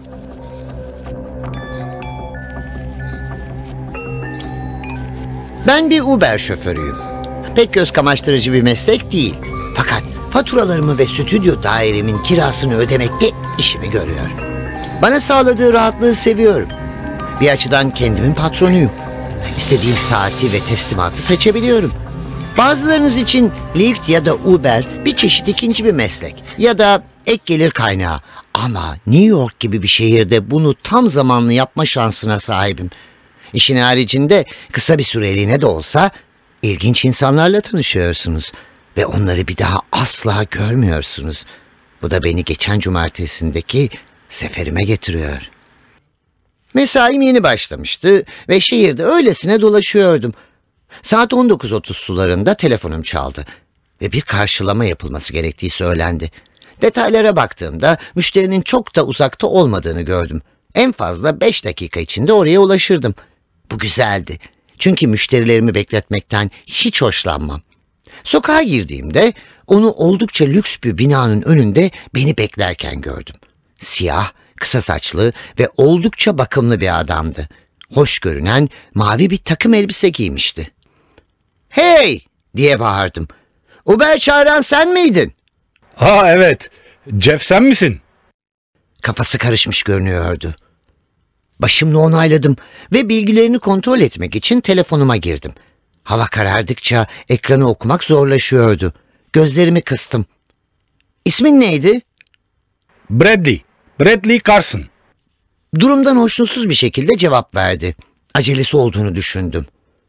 Ben bir Uber şoförüyüm. Pek göz kamaştırıcı bir meslek değil. Fakat faturalarımı ve stüdyo dairemin kirasını ödemekte işimi görüyor. Bana sağladığı rahatlığı seviyorum. Bir açıdan kendimin patronuyum. İstediğim saati ve teslimatı seçebiliyorum. Bazılarınız için Lyft ya da Uber bir çeşit ikinci bir meslek ya da ek gelir kaynağı. Ama New York gibi bir şehirde bunu tam zamanlı yapma şansına sahibim. İşin haricinde kısa bir süreliğine de olsa ilginç insanlarla tanışıyorsunuz ve onları bir daha asla görmüyorsunuz. Bu da beni geçen cumartesindeki seferime getiriyor. Mesaim yeni başlamıştı ve şehirde öylesine dolaşıyordum. Saat 19.30 sularında telefonum çaldı ve bir karşılama yapılması gerektiği söylendi. Detaylara baktığımda müşterinin çok da uzakta olmadığını gördüm. En fazla 5 dakika içinde oraya ulaşırdım. Bu güzeldi. Çünkü müşterilerimi bekletmekten hiç hoşlanmam. Sokağa girdiğimde onu oldukça lüks bir binanın önünde beni beklerken gördüm. Siyah, kısa saçlı ve oldukça bakımlı bir adamdı. Hoş görünen mavi bir takım elbise giymişti. "Hey!" diye bağırdım. "Uber çağıran sen miydin?" Ha evet. Jeff sen misin? Kafası karışmış görünüyordu. Başımla onayladım ve bilgilerini kontrol etmek için telefonuma girdim. Hava karardıkça ekranı okumak zorlaşıyordu. Gözlerimi kıstım. "İsmin neydi?" Bradley. Bradley Carson. Durumdan hoşnutsuz bir şekilde cevap verdi. Acelesi olduğunu düşündüm.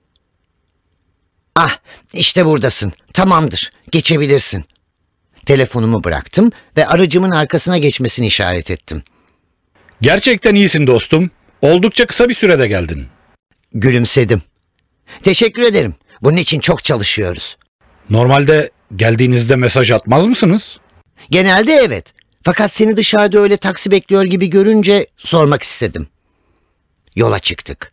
"Ah, işte buradasın. Tamamdır. Geçebilirsin." Telefonumu bıraktım ve aracımın arkasına geçmesini işaret ettim. Gerçekten iyisin dostum. Oldukça kısa bir sürede geldin. Gülümsedim. "Teşekkür ederim. Bunun için çok çalışıyoruz." Normalde geldiğinizde mesaj atmaz mısınız? "Genelde evet. Fakat seni dışarıda öyle taksi bekliyor gibi görünce sormak istedim." Yola çıktık.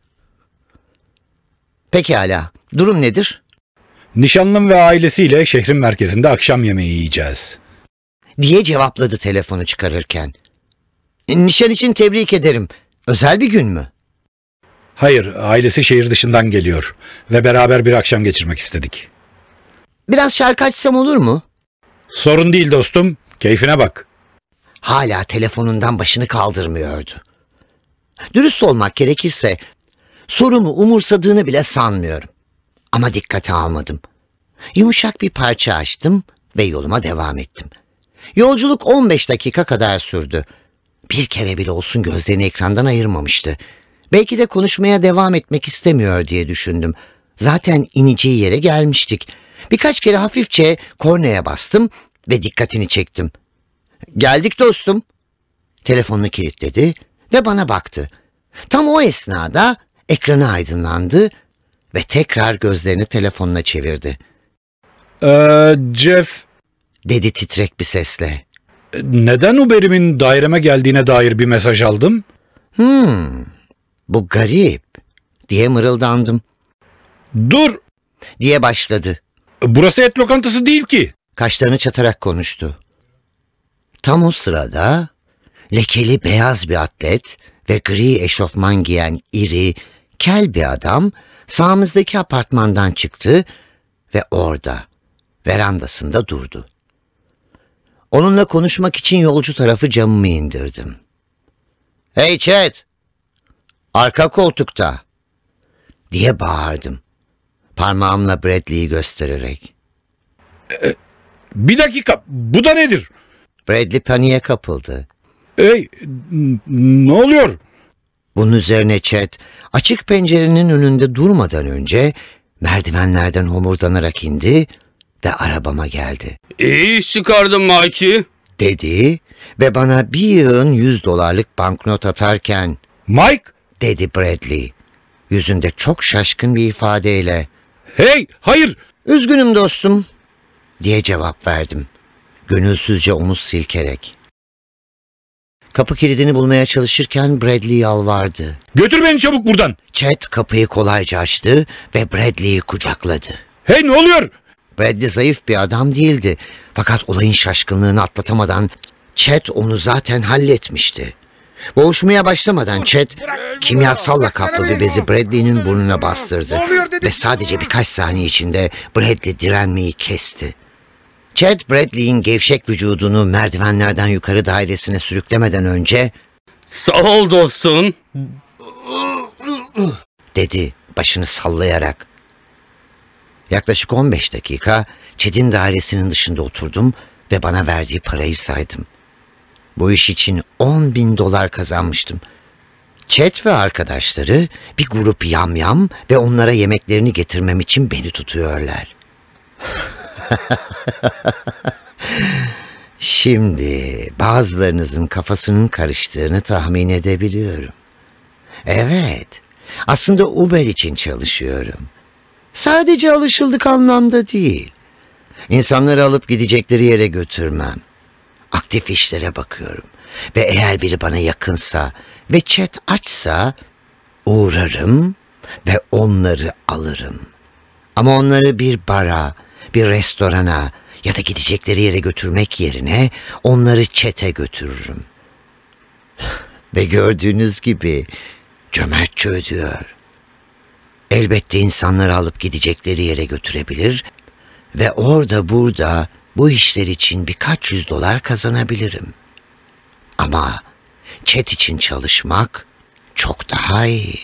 "Pekala. Durum nedir?" Nişanlım ve ailesiyle şehrin merkezinde akşam yemeği yiyeceğiz. diye cevapladı telefonu çıkarırken. "Nişan için tebrik ederim. Özel bir gün mü?" Hayır, ailesi şehir dışından geliyor ve beraber bir akşam geçirmek istedik. "Biraz şarkı açsam olur mu?" Sorun değil dostum, keyfine bak. Hala telefonundan başını kaldırmıyordu. Dürüst olmak gerekirse sorumu umursadığını bile sanmıyorum. Ama dikkate almadım. Yumuşak bir parça açtım ve yoluma devam ettim. Yolculuk 15 dakika kadar sürdü. Bir kere bile olsun gözlerini ekrandan ayırmamıştı. Belki de konuşmaya devam etmek istemiyor diye düşündüm. Zaten ineceği yere gelmiştik. Birkaç kere hafifçe kornaya bastım ve dikkatini çektim. "Geldik dostum." Telefonunu kilitledi ve bana baktı. Tam o esnada ekranı aydınlandı ve tekrar gözlerini telefonuna çevirdi. Jeff, Dedi titrek bir sesle. neden Uber'imin daireme geldiğine dair bir mesaj aldım? Bu garip diye mırıldandım. Dur, Diye başladı. burası et lokantası değil ki. Kaşlarını çatarak konuştu. Tam o sırada lekeli beyaz bir atlet ve gri eşofman giyen iri, kel bir adam sağımızdaki apartmandan çıktı ve orada, verandasında durdu. Onunla konuşmak için yolcu tarafı camımı indirdim. "Hey Chad! Arka koltukta!" diye bağırdım. Parmağımla Bradley'i göstererek. Bir dakika, bu da nedir? Bradley paniğe kapıldı. Hey, ne oluyor? Bunun üzerine Chad açık pencerenin önünde durmadan önce merdivenlerden homurdanarak indi ve arabama geldi. İyi iş çıkardın Mikey. Dedi ve bana bir yığın $100 banknot atarken, Mike, dedi Bradley, yüzünde çok şaşkın bir ifadeyle. hey, hayır. "Üzgünüm dostum," diye cevap verdim, gönülsüzce omuz silkerek. Kapı kilidini bulmaya çalışırken Bradley yalvardı. Götür beni çabuk buradan. Chad kapıyı kolayca açtı ve Bradley'i kucakladı. Hey, ne oluyor? Bradley zayıf bir adam değildi. Fakat olayın şaşkınlığını atlatamadan Chad onu zaten halletmişti. Boğuşmaya başlamadan Chet kimyasalla kaplı bir bezi Bradley'nin burnuna bastırdı ve sadece birkaç saniye içinde Bradley direnmeyi kesti. Chet Bradley'in gevşek vücudunu merdivenlerden yukarı dairesine sürüklemeden önce Sağ ol dostum. dedi başını sallayarak. Yaklaşık 15 dakika Chet'in dairesinin dışında oturdum ve bana verdiği parayı saydım. Bu iş için $10.000 kazanmıştım. Chet ve arkadaşları bir grup yamyam ve onlara yemeklerini getirmem için beni tutuyorlar. Şimdi bazılarınızın kafasının karıştığını tahmin edebiliyorum. Evet, aslında Uber için çalışıyorum. Sadece alışıldık anlamda değil. İnsanları alıp gidecekleri yere götürmem. Aktif işlere bakıyorum. Ve eğer biri bana yakınsa ve chat açsa uğrarım ve onları alırım. Ama onları bir bara, bir restorana ya da gidecekleri yere götürmek yerine onları chat'e götürürüm. Ve gördüğünüz gibi cömertçe ödüyor. Elbette insanları alıp gidecekleri yere götürebilir ve orada burada bu işler için birkaç $100 kazanabilirim. Ama chat için çalışmak çok daha iyi.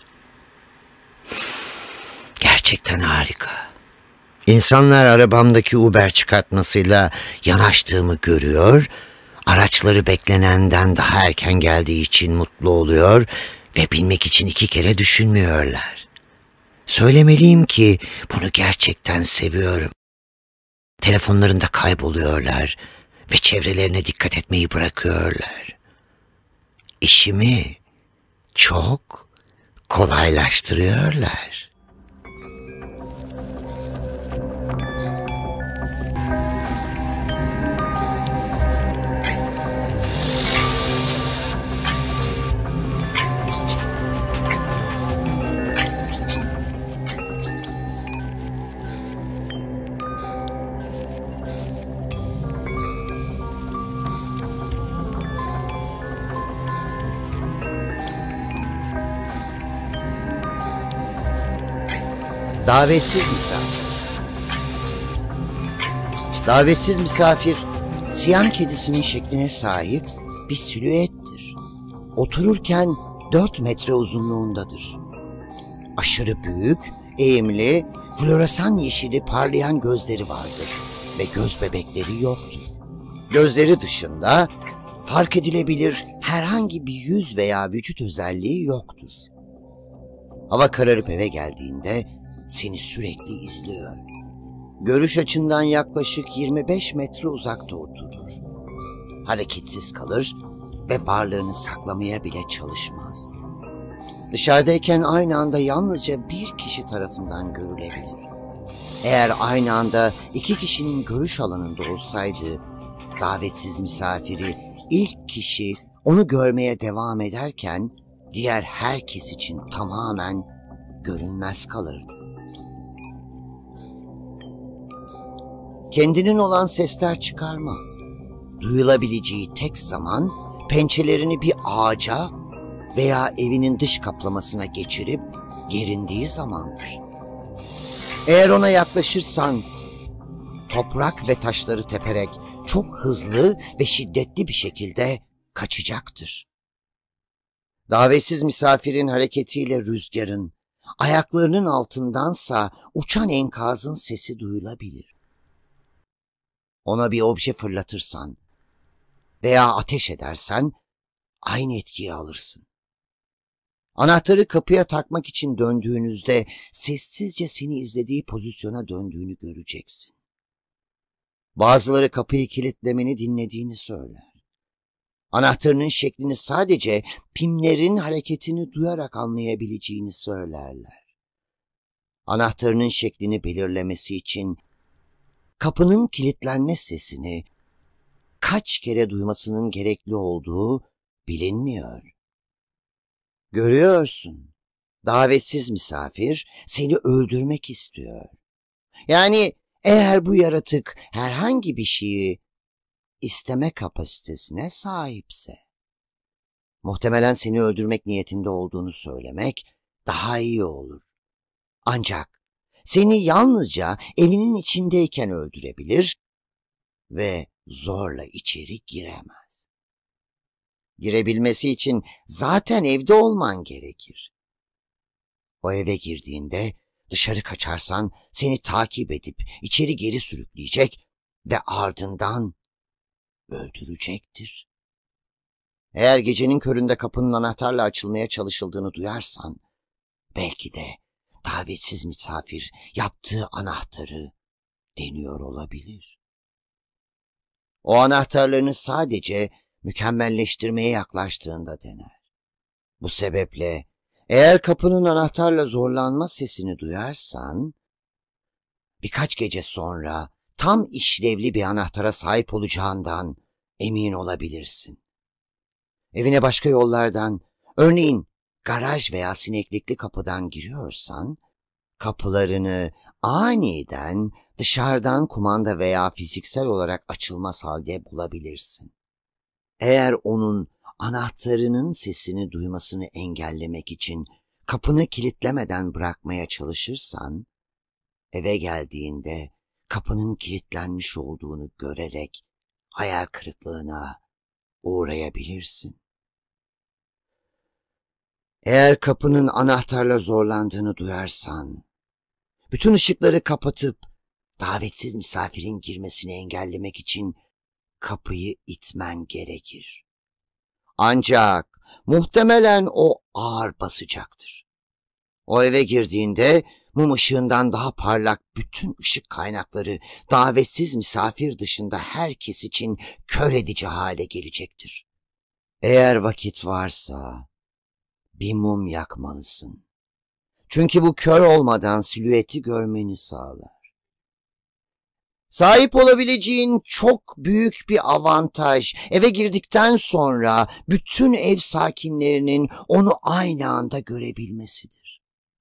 Gerçekten harika. İnsanlar arabamdaki Uber çıkartmasıyla yanaştığımı görüyor, araçları beklenenden daha erken geldiği için mutlu oluyor ve binmek için 2 kere düşünmüyorlar. Söylemeliyim ki bunu gerçekten seviyorum. Telefonlarında kayboluyorlar ve çevrelerine dikkat etmeyi bırakıyorlar. İşimi çok kolaylaştırıyorlar. Davetsiz misafir. Davetsiz misafir, Siyam kedisinin şekline sahip bir silüettir. Otururken 4 metre uzunluğundadır. Aşırı büyük, eğimli, floresan yeşili parlayan gözleri vardır ve göz bebekleri yoktur. Gözleri dışında fark edilebilir herhangi bir yüz veya vücut özelliği yoktur. Hava kararıp eve geldiğinde seni sürekli izliyor. Görüş açından yaklaşık 25 metre uzakta oturur. Hareketsiz kalır ve varlığını saklamaya bile çalışmaz. Dışarıdayken aynı anda yalnızca bir kişi tarafından görülebilir. Eğer aynı anda 2 kişinin görüş alanında olsaydı, davetsiz misafiri ilk kişi onu görmeye devam ederken diğer herkes için tamamen görünmez kalırdı. Kendinin olan sesler çıkarmaz. Duyulabileceği tek zaman pençelerini bir ağaca veya evinin dış kaplamasına geçirip gerindiği zamandır. Eğer ona yaklaşırsan toprak ve taşları teperek çok hızlı ve şiddetli bir şekilde kaçacaktır. Davetsiz misafirin hareketiyle rüzgarın, ayaklarının altındansa uçan enkazın sesi duyulabilir. Ona bir obje fırlatırsan veya ateş edersen aynı etkiyi alırsın. Anahtarı kapıya takmak için döndüğünüzde sessizce seni izlediği pozisyona döndüğünü göreceksin. Bazıları kapıyı kilitlemeni dinlediğini söyler. Anahtarının şeklini sadece pimlerin hareketini duyarak anlayabileceğini söylerler. Anahtarının şeklini belirlemesi için kapının kilitlenme sesini kaç kere duymasının gerekli olduğu bilinmiyor. Görüyorsun, davetsiz misafir seni öldürmek istiyor. Yani eğer bu yaratık herhangi bir şeyi isteme kapasitesine sahipse. Muhtemelen seni öldürmek niyetinde olduğunu söylemek daha iyi olur. Ancak seni yalnızca evinin içindeyken öldürebilir ve zorla içeri giremez. Girebilmesi için zaten evde olman gerekir. O eve girdiğinde dışarı kaçarsan seni takip edip içeri geri sürükleyecek ve ardından öldürecektir. Eğer gecenin köründe kapının anahtarla açılmaya çalışıldığını duyarsan, belki de davetsiz misafir yaptığı anahtarı deniyor olabilir. O anahtarlarını sadece mükemmelleştirmeye yaklaştığında dener. Bu sebeple eğer kapının anahtarla zorlanma sesini duyarsan, birkaç gece sonra tam işlevli bir anahtara sahip olacağından emin olabilirsin. Evine başka yollardan, örneğin garaj veya sineklikli kapıdan giriyorsan, kapılarını aniden dışarıdan kumanda veya fiziksel olarak açılmaz halde bulabilirsin. Eğer onun anahtarının sesini duymasını engellemek için kapını kilitlemeden bırakmaya çalışırsan, eve geldiğinde kapının kilitlenmiş olduğunu görerek hayal kırıklığına uğrayabilirsin. Eğer kapının anahtarla zorlandığını duyarsan, bütün ışıkları kapatıp davetsiz misafirin girmesini engellemek için kapıyı itmen gerekir. Ancak muhtemelen o ağır basacaktır. O eve girdiğinde mum ışığından daha parlak bütün ışık kaynakları davetsiz misafir dışında herkes için kör edici hale gelecektir. Eğer vakit varsa bir mum yakmalısın. Çünkü bu kör olmadan silüeti görmeni sağlar. Sahip olabileceğin çok büyük bir avantaj, eve girdikten sonra bütün ev sakinlerinin onu aynı anda görebilmesidir.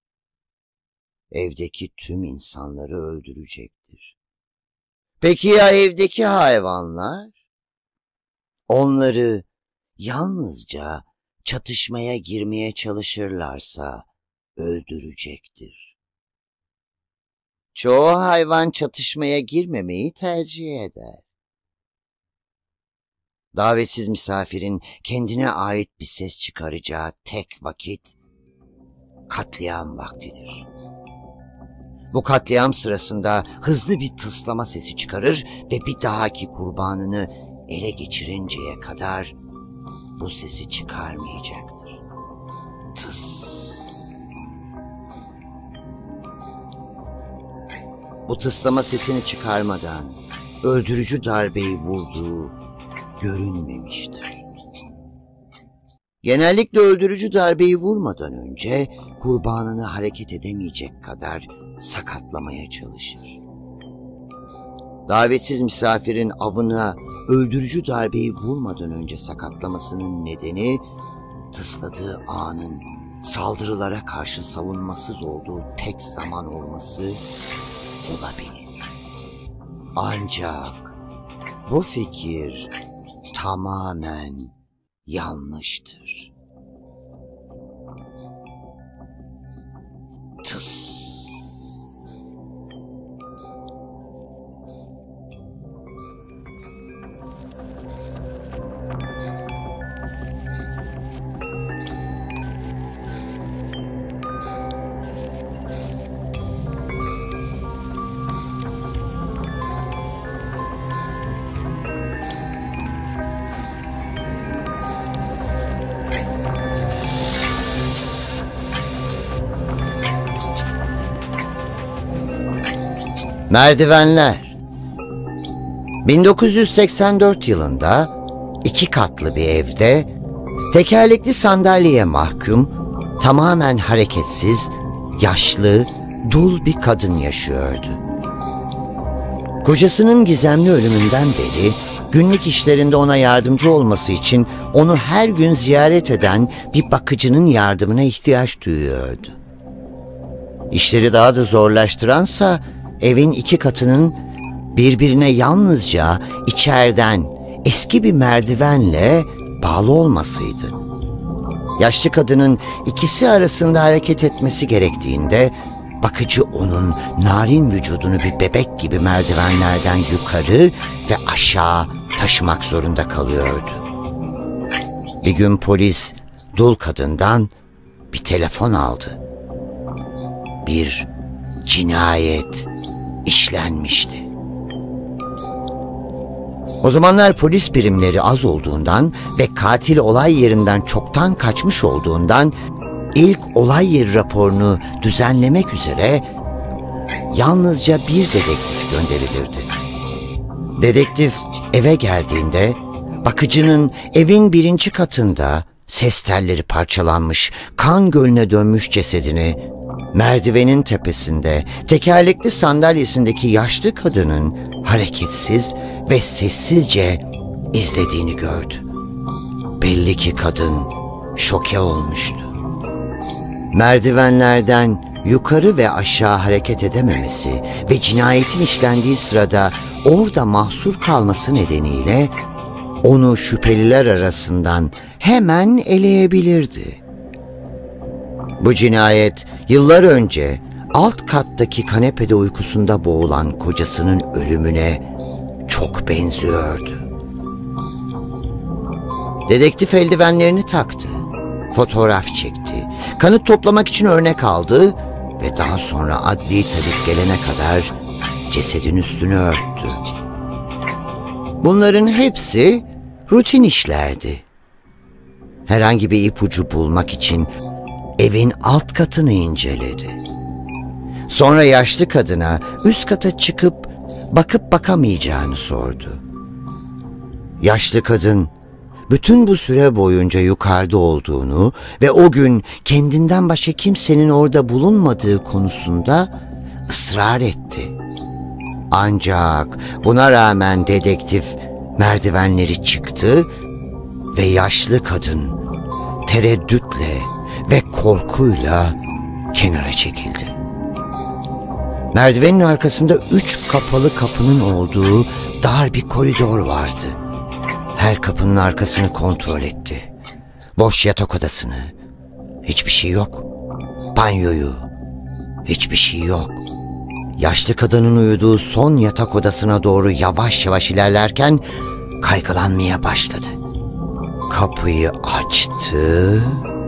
Evdeki tüm insanları öldürecektir. Peki ya evdeki hayvanlar? Onları yalnızca çatışmaya girmeye çalışırlarsa öldürecektir. Çoğu hayvan çatışmaya girmemeyi tercih eder. Davetsiz misafirin kendine ait bir ses çıkaracağı tek vakit katliam vaktidir. Bu katliam sırasında hızlı bir tıslama sesi çıkarır ve bir dahaki kurbanını ele geçirinceye kadar bu sesi çıkarmayacaktır. Tıs. Bu tıslama sesini çıkarmadan öldürücü darbeyi vurduğu görünmemiştir. Genellikle öldürücü darbeyi vurmadan önce kurbanını hareket edemeyecek kadar sakatlamaya çalışır. Davetsiz misafirin avına öldürücü darbeyi vurmadan önce sakatlamasının nedeni tısladığı anın saldırılara karşı savunmasız olduğu tek zaman olması olabilir. Ancak bu fikir tamamen yanlıştır. Tıs. Merdivenler. 1984 yılında 2 katlı bir evde tekerlekli sandalyeye mahkum, tamamen hareketsiz, yaşlı, dul bir kadın yaşıyordu. Kocasının gizemli ölümünden beri günlük işlerinde ona yardımcı olması için onu her gün ziyaret eden bir bakıcının yardımına ihtiyaç duyuyordu. İşleri daha da zorlaştıransa evin 2 katının birbirine yalnızca içeriden eski bir merdivenle bağlı olmasıydı. Yaşlı kadının ikisi arasında hareket etmesi gerektiğinde bakıcı onun narin vücudunu bir bebek gibi merdivenlerden yukarı ve aşağı taşımak zorunda kalıyordu. Bir gün polis dul kadından bir telefon aldı. Bir cinayet işlenmişti. O zamanlar polis birimleri az olduğundan ve katil olay yerinden çoktan kaçmış olduğundan ilk olay yeri raporunu düzenlemek üzere yalnızca bir dedektif gönderilirdi. Dedektif eve geldiğinde bakıcının evin 1. katında ses telleri parçalanmış, kan gölüne dönmüş cesedini, merdivenin tepesinde tekerlekli sandalyesindeki yaşlı kadının hareketsiz ve sessizce izlediğini gördü. Belli ki kadın şoke olmuştu. Merdivenlerden yukarı ve aşağı hareket edememesi ve cinayetin işlendiği sırada orada mahsur kalması nedeniyle onu şüpheliler arasından hemen eleyebilirdi. Bu cinayet yıllar önce alt kattaki kanepede uykusunda boğulan kocasının ölümüne çok benziyordu. Dedektif eldivenlerini taktı, fotoğraf çekti, kanıt toplamak için örnek aldı ve daha sonra adli tabip gelene kadar cesedin üstünü örttü. Bunların hepsi rutin işlerdi. Herhangi bir ipucu bulmak için evin alt katını inceledi. Sonra yaşlı kadına üst kata çıkıp bakıp bakamayacağını sordu. Yaşlı kadın bütün bu süre boyunca yukarıda olduğunu ve o gün kendinden başka kimsenin orada bulunmadığı konusunda ısrar etti. Ancak buna rağmen dedektif merdivenleri çıktı ve yaşlı kadın tereddütle ve korkuyla kenara çekildi. Merdivenin arkasında 3 kapalı kapının olduğu dar bir koridor vardı. Her kapının arkasını kontrol etti. Boş yatak odasını, hiçbir şey yok. Banyoyu, hiçbir şey yok. Yaşlı kadının uyuduğu son yatak odasına doğru yavaş yavaş ilerlerken kaygılanmaya başladı. Kapıyı açtı.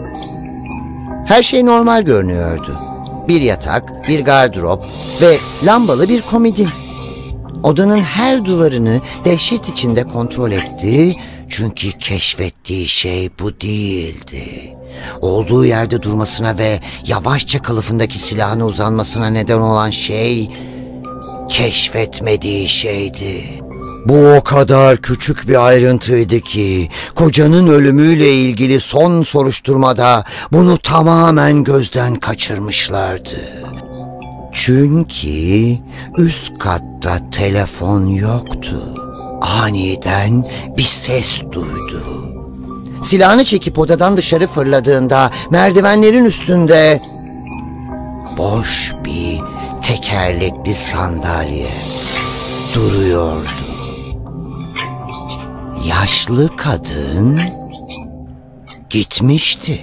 Her şey normal görünüyordu. Bir yatak, bir gardırop ve lambalı bir komodin. Odanın her duvarını dehşet içinde kontrol etti. Çünkü keşfettiği şey bu değildi. Olduğu yerde durmasına ve yavaşça kılıfındaki silahına uzanmasına neden olan şey keşfetmediği şeydi. Bu o kadar küçük bir ayrıntıydı ki kocanın ölümüyle ilgili son soruşturmada bunu tamamen gözden kaçırmışlardı. Çünkü üst katta telefon yoktu. Aniden bir ses duydu. Silahını çekip odadan dışarı fırladığında merdivenlerin üstünde boş bir tekerlekli sandalye duruyordu. Yaşlı kadın gitmişti.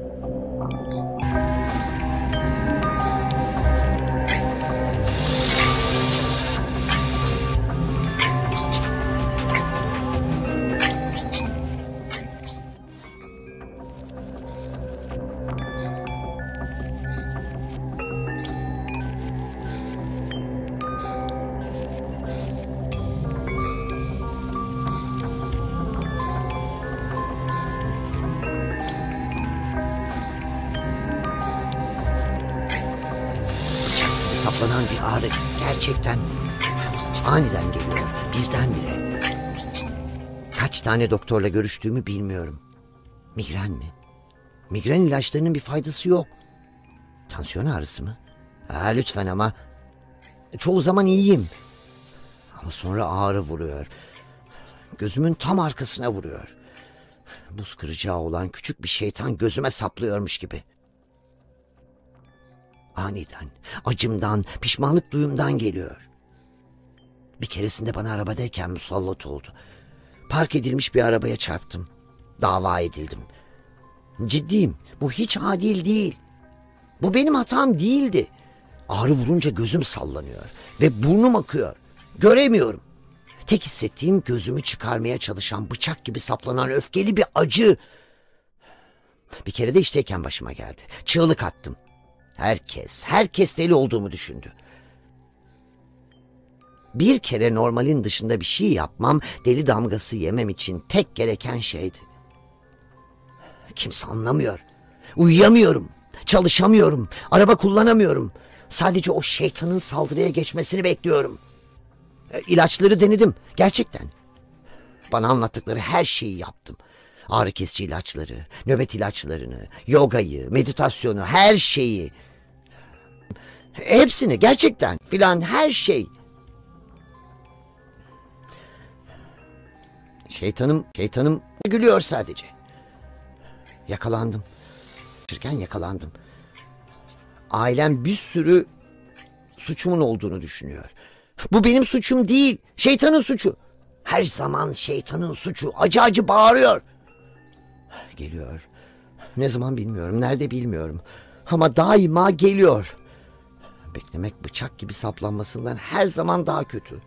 Saplanan bir ağrı gerçekten aniden geliyor, birdenbire. Kaç tane doktorla görüştüğümü bilmiyorum. Migren mi? Migren ilaçlarının bir faydası yok. Tansiyon ağrısı mı? Lütfen ama. Çoğu zaman iyiyim. Ama sonra ağrı vuruyor. Gözümün tam arkasına vuruyor. Buz kıracağı olan küçük bir şeytan gözüme saplıyormuş gibi. Aniden, acımdan, pişmanlık duyumdan geliyor. Bir keresinde bana arabadayken musallat oldu. Park edilmiş bir arabaya çarptım. Dava edildim. Ciddiyim. Bu hiç adil değil. Bu benim hatam değildi. Ağrı vurunca gözüm sallanıyor ve burnum akıyor. Göremiyorum. Tek hissettiğim gözümü çıkarmaya çalışan bıçak gibi saplanan öfkeli bir acı. Bir kere de işteyken başıma geldi. Çığlık attım. Herkes deli olduğumu düşündü. Bir kere normalin dışında bir şey yapmam, deli damgası yemem için tek gereken şeydi. Kimse anlamıyor. Uyuyamıyorum. Çalışamıyorum. Araba kullanamıyorum. Sadece o şeytanın saldırıya geçmesini bekliyorum. İlaçları denedim. Gerçekten. Bana anlattıkları her şeyi yaptım. Ağrı kesici ilaçları, nöbet ilaçlarını, yogayı, meditasyonu, her şeyi. Hepsini gerçekten filan her şey. Şeytanım gülüyor sadece. Yakalandım. Yakalandım. Ailem bir sürü suçumun olduğunu düşünüyor. Bu benim suçum değil. Şeytanın suçu. Her zaman şeytanın suçu. Acı acı bağırıyor. Geliyor. Ne zaman bilmiyorum. Nerede bilmiyorum. Ama daima geliyor. Beklemek bıçak gibi saplanmasından her zaman daha kötü.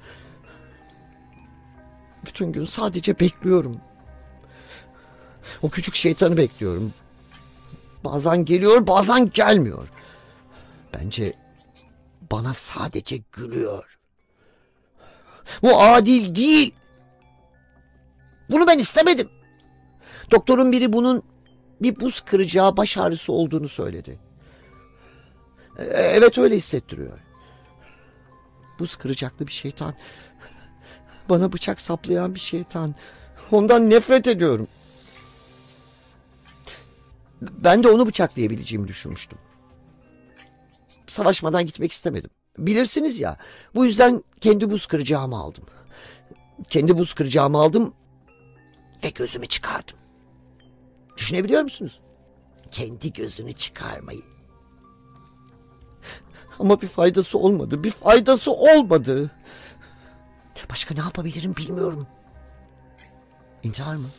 Bütün gün sadece bekliyorum. O küçük şeytanı bekliyorum. Bazen geliyor, bazen gelmiyor. Bence bana sadece gülüyor. Bu adil değil. Bunu ben istemedim. Doktorun biri bunun bir buz kıracağı baş ağrısı olduğunu söyledi. Evet, öyle hissettiriyor. Buz kıracaklı bir şeytan. Bana bıçak saplayan bir şeytan. Ondan nefret ediyorum. Ben de onu bıçaklayabileceğimi düşünmüştüm. Savaşmadan gitmek istemedim. Bilirsiniz ya, bu yüzden kendi buz kıracağımı aldım. Kendi buz kıracağımı aldım ve gözümü çıkardım. Düşünebiliyor musunuz? Kendi gözünü çıkarmayı. Ama bir faydası olmadı. Başka ne yapabilirim bilmiyorum. İntihar mı?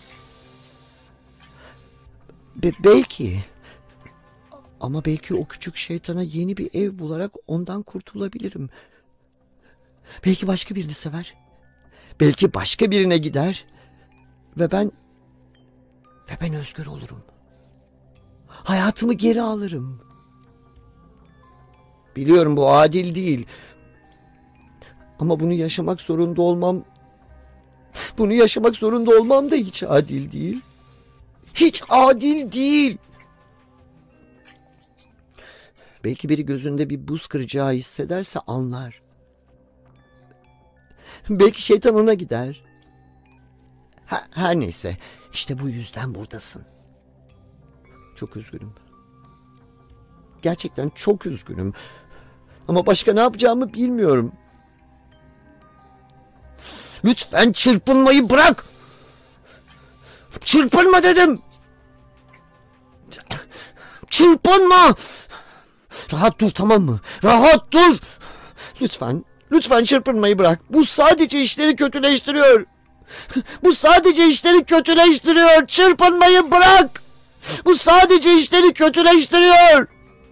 Belki. Ama belki o küçük şeytana yeni bir ev bularak ondan kurtulabilirim. Belki başka birini sever. Belki başka birine gider. Ve ben özgür olurum. Hayatımı geri alırım. Biliyorum bu adil değil. Ama bunu yaşamak zorunda olmam da hiç adil değil. Hiç adil değil. Belki biri gözünde bir buz kıracağı hissederse anlar. Belki şeytan ona gider. Her neyse, işte bu yüzden buradasın. Çok üzgünüm. Gerçekten çok üzgünüm. Ama başka ne yapacağımı bilmiyorum. Lütfen çırpınmayı bırak. Çırpınma dedim. Çırpınma. Rahat dur, tamam mı? Rahat dur. Lütfen çırpınmayı bırak. Bu sadece işleri kötüleştiriyor. Çırpınmayı bırak. Bu sadece işleri kötüleştiriyor.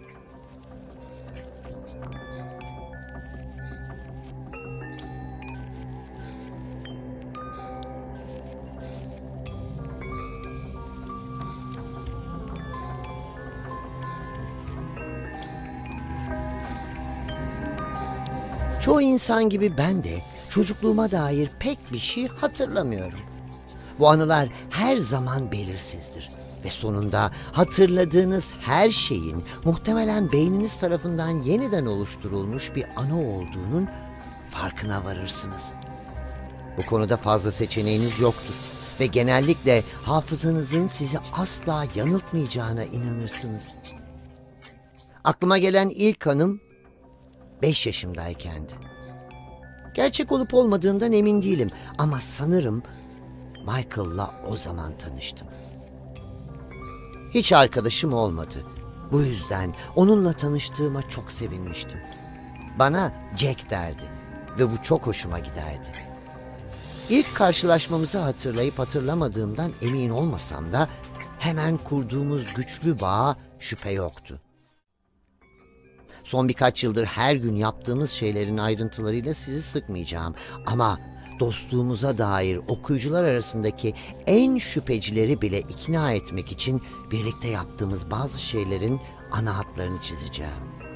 Çoğu insan gibi ben de çocukluğuma dair pek bir şey hatırlamıyorum. Bu anılar her zaman belirsizdir ve sonunda hatırladığınız her şeyin muhtemelen beyniniz tarafından yeniden oluşturulmuş bir anı olduğunun farkına varırsınız. Bu konuda fazla seçeneğiniz yoktur ve genellikle hafızanızın sizi asla yanıltmayacağına inanırsınız. Aklıma gelen ilk anım 5 yaşımdaykendi. Gerçek olup olmadığından emin değilim ama sanırım Michael'la o zaman tanıştım. Hiç arkadaşım olmadı. Bu yüzden onunla tanıştığıma çok sevinmiştim. Bana Jack derdi ve bu çok hoşuma giderdi. İlk karşılaşmamızı hatırlayıp hatırlamadığımdan emin olmasam da hemen kurduğumuz güçlü bağa şüphe yoktu. Son birkaç yıldır her gün yaptığımız şeylerin ayrıntılarıyla sizi sıkmayacağım. Ama dostluğumuza dair okuyucular arasındaki en şüphecileri bile ikna etmek için birlikte yaptığımız bazı şeylerin ana hatlarını çizeceğim.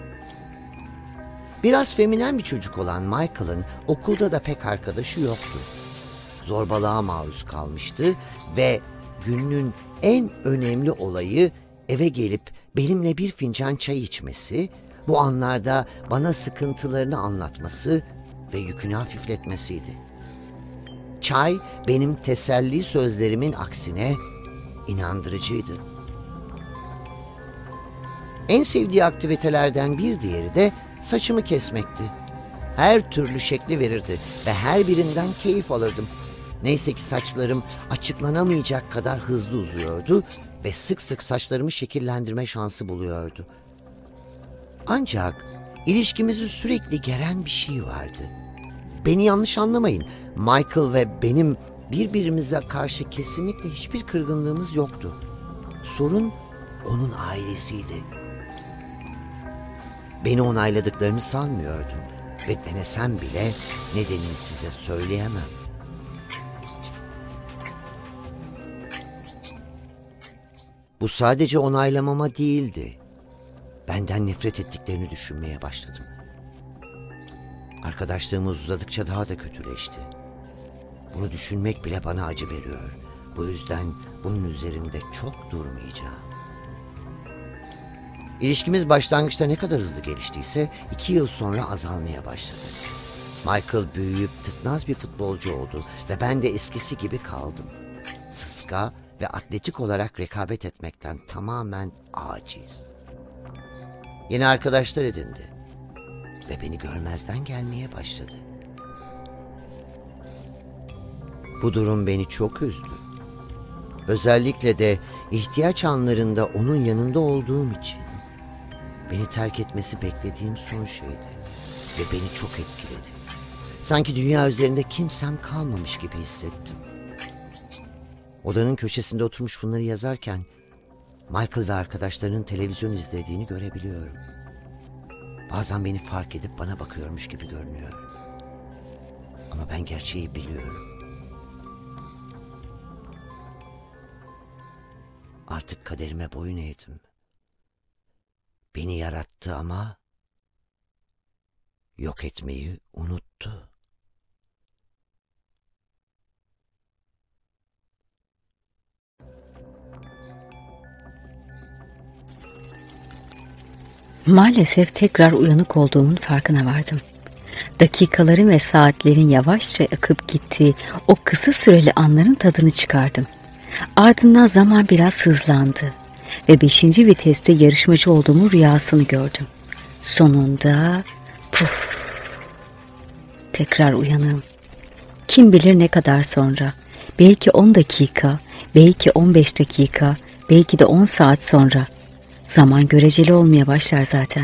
Biraz feminen bir çocuk olan Michael'ın okulda da pek arkadaşı yoktu. Zorbalığa maruz kalmıştı ve günün en önemli olayı eve gelip benimle bir fincan çay içmesi, bu anlarda bana sıkıntılarını anlatması ve yükünü hafifletmesiydi. Çay benim teselli sözlerimin aksine inandırıcıydı. En sevdiği aktivitelerden bir diğeri de saçımı kesmekti. Her türlü şekli verirdi ve her birinden keyif alırdım. Neyse ki saçlarım açıklanamayacak kadar hızlı uzuyordu ve sık sık saçlarımı şekillendirme şansı buluyordu. Ancak ilişkimizi sürekli geren bir şey vardı. Beni yanlış anlamayın. Michael ve benim birbirimize karşı kesinlikle hiçbir kırgınlığımız yoktu. Sorun onun ailesiydi. Beni onayladıklarını sanmıyordum ve denesem bile nedenini size söyleyemem. Bu sadece onaylamama değildi. Benden nefret ettiklerini düşünmeye başladım. Arkadaşlığımız uzadıkça daha da kötüleşti. Bunu düşünmek bile bana acı veriyor. Bu yüzden bunun üzerinde çok durmayacağım. İlişkimiz başlangıçta ne kadar hızlı geliştiyse 2 yıl sonra azalmaya başladı. Michael büyüyüp tıknaz bir futbolcu oldu ve ben de eskisi gibi kaldım. Sıska ve atletik olarak rekabet etmekten tamamen aciz. Yeni arkadaşlar edindi ve beni görmezden gelmeye başladı. Bu durum beni çok üzdü. Özellikle de ihtiyaç anlarında onun yanında olduğum için. Beni terk etmesi beklediğim son şeydi ve beni çok etkiledi. Sanki dünya üzerinde kimsem kalmamış gibi hissettim. Odanın köşesinde oturmuş bunları yazarken Michael ve arkadaşlarının televizyon izlediğini görebiliyorum. Bazen beni fark edip bana bakıyormuş gibi görünüyor. Ama ben gerçeği biliyorum. Artık kaderime boyun eğdim. Beni yarattı ama yok etmeyi unuttu. Maalesef tekrar uyanık olduğumun farkına vardım. Dakikaların ve saatlerin yavaşça akıp gittiği o kısa süreli anların tadını çıkardım. Ardından zaman biraz hızlandı ve 5. viteste yarışmacı olduğumun rüyasını gördüm. Sonunda puf, tekrar uyanığım. Kim bilir ne kadar sonra, belki 10 dakika, belki 15 dakika, belki de 10 saat sonra. Zaman göreceli olmaya başlar zaten.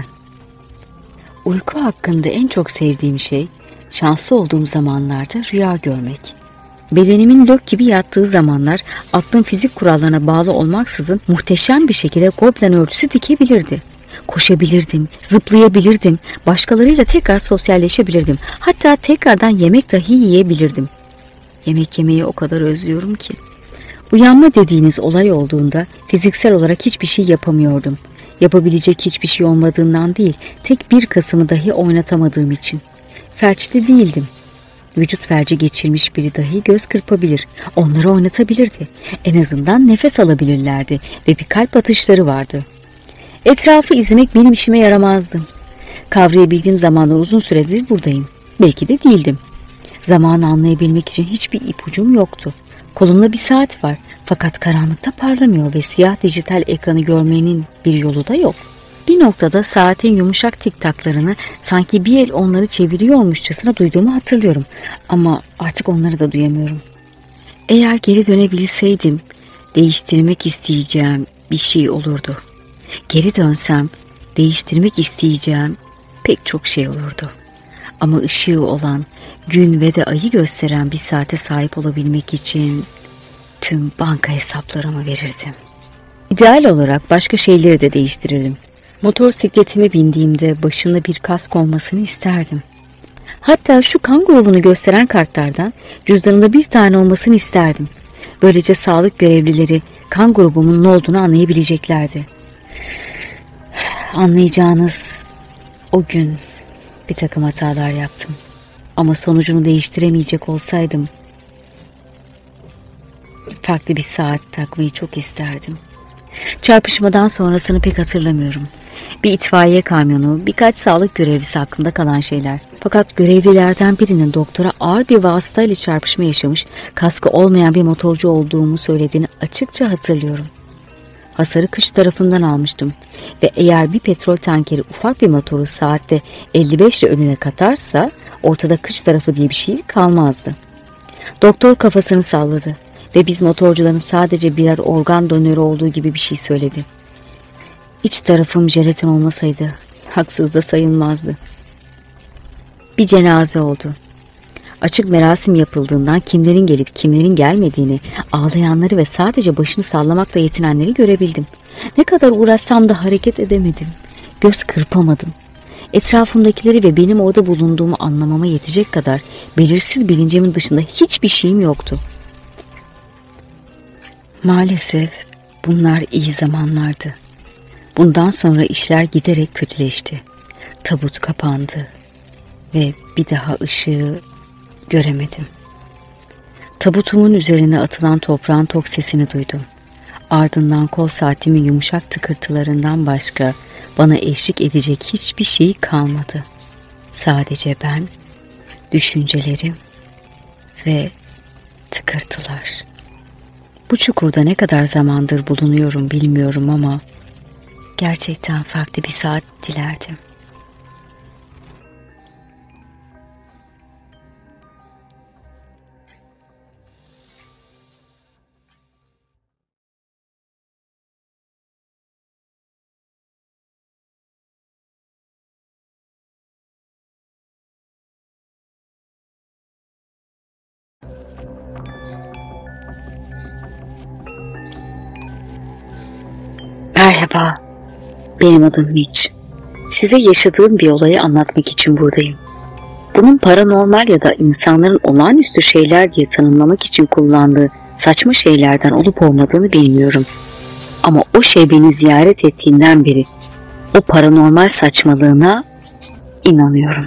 Uyku hakkında en çok sevdiğim şey, şanslı olduğum zamanlarda rüya görmek. Bedenimin lök gibi yattığı zamanlar aklım fizik kurallarına bağlı olmaksızın muhteşem bir şekilde goblen örtüsü dikebilirdi. Koşabilirdim, zıplayabilirdim, başkalarıyla tekrar sosyalleşebilirdim. Hatta tekrardan yemek dahi yiyebilirdim. Yemek yemeyi o kadar özlüyorum ki. Uyanma dediğiniz olay olduğunda fiziksel olarak hiçbir şey yapamıyordum. Yapabilecek hiçbir şey olmadığından değil, tek bir kasımı dahi oynatamadığım için. Felçli değildim. Vücut felci geçirmiş biri dahi göz kırpabilir, onları oynatabilirdi. En azından nefes alabilirlerdi ve bir kalp atışları vardı. Etrafı izlemek benim işime yaramazdı. Kavrayabildiğim zamanlar uzun süredir buradayım. Belki de değildim. Zamanı anlayabilmek için hiçbir ipucum yoktu. Kolumda bir saat var fakat karanlıkta parlamıyor ve siyah dijital ekranı görmenin bir yolu da yok. Bir noktada saatin yumuşak tiktaklarını sanki bir el onları çeviriyormuşçasına duyduğumu hatırlıyorum. Ama artık onları da duyamıyorum. Eğer geri dönebilseydim değiştirmek isteyeceğim bir şey olurdu. Geri dönsem değiştirmek isteyeceğim pek çok şey olurdu. Ama ışığı olan, gün ve de ayı gösteren bir saate sahip olabilmek için tüm banka hesaplarımı verirdim. İdeal olarak başka şeyleri de değiştirirdim. Motosikletime bindiğimde başımda bir kask olmasını isterdim. Hatta şu kan grubunu gösteren kartlardan cüzdanımda bir tane olmasını isterdim. Böylece sağlık görevlileri kan grubumun ne olduğunu anlayabileceklerdi. Anlayacağınız o gün bir takım hatalar yaptım. Ama sonucunu değiştiremeyecek olsaydım farklı bir saat takmayı çok isterdim. Çarpışmadan sonrasını pek hatırlamıyorum. Bir itfaiye kamyonu, birkaç sağlık görevlisi hakkında kalan şeyler. Fakat görevlilerden birinin doktora ağır bir vasıtayla çarpışma yaşamış, kaskı olmayan bir motorcu olduğumu söylediğini açıkça hatırlıyorum. Hasarı kış tarafından almıştım ve eğer bir petrol tankeri ufak bir motoru saatte 55 ile önüne katarsa ortada kış tarafı diye bir şey kalmazdı. Doktor kafasını salladı ve biz motorcuların sadece birer organ donörü olduğu gibi bir şey söyledi. İç tarafım jelatin olmasaydı haksız da sayılmazdı. Bir cenaze oldu. Açık merasim yapıldığından kimlerin gelip kimlerin gelmediğini, ağlayanları ve sadece başını sallamakla yetinenleri görebildim. Ne kadar uğraşsam da hareket edemedim. Göz kırpamadım. Etrafımdakileri ve benim orada bulunduğumu anlamama yetecek kadar belirsiz bilincimin dışında hiçbir şeyim yoktu. Maalesef bunlar iyi zamanlardı. Bundan sonra işler giderek kötüleşti. Tabut kapandı ve bir daha ışığı göremedim. Tabutumun üzerine atılan toprağın tok sesini duydum. Ardından kol saatimin yumuşak tıkırtılarından başka bana eşlik edecek hiçbir şey kalmadı. Sadece ben, düşüncelerim ve tıkırtılar. Bu çukurda ne kadar zamandır bulunuyorum bilmiyorum ama gerçekten farklı bir saat dilerdim. Merhaba, benim adım Mitch. Size yaşadığım bir olayı anlatmak için buradayım. Bunun paranormal ya da insanların olağanüstü şeyler diye tanımlamak için kullandığı saçma şeylerden olup olmadığını bilmiyorum. Ama o şey beni ziyaret ettiğinden beri o paranormal saçmalığına inanıyorum.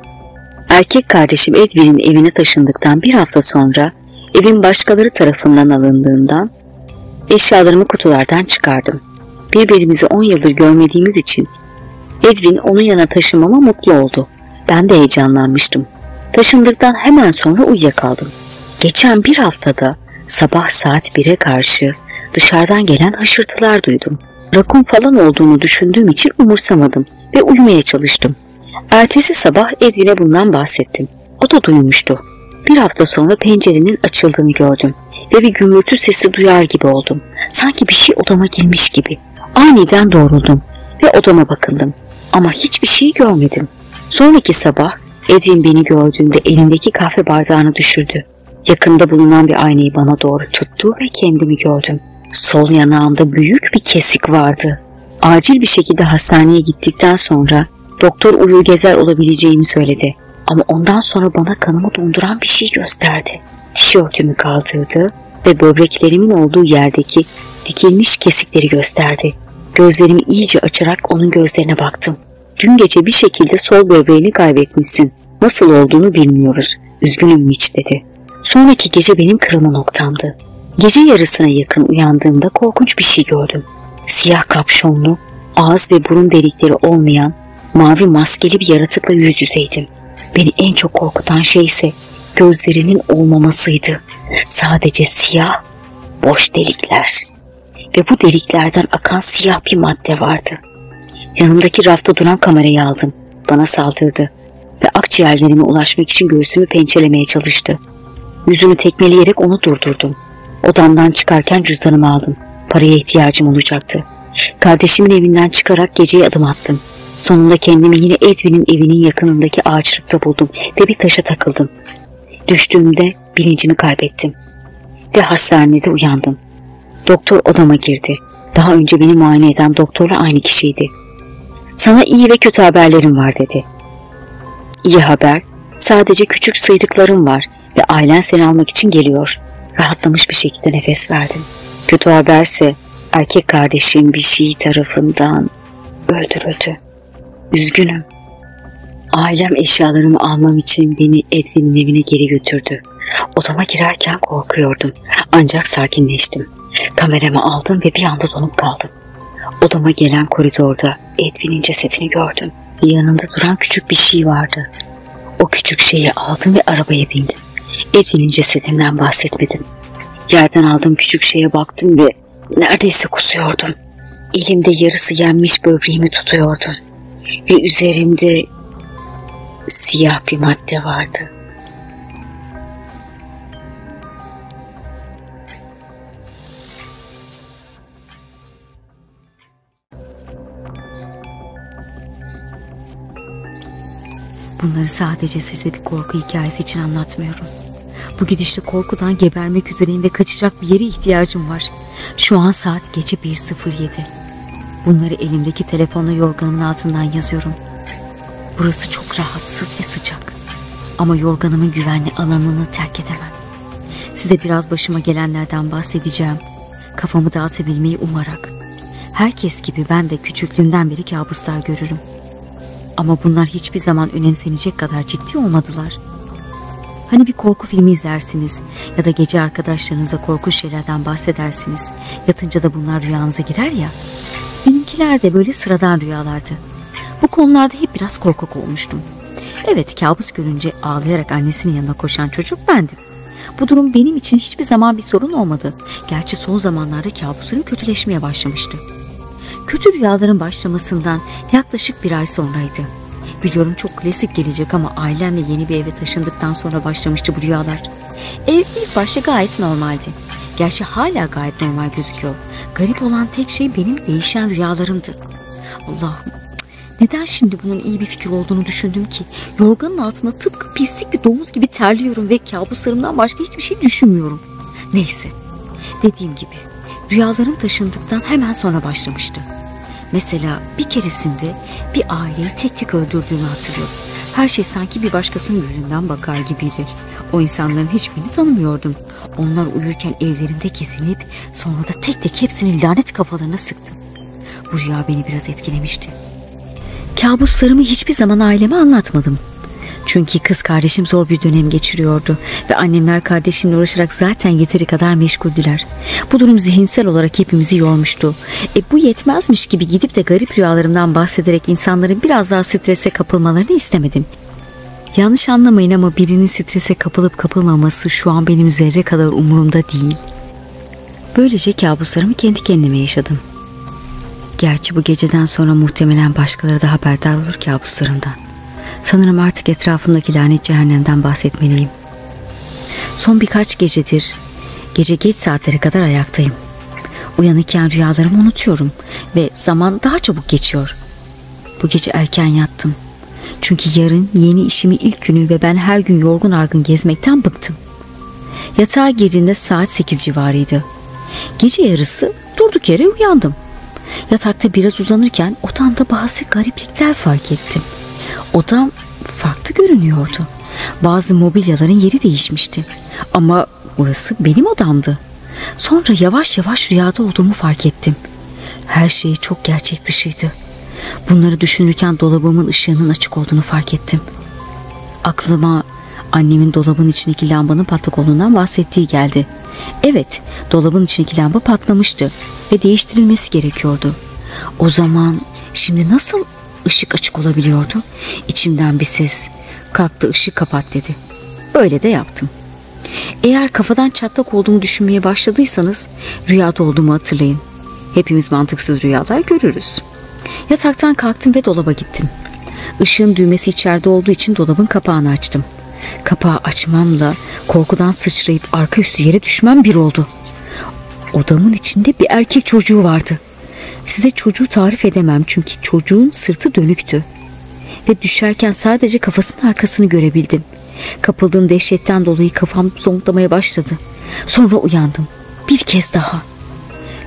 Erkek kardeşim Edwin'in evine taşındıktan bir hafta sonra evin başkaları tarafından alındığından eşyalarımı kutulardan çıkardım. Birbirimizi 10 yıldır görmediğimiz için Edwin onun yanına taşınmama mutlu oldu. Ben de heyecanlanmıştım. Taşındıktan hemen sonra uyuyakaldım. Geçen bir haftada sabah saat 1'e karşı dışarıdan gelen hışırtılar duydum. Rakun falan olduğunu düşündüğüm için umursamadım ve uyumaya çalıştım. Ertesi sabah Edwin'e bundan bahsettim. O da duymuştu. Bir hafta sonra pencerenin açıldığını gördüm ve bir gümbürtü sesi duyar gibi oldum. Sanki bir şey odama girmiş gibi. Aniden doğruldum ve odama bakındım ama hiçbir şey görmedim. Sonraki sabah Edwin beni gördüğünde elindeki kahve bardağını düşürdü. Yakında bulunan bir aynayı bana doğru tuttu ve kendimi gördüm. Sol yanağımda büyük bir kesik vardı. Acil bir şekilde hastaneye gittikten sonra doktor uyur gezer olabileceğimi söyledi. Ama ondan sonra bana kanımı donduran bir şey gösterdi. Tişörtümü kaldırdı ve böbreklerimin olduğu yerdeki dikilmiş kesikleri gösterdi. Gözlerimi iyice açarak onun gözlerine baktım. Dün gece bir şekilde sol böbreğini kaybetmişsin. Nasıl olduğunu bilmiyoruz. Üzgünüm Mitch dedi. Sonraki gece benim kırılma noktamdı. Gece yarısına yakın uyandığımda korkunç bir şey gördüm. Siyah kapşonlu, ağız ve burun delikleri olmayan, mavi maskeli bir yaratıkla yüz yüzeydim. Beni en çok korkutan şey ise gözlerinin olmamasıydı. Sadece siyah, boş delikler. Ve bu deliklerden akan siyah bir madde vardı. Yanımdaki rafta duran kamerayı aldım. Bana saldırdı ve akciğerlerime ulaşmak için göğsümü pençelemeye çalıştı. Yüzünü tekmeleyerek onu durdurdum. Odamdan çıkarken cüzdanımı aldım. Paraya ihtiyacım olacaktı. Kardeşimin evinden çıkarak geceye adım attım. Sonunda kendimi yine Edwin'in evinin yakınındaki ağaçlıkta buldum ve bir taşa takıldım. Düştüğümde bilincimi kaybettim ve hastanede uyandım. Doktor odama girdi. Daha önce beni muayene eden doktorla aynı kişiydi. Sana iyi ve kötü haberlerim var dedi. İyi haber, sadece küçük sıyrıklarım var ve ailen seni almak için geliyor. Rahatlamış bir şekilde nefes verdim. Kötü haberse erkek kardeşim bir şey tarafından öldürüldü. Üzgünüm. Ailem eşyalarımı almam için beni Edwin'in evine geri götürdü. Odama girerken korkuyordum. Ancak sakinleştim. Kameramı aldım ve bir anda donup kaldım. Odama gelen koridorda Edwin'in cesedini gördüm. Yanında duran küçük bir şey vardı. O küçük şeyi aldım ve arabaya bindim. Edwin'in cesedinden bahsetmedim. Yerden aldığım küçük şeye baktım ve neredeyse kusuyordum. Elimde yarısı yenmiş böbreğimi tutuyordum. Ve üzerinde siyah bir madde vardı. Bunları sadece size bir korku hikayesi için anlatmıyorum. Bu gidişle korkudan gebermek üzereyim ve kaçacak bir yere ihtiyacım var. Şu an saat gece 1:07. Bunları elimdeki telefonla yorganımın altından yazıyorum. Burası çok rahatsız ve sıcak. Ama yorganımın güvenli alanını terk edemem. Size biraz başıma gelenlerden bahsedeceğim. Kafamı dağıtabilmeyi umarak. Herkes gibi ben de küçüklüğümden beri kabuslar görürüm. Ama bunlar hiçbir zaman önemsenecek kadar ciddi olmadılar. Hani bir korku filmi izlersiniz ya da gece arkadaşlarınıza korkunç şeylerden bahsedersiniz. Yatınca da bunlar rüyanıza girer ya. Benimkiler de böyle sıradan rüyalardı. Bu konularda hep biraz korkak olmuştum. Evet, kabus görünce ağlayarak annesinin yanına koşan çocuk bendim. Bu durum benim için hiçbir zaman bir sorun olmadı. Gerçi son zamanlarda kabuslarım kötüleşmeye başlamıştı. Kötü rüyaların başlamasından yaklaşık 1 ay sonraydı. Biliyorum çok klasik gelecek ama ailemle yeni bir eve taşındıktan sonra başlamıştı bu rüyalar. Ev ilk başta gayet normaldi. Gerçi hala gayet normal gözüküyor. Garip olan tek şey benim değişen rüyalarımdı. Allah'ım, neden şimdi bunun iyi bir fikir olduğunu düşündüm ki? Yorganın altında tıpkı pislik bir domuz gibi terliyorum ve kabuslarımdan başka hiçbir şey düşünmüyorum. Neyse, dediğim gibi rüyalarım taşındıktan hemen sonra başlamıştı. Mesela bir keresinde bir aileyi tek tek öldürdüğünü hatırlıyorum. Her şey sanki bir başkasının yüzünden bakar gibiydi. O insanların hiçbirini tanımıyordum. Onlar uyurken evlerinde gezinip sonra da tek tek hepsini lanet kafalarına sıktım. Bu rüya beni biraz etkilemişti. Kabuslarımı hiçbir zaman aileme anlatmadım. Çünkü kız kardeşim zor bir dönem geçiriyordu ve annemler kardeşimle uğraşarak zaten yeteri kadar meşguldüler. Bu durum zihinsel olarak hepimizi yormuştu. Bu yetmezmiş gibi gidip de garip rüyalarımdan bahsederek insanların biraz daha strese kapılmalarını istemedim. Yanlış anlamayın ama birinin strese kapılıp kapılmaması şu an benim zerre kadar umurumda değil. Böylece kabuslarımı kendi kendime yaşadım. Gerçi bu geceden sonra muhtemelen başkaları da haberdar olur kabuslarımdan. Sanırım artık etrafımdaki lanet cehennemden bahsetmeliyim. Son birkaç gecedir gece geç saatlere kadar ayaktayım. Uyanırken rüyalarımı unutuyorum ve zaman daha çabuk geçiyor. Bu gece erken yattım. Çünkü yarın yeni işimin ilk günü ve ben her gün yorgun argın gezmekten bıktım. Yatağa girdiğimde saat 8 civarıydı. Gece yarısı durduk yere uyandım. Yatakta biraz uzanırken odamda bazı gariplikler fark ettim. Odam farklı görünüyordu. Bazı mobilyaların yeri değişmişti. Ama burası benim odamdı. Sonra yavaş yavaş rüyada olduğumu fark ettim. Her şey çok gerçek dışıydı. Bunları düşünürken dolabımın ışığının açık olduğunu fark ettim. Aklıma annemin dolabın içindeki lambanın patlak olduğundan bahsettiği geldi. Evet, dolabın içindeki lamba patlamıştı ve değiştirilmesi gerekiyordu. O zaman şimdi nasıl ışık açık olabiliyordu? İçimden bir ses, kalktı ışığı kapat dedi. Böyle de yaptım. Eğer kafadan çatlak olduğumu düşünmeye başladıysanız rüyada olduğumu hatırlayın. Hepimiz mantıksız rüyalar görürüz. Yataktan kalktım ve dolaba gittim. Işığın düğmesi içeride olduğu için dolabın kapağını açtım. Kapağı açmamla korkudan sıçrayıp arka üstü yere düşmem bir oldu. Odamın içinde bir erkek çocuğu vardı. Size çocuğu tarif edemem çünkü çocuğun sırtı dönüktü. Ve düşerken sadece kafasının arkasını görebildim. Kapıldığım dehşetten dolayı kafam zonklamaya başladı. Sonra uyandım. Bir kez daha.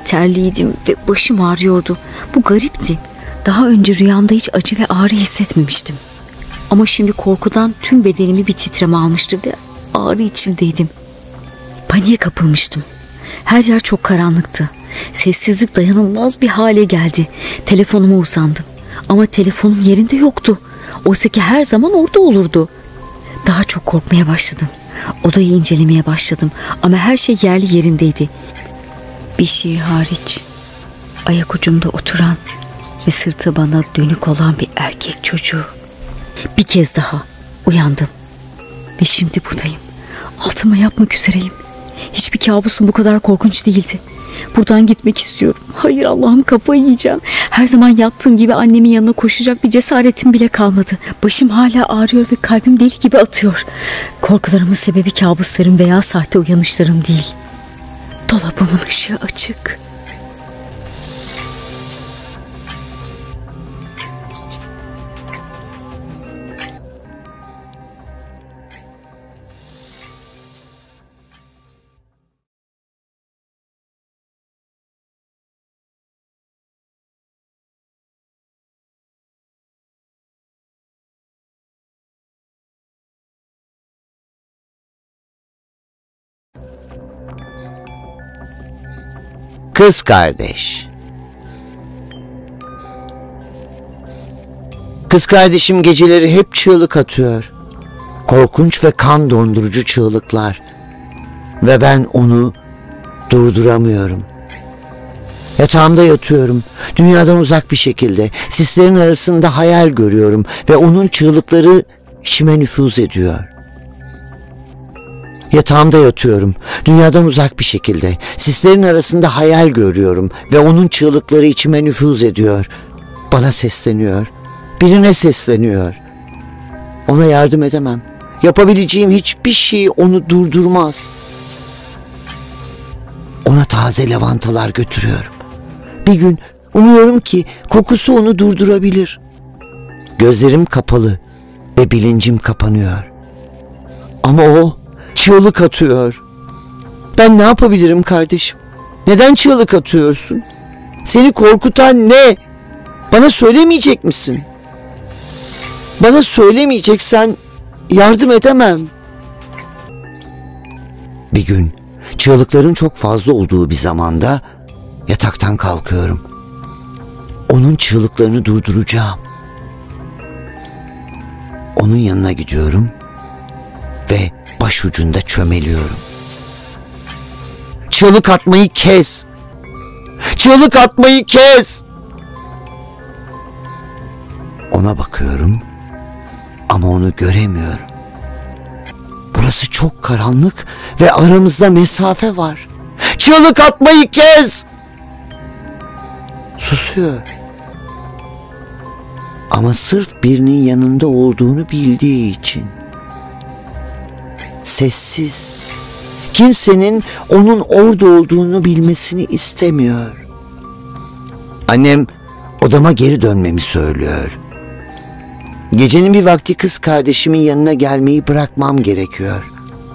Terliydim ve başım ağrıyordu. Bu garipti. Daha önce rüyamda hiç acı ve ağrı hissetmemiştim. Ama şimdi korkudan tüm bedenimi bir titreme almıştı ve ağrı içindeydim. Paniğe kapılmıştım. Her yer çok karanlıktı. Sessizlik dayanılmaz bir hale geldi. Telefonuma uzandım. Ama telefonum yerinde yoktu. Oysa ki her zaman orada olurdu. Daha çok korkmaya başladım. Odayı incelemeye başladım. Ama her şey yerli yerindeydi. Bir şey hariç. Ayak ucumda oturan ve sırtı bana dönük olan bir erkek çocuğu. Bir kez daha uyandım. Ve şimdi buradayım. Altıma yapmak üzereyim. Hiçbir kabusum bu kadar korkunç değildi. Buradan gitmek istiyorum. Hayır Allah'ım, kafayı yiyeceğim. Her zaman yaptığım gibi annemin yanına koşacak bir cesaretim bile kalmadı. Başım hala ağrıyor ve kalbim deli gibi atıyor. Korkularımın sebebi kabuslarım veya sahte uyanışlarım değil. Dolabımın ışığı açık. Kız kardeş. Kız kardeşim geceleri hep çığlık atıyor. Korkunç ve kan dondurucu çığlıklar. Ve ben onu durduramıyorum. Yatağımda yatıyorum. Dünyadan uzak bir şekilde. Sislerin arasında hayal görüyorum. Ve onun çığlıkları içime nüfuz ediyor. Yatağımda yatıyorum. Dünyadan uzak bir şekilde. Sislerin arasında hayal görüyorum. Ve onun çığlıkları içime nüfuz ediyor. Bana sesleniyor. Birine sesleniyor. Ona yardım edemem. Yapabileceğim hiçbir şey onu durdurmaz. Ona taze lavantalar götürüyorum. Bir gün umuyorum ki kokusu onu durdurabilir. Gözlerim kapalı ve bilincim kapanıyor. Ama o çığlık atıyor. Ben ne yapabilirim kardeşim? Neden çığlık atıyorsun? Seni korkutan ne? Bana söylemeyecek misin? Bana söylemeyeceksen yardım edemem. Bir gün çığlıkların çok fazla olduğu bir zamanda yataktan kalkıyorum. Onun çığlıklarını durduracağım. Onun yanına gidiyorum ve başucunda çömeliyorum. Çığlık atmayı kes! Çığlık atmayı kes! Ona bakıyorum ama onu göremiyorum. Burası çok karanlık ve aramızda mesafe var. Çığlık atmayı kes! Susuyor. Ama sırf birinin yanında olduğunu bildiği için. Sessiz. Kimsenin onun orada olduğunu bilmesini istemiyor. Annem odama geri dönmemi söylüyor. Gecenin bir vakti kız kardeşimin yanına gelmeyi bırakmam gerekiyor.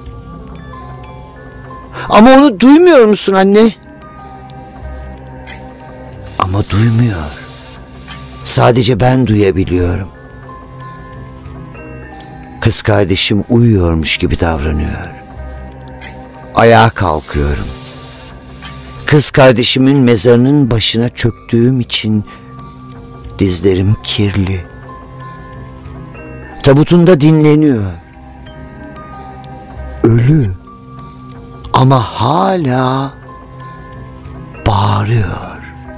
Ama onu duymuyor musun anne? Ama duymuyor. Sadece ben duyabiliyorum. Kız kardeşim uyuyormuş gibi davranıyor. Ayağa kalkıyorum. Kız kardeşimin mezarının başına çöktüğüm için dizlerim kirli. Tabutunda dinleniyor. Ölü. Ama hala bağırıyor.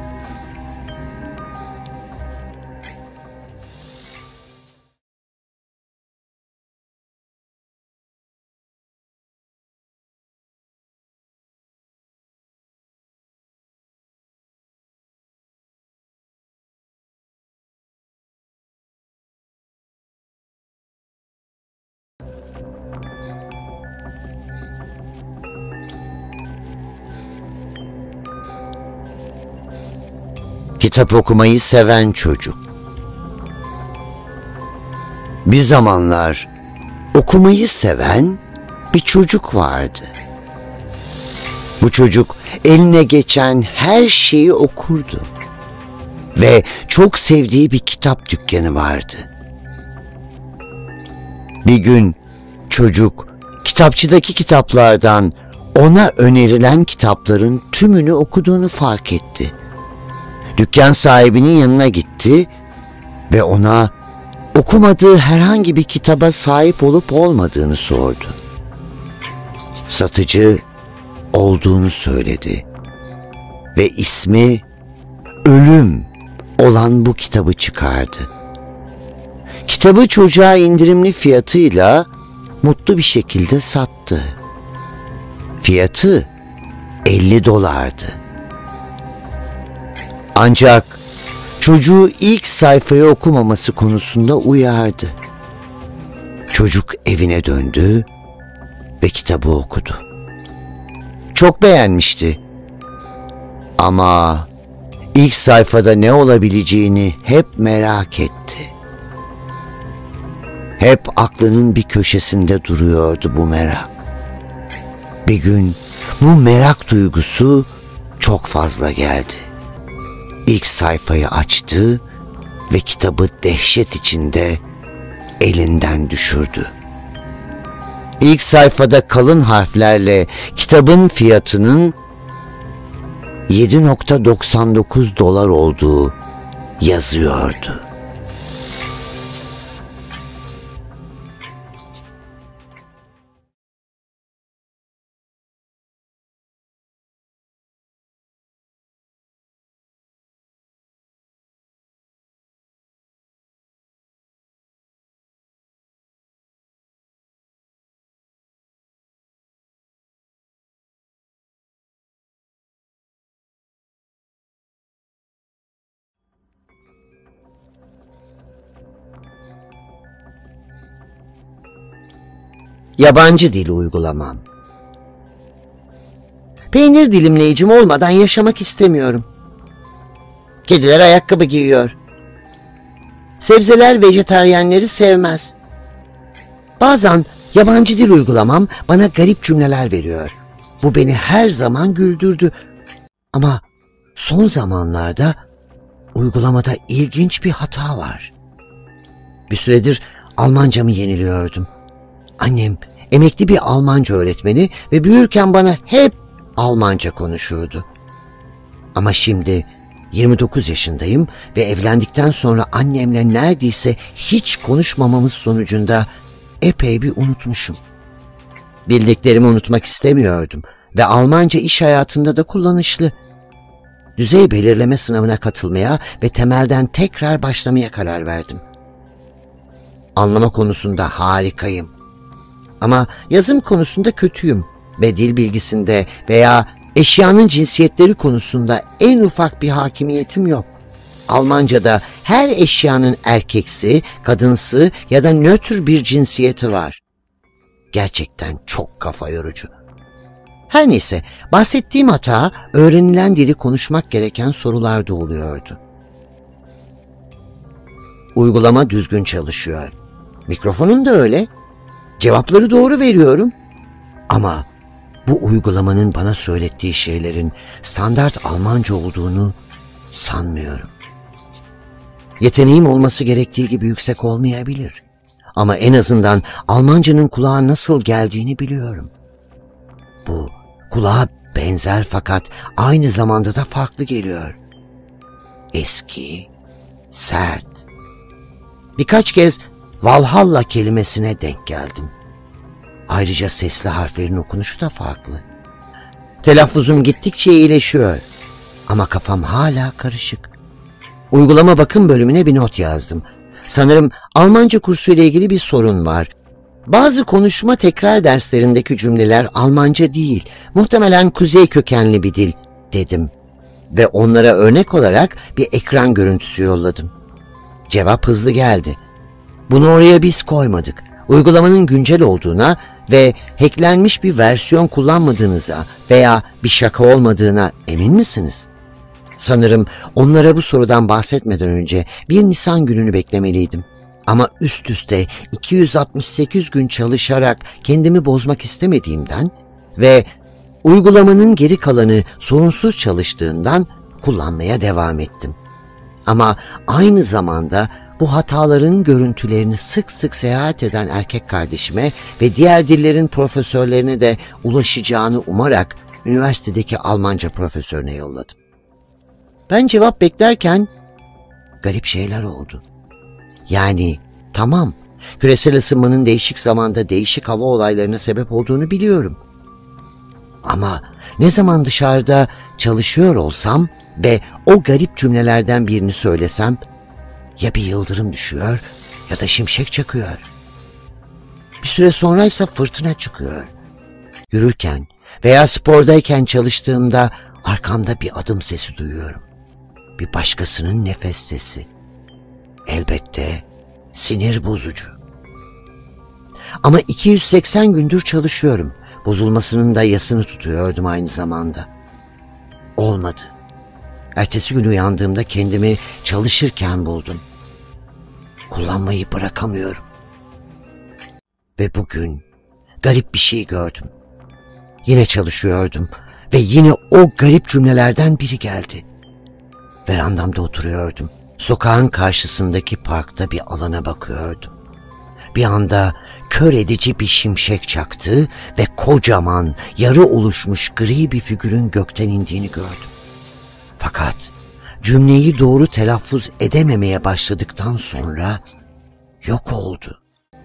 Kitap okumayı seven çocuk. Bir zamanlar okumayı seven bir çocuk vardı. Bu çocuk eline geçen her şeyi okurdu. Ve çok sevdiği bir kitap dükkanı vardı. Bir gün çocuk kitapçıdaki kitaplardan ona önerilen kitapların tümünü okuduğunu fark etti. Dükkan sahibinin yanına gitti ve ona okumadığı herhangi bir kitaba sahip olup olmadığını sordu. Satıcı olduğunu söyledi ve ismi Ölüm olan bu kitabı çıkardı. Kitabı çocuğa indirimli fiyatıyla mutlu bir şekilde sattı. Fiyatı $50. Ancak çocuğu ilk sayfayı okumaması konusunda uyardı. Çocuk evine döndü ve kitabı okudu. Çok beğenmişti. Ama ilk sayfada ne olabileceğini hep merak etti. Hep aklının bir köşesinde duruyordu bu merak. Bir gün bu merak duygusu çok fazla geldi. İlk sayfayı açtı ve kitabı dehşet içinde elinden düşürdü. İlk sayfada kalın harflerle kitabın fiyatının $7.99 olduğu yazıyordu. Yabancı dil uygulamam. Peynir dilimleyicim olmadan yaşamak istemiyorum. Kediler ayakkabı giyiyor. Sebzeler vejetaryenleri sevmez. Bazen yabancı dil uygulamam bana garip cümleler veriyor. Bu beni her zaman güldürdü. Ama son zamanlarda uygulamada ilginç bir hata var. Bir süredir Almancamı yeniliyordum. Annem emekli bir Almanca öğretmeni ve büyürken bana hep Almanca konuşurdu. Ama şimdi 29 yaşındayım ve evlendikten sonra annemle neredeyse hiç konuşmamamız sonucunda epey bir unutmuşum. Bildiklerimi unutmak istemiyordum ve Almanca iş hayatında da kullanışlı. Düzey belirleme sınavına katılmaya ve temelden tekrar başlamaya karar verdim. Anlama konusunda harikayım. Ama yazım konusunda kötüyüm ve dil bilgisinde veya eşyanın cinsiyetleri konusunda en ufak bir hakimiyetim yok. Almanca'da her eşyanın erkeksi, kadınsı ya da nötr bir cinsiyeti var. Gerçekten çok kafa yorucu. Her neyse, bahsettiğim hata öğrenilen dili konuşmak gereken sorularda oluyordu. Uygulama düzgün çalışıyor. Mikrofonun da öyle. Cevapları doğru veriyorum. Ama bu uygulamanın bana söylettiği şeylerin standart Almanca olduğunu sanmıyorum. Yeteneğim olması gerektiği gibi yüksek olmayabilir. Ama en azından Almancanın kulağa nasıl geldiğini biliyorum. Bu kulağa benzer fakat aynı zamanda da farklı geliyor. Eski, sert. Birkaç kez Valhalla kelimesine denk geldim. Ayrıca sesli harflerin okunuşu da farklı. Telaffuzum gittikçe iyileşiyor. Ama kafam hala karışık. Uygulama bakım bölümüne bir not yazdım. Sanırım Almanca kursu ile ilgili bir sorun var. Bazı konuşma tekrar derslerindeki cümleler Almanca değil, muhtemelen kuzey kökenli bir dil, dedim. Ve onlara örnek olarak bir ekran görüntüsü yolladım. Cevap hızlı geldi. Bunu oraya biz koymadık. Uygulamanın güncel olduğuna ve hacklenmiş bir versiyon kullanmadığınıza veya bir şaka olmadığına emin misiniz? Sanırım onlara bu sorudan bahsetmeden önce 1 Nisan gününü beklemeliydim. Ama üst üste 268 gün çalışarak kendimi bozmak istemediğimden ve Uygulamanın geri kalanı sorunsuz çalıştığından kullanmaya devam ettim. Ama aynı zamanda bu hataların görüntülerini sık sık seyahat eden erkek kardeşime ve diğer dillerin profesörlerine de ulaşacağını umarak üniversitedeki Almanca profesörüne yolladım. Ben cevap beklerken garip şeyler oldu. Yani tamam, küresel ısınmanın değişik zamanda değişik hava olaylarına sebep olduğunu biliyorum. Ama ne zaman dışarıda çalışıyor olsam ve o garip cümlelerden birini söylesem, ya bir yıldırım düşüyor ya da şimşek çakıyor. Bir süre sonraysa fırtına çıkıyor. Yürürken veya spordayken çalıştığımda arkamda bir adım sesi duyuyorum. Bir başkasının nefes sesi. Elbette sinir bozucu. Ama 280 gündür çalışıyorum. Bozulmasının da yasını tutuyordum aynı zamanda. Olmadı. Ertesi gün uyandığımda kendimi çalışırken buldum. Kullanmayı bırakamıyorum. Ve bugün garip bir şey gördüm. Yine çalışıyordum ve yine o garip cümlelerden biri geldi. Verandamda oturuyordum. Sokağın karşısındaki parkta bir alana bakıyordum. Bir anda kör edici bir şimşek çaktı ve kocaman, yarı oluşmuş gri bir figürün gökten indiğini gördüm. Fakat cümleyi doğru telaffuz edememeye başladıktan sonra yok oldu.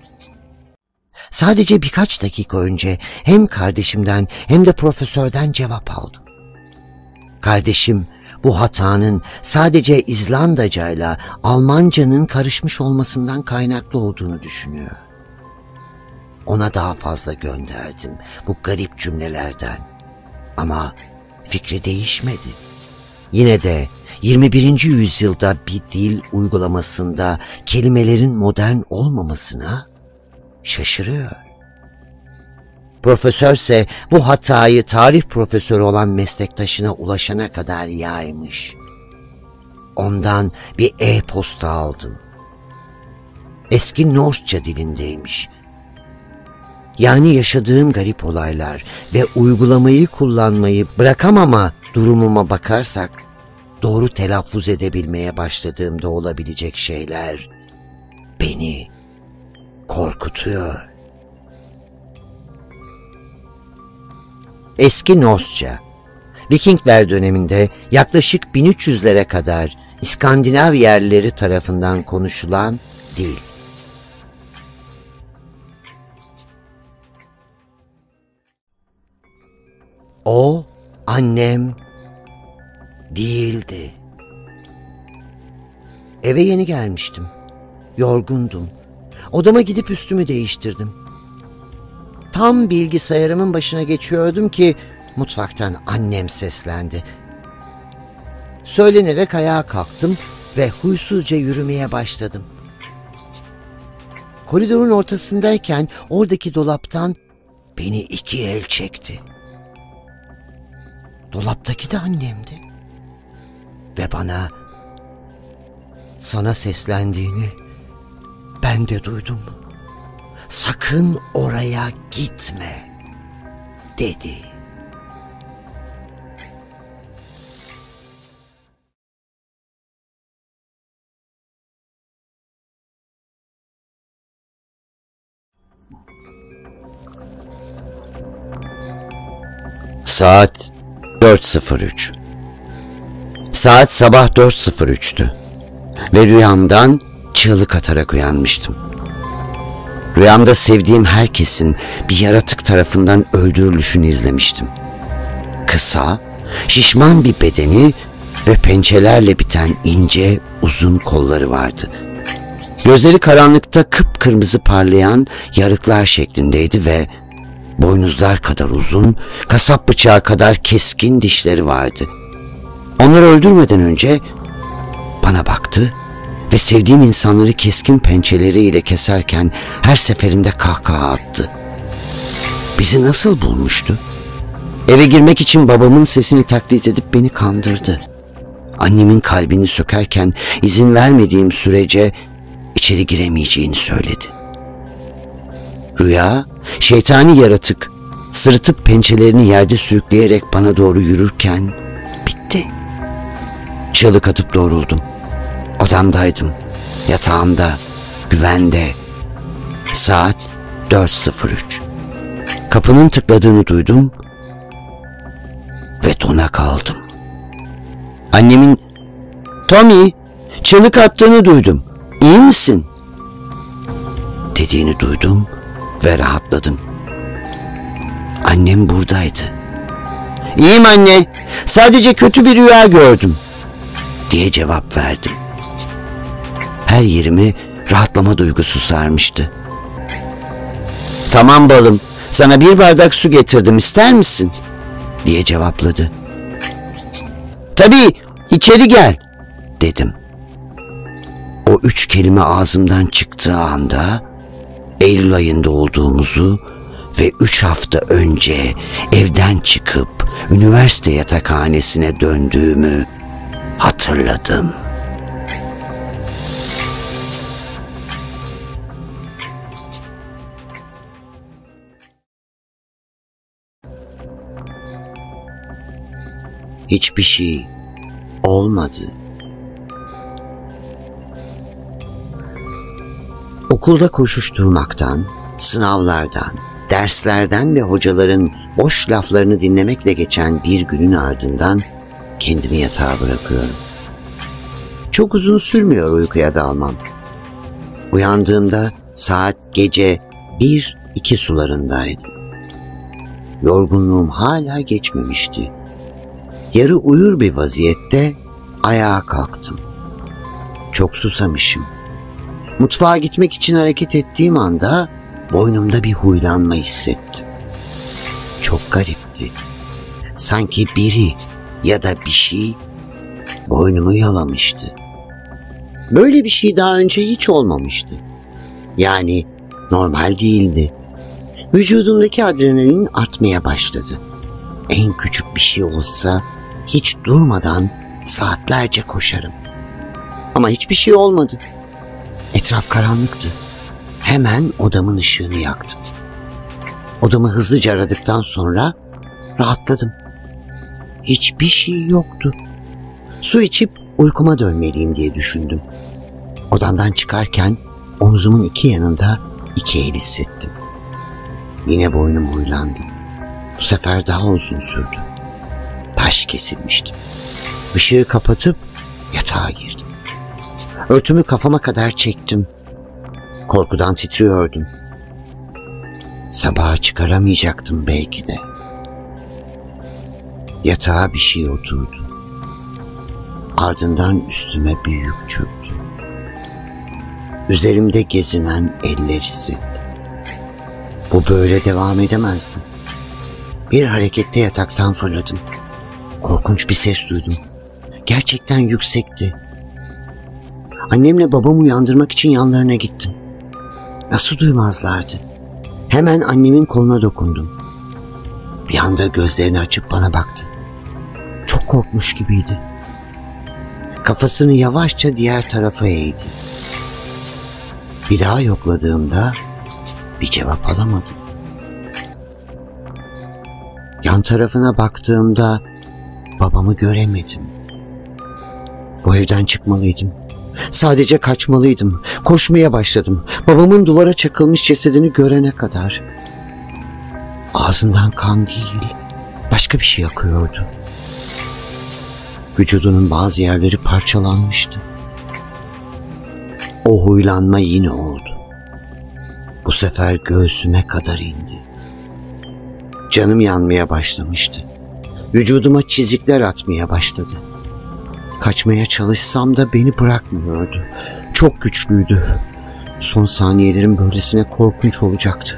Sadece birkaç dakika önce hem kardeşimden hem de profesörden cevap aldım. Kardeşim bu hatanın sadece İzlandacayla Almancanın karışmış olmasından kaynaklı olduğunu düşünüyor. Ona daha fazla gönderdim bu garip cümlelerden. Ama fikri değişmedi. Yine de 21. yüzyılda bir dil uygulamasında kelimelerin modern olmamasına şaşırıyor. Profesörse bu hatayı tarih profesörü olan meslektaşına ulaşana kadar yaymış. Ondan bir e-posta aldım. Eski Norseça dilindeymiş. Yani yaşadığım garip olaylar ve uygulamayı kullanmayı bırakamama durumuma bakarsak, doğru telaffuz edebilmeye başladığımda olabilecek şeyler beni korkutuyor. Eski Norseça, Vikingler döneminde yaklaşık 1300'lere kadar İskandinav yerlileri tarafından konuşulan dil. O annem değildi. Eve yeni gelmiştim. Yorgundum. Odama gidip üstümü değiştirdim. Tam bilgisayarımın başına geçiyordum ki mutfaktan annem seslendi. Söylenerek ayağa kalktım ve huysuzca yürümeye başladım. Koridorun ortasındayken oradaki dolaptan beni iki el çekti. Dolaptaki de annemdi. Ve bana, sana seslendiğini ben de duydum. Sakın oraya gitme, dedi. Saat 4:03. Saat sabah 4:03'tü. Ve rüyamdan çığlık atarak uyanmıştım. Rüyamda sevdiğim herkesin bir yaratık tarafından öldürülüşünü izlemiştim. Kısa, şişman bir bedeni ve pençelerle biten ince, uzun kolları vardı. Gözleri karanlıkta kıpkırmızı parlayan yarıklar şeklindeydi ve boynuzlar kadar uzun, kasap bıçağı kadar keskin dişleri vardı. Onları öldürmeden önce bana baktı ve sevdiğim insanları keskin pençeleriyle keserken her seferinde kahkaha attı. Bizi nasıl bulmuştu? Eve girmek için babamın sesini taklit edip beni kandırdı. Annemin kalbini sökerken izin vermediğim sürece içeri giremeyeceğini söyledi. Rüya, şeytani yaratık sırıtıp pençelerini yerde sürükleyerek bana doğru yürürken bitti. Çığlık atıp doğruldum. Odamdaydım. Yatağımda, güvende. Saat 4:03. Kapının tıkladığını duydum ve dona kaldım. Annemin "Tommy, çığlık attığını duydum. İyi misin?" dediğini duydum ve rahatladım. Annem buradaydı. "İyiyim anne, sadece kötü bir rüya gördüm," diye cevap verdim. Her yerimi rahatlama duygusu sarmıştı. "Tamam balım, sana bir bardak su getirdim, ister misin?" diye cevapladı. "Tabii, içeri gel," dedim. O 3 kelime ağzımdan çıktığı anda Eylül ayında olduğumuzu ve 3 hafta önce evden çıkıp üniversite yatakhanesine döndüğümü hatırladım. Hiçbir şey olmadı. Okulda koşuşturmaktan, sınavlardan, derslerden ve hocaların boş laflarını dinlemekle geçen bir günün ardından kendimi yatağa bırakıyorum. Çok uzun sürmüyor uykuya dalmam. Uyandığımda saat gece 1-2 sularındaydı. Yorgunluğum hala geçmemişti. Yarı uyur bir vaziyette ayağa kalktım. Çok susamışım. Mutfağa gitmek için hareket ettiğim anda boynumda bir huylanma hissettim. Çok garipti. Sanki biri ya da bir şey boynumu yalamıştı. Böyle bir şey daha önce hiç olmamıştı. Yani normal değildi. Vücudumdaki adrenalin artmaya başladı. En küçük bir şey olsa hiç durmadan saatlerce koşarım. Ama hiçbir şey olmadı. Etraf karanlıktı. Hemen odamın ışığını yaktım. Odamı hızlıca aradıktan sonra rahatladım. Hiçbir şey yoktu. Su içip uykuma dönmeliyim diye düşündüm. Odamdan çıkarken omzumun 2 yanında 2 el hissettim. Yine boynum huylandı. Bu sefer daha uzun sürdü. Taş kesilmiştim. Işığı kapatıp yatağa girdim. Örtümü kafama kadar çektim. Korkudan titriyordum. Sabaha çıkaramayacaktım belki de. Yatağa bir şey oturdu. Ardından üstüme bir yük çöktü. Üzerimde gezinen eller hissettim. Bu böyle devam edemezdi. Bir harekette yataktan fırladım. Korkunç bir ses duydum. Gerçekten yüksekti. Annemle babamı uyandırmak için yanlarına gittim. Nasıl duymazlardı? Hemen annemin koluna dokundum. Bir anda gözlerini açıp bana baktı. Çok korkmuş gibiydi. Kafasını yavaşça diğer tarafa eğdi. Bir daha yokladığımda bir cevap alamadım. Yan tarafına baktığımda babamı göremedim. Bu evden çıkmalıydım. Sadece kaçmalıydım. Koşmaya başladım. Babamın duvara çakılmış cesedini görene kadar. Ağzından kan değil, başka bir şey akıyordu. Vücudunun bazı yerleri parçalanmıştı. O huylanma yine oldu. Bu sefer göğsüme kadar indi. Canım yanmaya başlamıştı. Vücuduma çizikler atmaya başladı. Kaçmaya çalışsam da beni bırakmıyordu. Çok güçlüydü. Son saniyelerim böylesine korkunç olacaktı.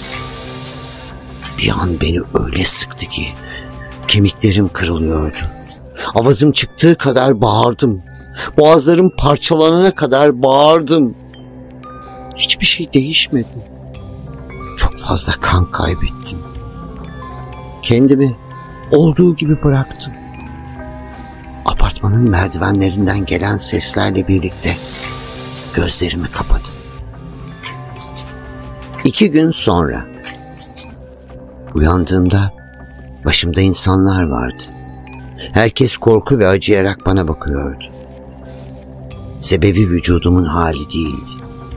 Bir an beni öyle sıktı ki kemiklerim kırılıyordu. Avazım çıktığı kadar bağırdım. Boğazlarım parçalanana kadar bağırdım. Hiçbir şey değişmedi. Çok fazla kan kaybettim. Kendimi olduğu gibi bıraktım. Apartmanın merdivenlerinden gelen seslerle birlikte gözlerimi kapadım. 2 gün sonra Uyandığımda başımda insanlar vardı. Herkes korku ve acıyarak bana bakıyordu. Sebebi vücudumun hali değildi.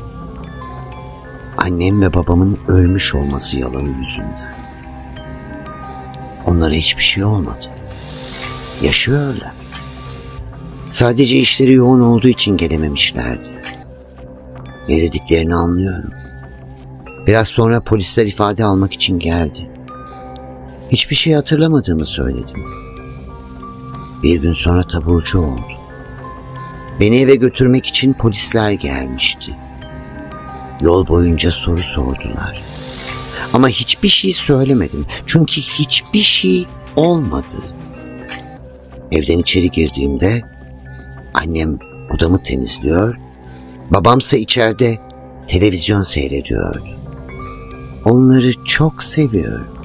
Annem ve babamın ölmüş olması yalanı yüzünden. Onlara hiçbir şey olmadı. Yaşıyorlar. Sadece işleri yoğun olduğu için gelememişlerdi. Ne dediklerini anlıyorum. Biraz sonra polisler ifade almak için geldi. Hiçbir şey hatırlamadığımı söyledim. Bir gün sonra taburcu oldu. Beni eve götürmek için polisler gelmişti. Yol boyunca soru sordular. Ama hiçbir şey söylemedim. Çünkü hiçbir şey olmadı. Evden içeri girdiğimde annem odamı temizliyor, babamsa içeride televizyon seyrediyordu. Onları çok seviyorum.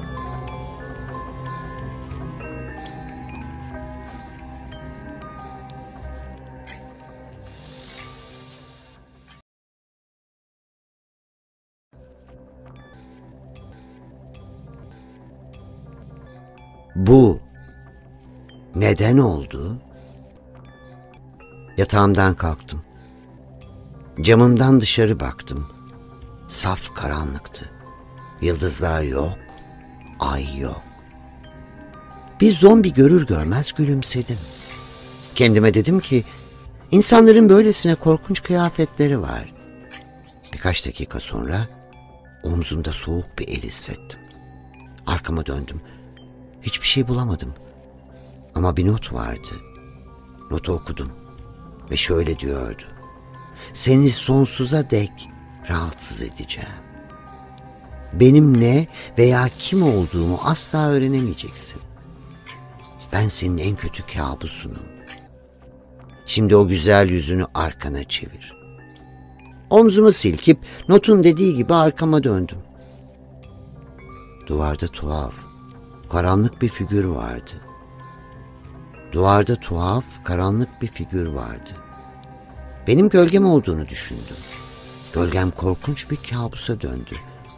Bu neden oldu? Yatağımdan kalktım. Camımdan dışarı baktım. Saf karanlıktı. Yıldızlar yok, ay yok. Bir zombi görür görmez gülümsedim. Kendime dedim ki, insanların böylesine korkunç kıyafetleri var. Birkaç dakika sonra omzumda soğuk bir el hissettim. Arkama döndüm. Hiçbir şey bulamadım. Ama bir not vardı. Notu okudum ve şöyle diyordu: seni sonsuza dek rahatsız edeceğim. Benim ne veya kim olduğumu asla öğrenemeyeceksin. Ben senin en kötü kabusunum. Şimdi o güzel yüzünü arkana çevir. Omzumu silkip notun dediği gibi arkama döndüm. Duvarda tuhaf, karanlık bir figür vardı. Duvarda tuhaf, karanlık bir figür vardı. Benim gölgem olduğunu düşündüm. Gölgem korkunç bir kabusa döndü.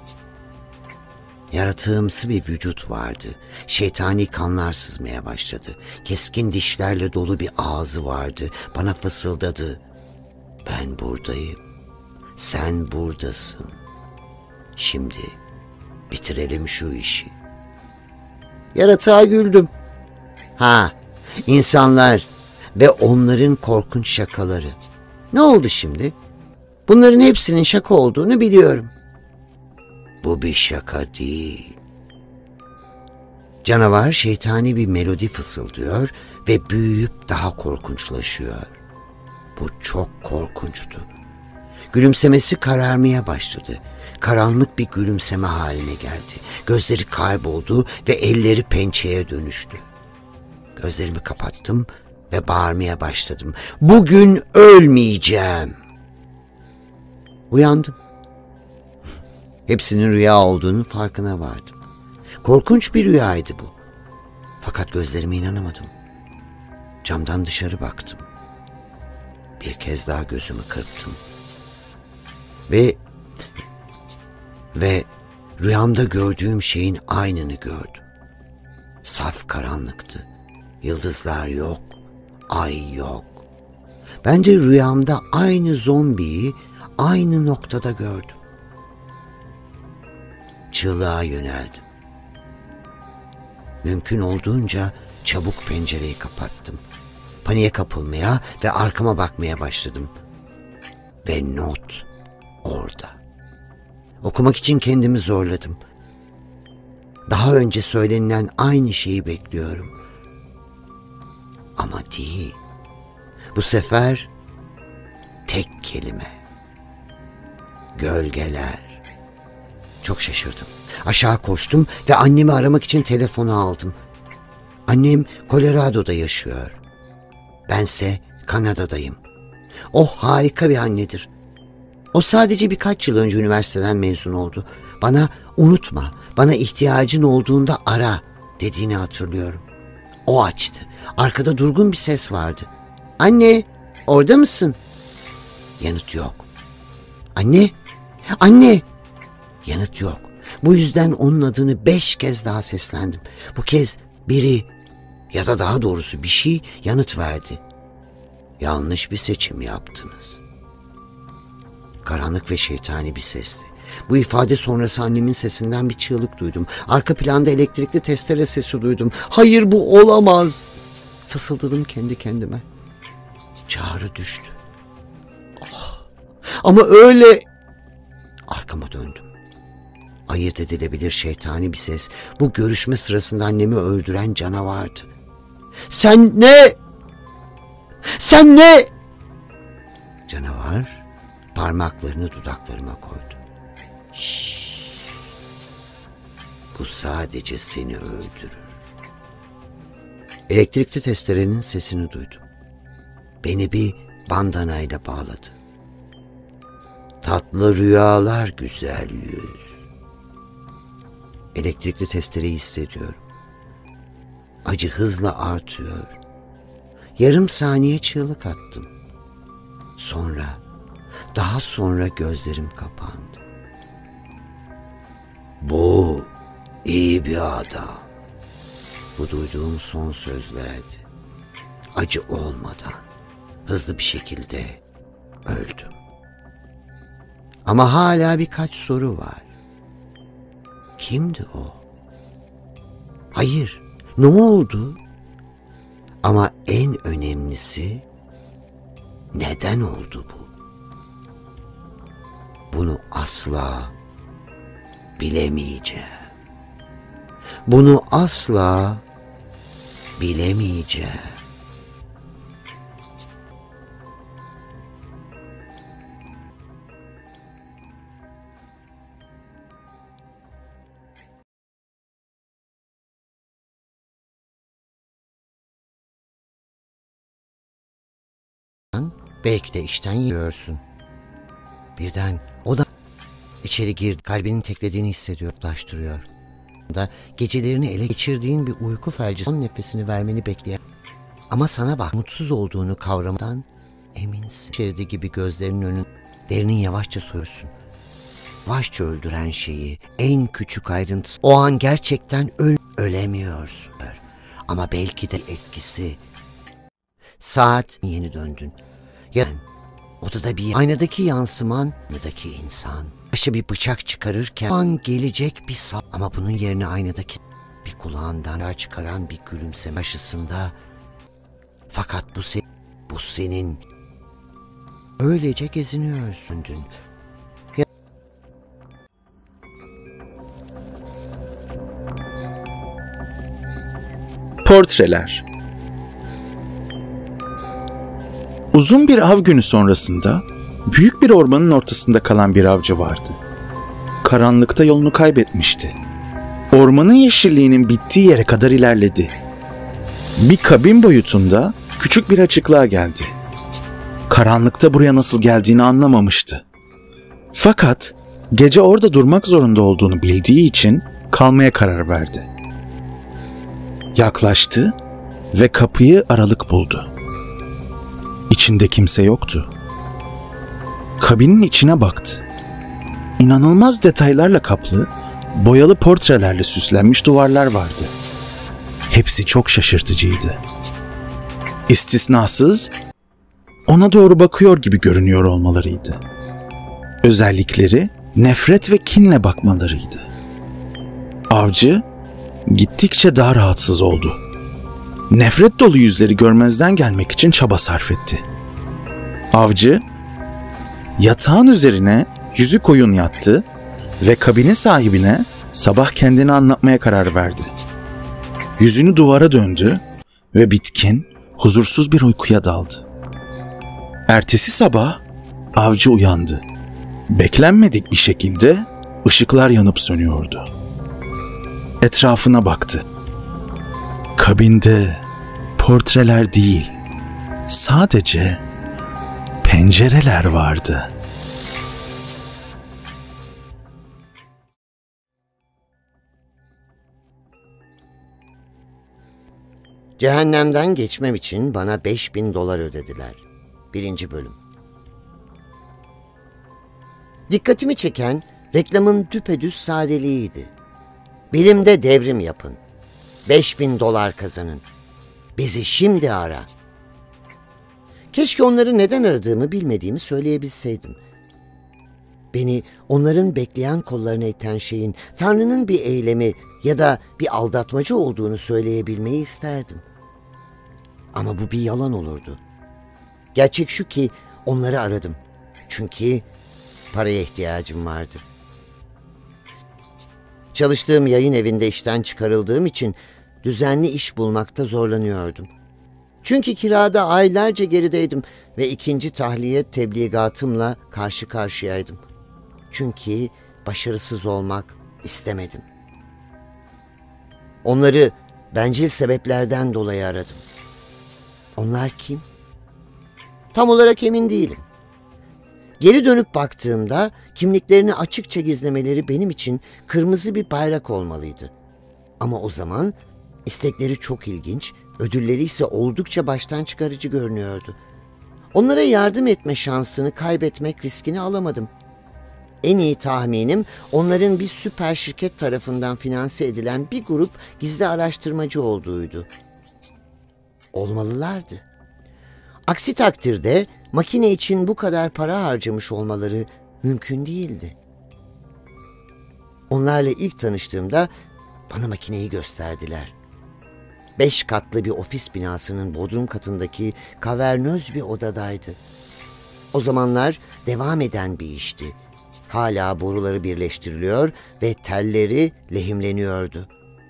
Yaratığımsı bir vücut vardı. Şeytani kanlar sızmaya başladı. Keskin dişlerle dolu bir ağzı vardı. Bana fısıldadı: ben buradayım. Sen buradasın. Şimdi bitirelim şu işi. Yaratığa güldüm. İnsanlar ve onların korkunç şakaları. Ne oldu şimdi? Bunların hepsinin şaka olduğunu biliyorum. Bu bir şaka değil. Canavar şeytani bir melodi fısıldıyor ve büyüyüp daha korkunçlaşıyor. Bu çok korkunçtu. Gülümsemesi kararmaya başladı. Karanlık bir gülümseme haline geldi. Gözleri kayboldu ve elleri pençeye dönüştü. Gözlerimi kapattım ve bağırmaya başladım: bugün ölmeyeceğim. Uyandım. Hepsinin rüya olduğunun farkına vardım. Korkunç bir rüyaydı bu. Fakat gözlerime inanamadım. Camdan dışarı baktım. Bir kez daha gözümü kırptım. Ve rüyamda gördüğüm şeyin aynını gördüm. Saf karanlıktı. Yıldızlar yok, ay yok. Ben de rüyamda aynı zombiyi aynı noktada gördüm. Çığlığa yöneldim. Mümkün olduğunca çabuk pencereyi kapattım. Paniğe kapılmaya ve arkama bakmaya başladım. Ve not orada. Okumak için kendimi zorladım. Daha önce söylenilen aynı şeyi bekliyorum. Ama değil. Bu sefer tek kelime: gölgeler. Çok şaşırdım. Aşağı koştum ve annemi aramak için telefonu aldım. Annem Colorado'da yaşıyor. Bense Kanada'dayım. O harika bir annedir. O sadece birkaç yıl önce üniversiteden mezun oldu. Bana unutma, bana ihtiyacın olduğunda ara dediğini hatırlıyorum. O açtı. Arkada durgun bir ses vardı. Anne, orada mısın? Yanıt yok. Anne, anne. Yanıt yok. Bu yüzden onun adını 5 kez daha seslendim. Bu kez biri ya da daha doğrusu bir şey yanıt verdi. Yanlış bir seçim yaptınız. Karanlık ve şeytani bir sesti. Bu ifade sonrası annemin sesinden bir çığlık duydum. Arka planda elektrikli testere sesi duydum. Hayır, bu olamaz. Fısıldadım kendi kendime. Çağrı düştü. Oh. Ama öyle... Arkama döndüm. Ayırt edilebilir şeytani bir ses. Bu görüşme sırasında annemi öldüren canavardı. Sen ne? Sen ne? Canavar parmaklarını dudaklarıma koydu. Şşş. Bu sadece seni öldürür. Elektrikli testerenin sesini duydum. Beni bir bandanayla bağladı. Tatlı rüyalar güzel yüz. Elektrikli testereyi hissediyorum. Acı hızla artıyor. Yarım saniye çığlık attım. Daha sonra gözlerim kapandı. Bu iyi bir adam. Bu duyduğum son sözlerdi. Acı olmadan hızlı bir şekilde öldüm. Ama hala birkaç soru var. Kimdi o? Hayır, ne oldu? Ama en önemlisi, neden oldu bu? Bunu asla bilemeyeceğim. Bunu asla bilemeyeceğim. Belki de işten yiyorsun. Birden o da içeri girdi. Kalbinin teklediğini hissediyor, yaklaştırıyor. Gecelerini ele geçirdiğin bir uyku felci son nefesini vermeni bekleyen. Ama sana bak, mutsuz olduğunu kavramadan eminsin. İçeride gibi gözlerinin önün, derinin yavaşça soyuyorsun. Yavaşça öldüren şeyi, en küçük ayrıntısı. O an gerçekten ölemiyorsun. Ama belki de etkisi. Saat yeni döndün. Yani odada bir aynadaki yansıman, aynadaki insan. Başa bir bıçak çıkarırken o an gelecek bir sap. Ama bunun yerine aynadaki bir kulağından çıkaran bir gülümseme karşısında. Fakat bu senin. Öylece geziniyorsun dün. Portreler. Uzun bir av günü sonrasında büyük bir ormanın ortasında kalan bir avcı vardı. Karanlıkta yolunu kaybetmişti. Ormanın yeşilliğinin bittiği yere kadar ilerledi. Bir kabin boyutunda küçük bir açıklığa geldi. Karanlıkta buraya nasıl geldiğini anlamamıştı. Fakat gece orada durmak zorunda olduğunu bildiği için kalmaya karar verdi. Yaklaştı ve kapıyı aralık buldu. İçinde kimse yoktu. Kabinin içine baktı. İnanılmaz detaylarla kaplı, boyalı portrelerle süslenmiş duvarlar vardı. Hepsi çok şaşırtıcıydı. İstisnasız, ona doğru bakıyor gibi görünüyor olmalarıydı. Özellikleri nefret ve kinle bakmalarıydı. Avcı gittikçe daha rahatsız oldu. Nefret dolu yüzleri görmezden gelmek için çaba sarf etti. Avcı, yatağın üzerine yüzü koyun yattı ve kabinin sahibine sabah kendini anlatmaya karar verdi. Yüzünü duvara döndü ve bitkin, huzursuz bir uykuya daldı. Ertesi sabah avcı uyandı. Beklenmedik bir şekilde ışıklar yanıp sönüyordu. Etrafına baktı. Kabinde portreler değil, sadece pencereler vardı. Cehennemden geçmem için bana $5.000 ödediler. 1. bölüm. Dikkatimi çeken Reklamın düpedüz sadeliğiydi. Bilimde devrim yapın. 5.000 dolar kazanın. Bizi şimdi ara. Keşke onları neden aradığımı bilmediğimi söyleyebilseydim. Beni onların bekleyen kollarına iten şeyin Tanrı'nın bir eylemi ya da bir aldatmacı olduğunu söyleyebilmeyi isterdim. Ama bu bir yalan olurdu. Gerçek şu ki onları aradım. Çünkü paraya ihtiyacım vardı. Çalıştığım yayın evinde işten çıkarıldığım için düzenli iş bulmakta zorlanıyordum. Çünkü kirada aylarca gerideydim ve ikinci tahliye tebligatımla karşı karşıyaydım. Çünkü başarısız olmak istemedim. Onları bencil sebeplerden dolayı aradım. Onlar kim? Tam olarak emin değilim. Geri dönüp baktığımda kimliklerini açıkça gizlemeleri benim için kırmızı bir bayrak olmalıydı. Ama o zaman istekleri çok ilginç, ödülleri ise oldukça baştan çıkarıcı görünüyordu. Onlara yardım etme şansını kaybetmek riskini alamadım. En iyi tahminim onların bir süper şirket tarafından finanse edilen bir grup gizli araştırmacı olduğuydu. Olmalılardı. Aksi takdirde makine için bu kadar para harcamış olmaları mümkün değildi. Onlarla ilk tanıştığımda bana makineyi gösterdiler. 5 katlı bir ofis binasının bodrum katındaki kavernöz bir odadaydı. O zamanlar devam eden bir işti. Hala boruları birleştiriliyor ve telleri lehimleniyordu.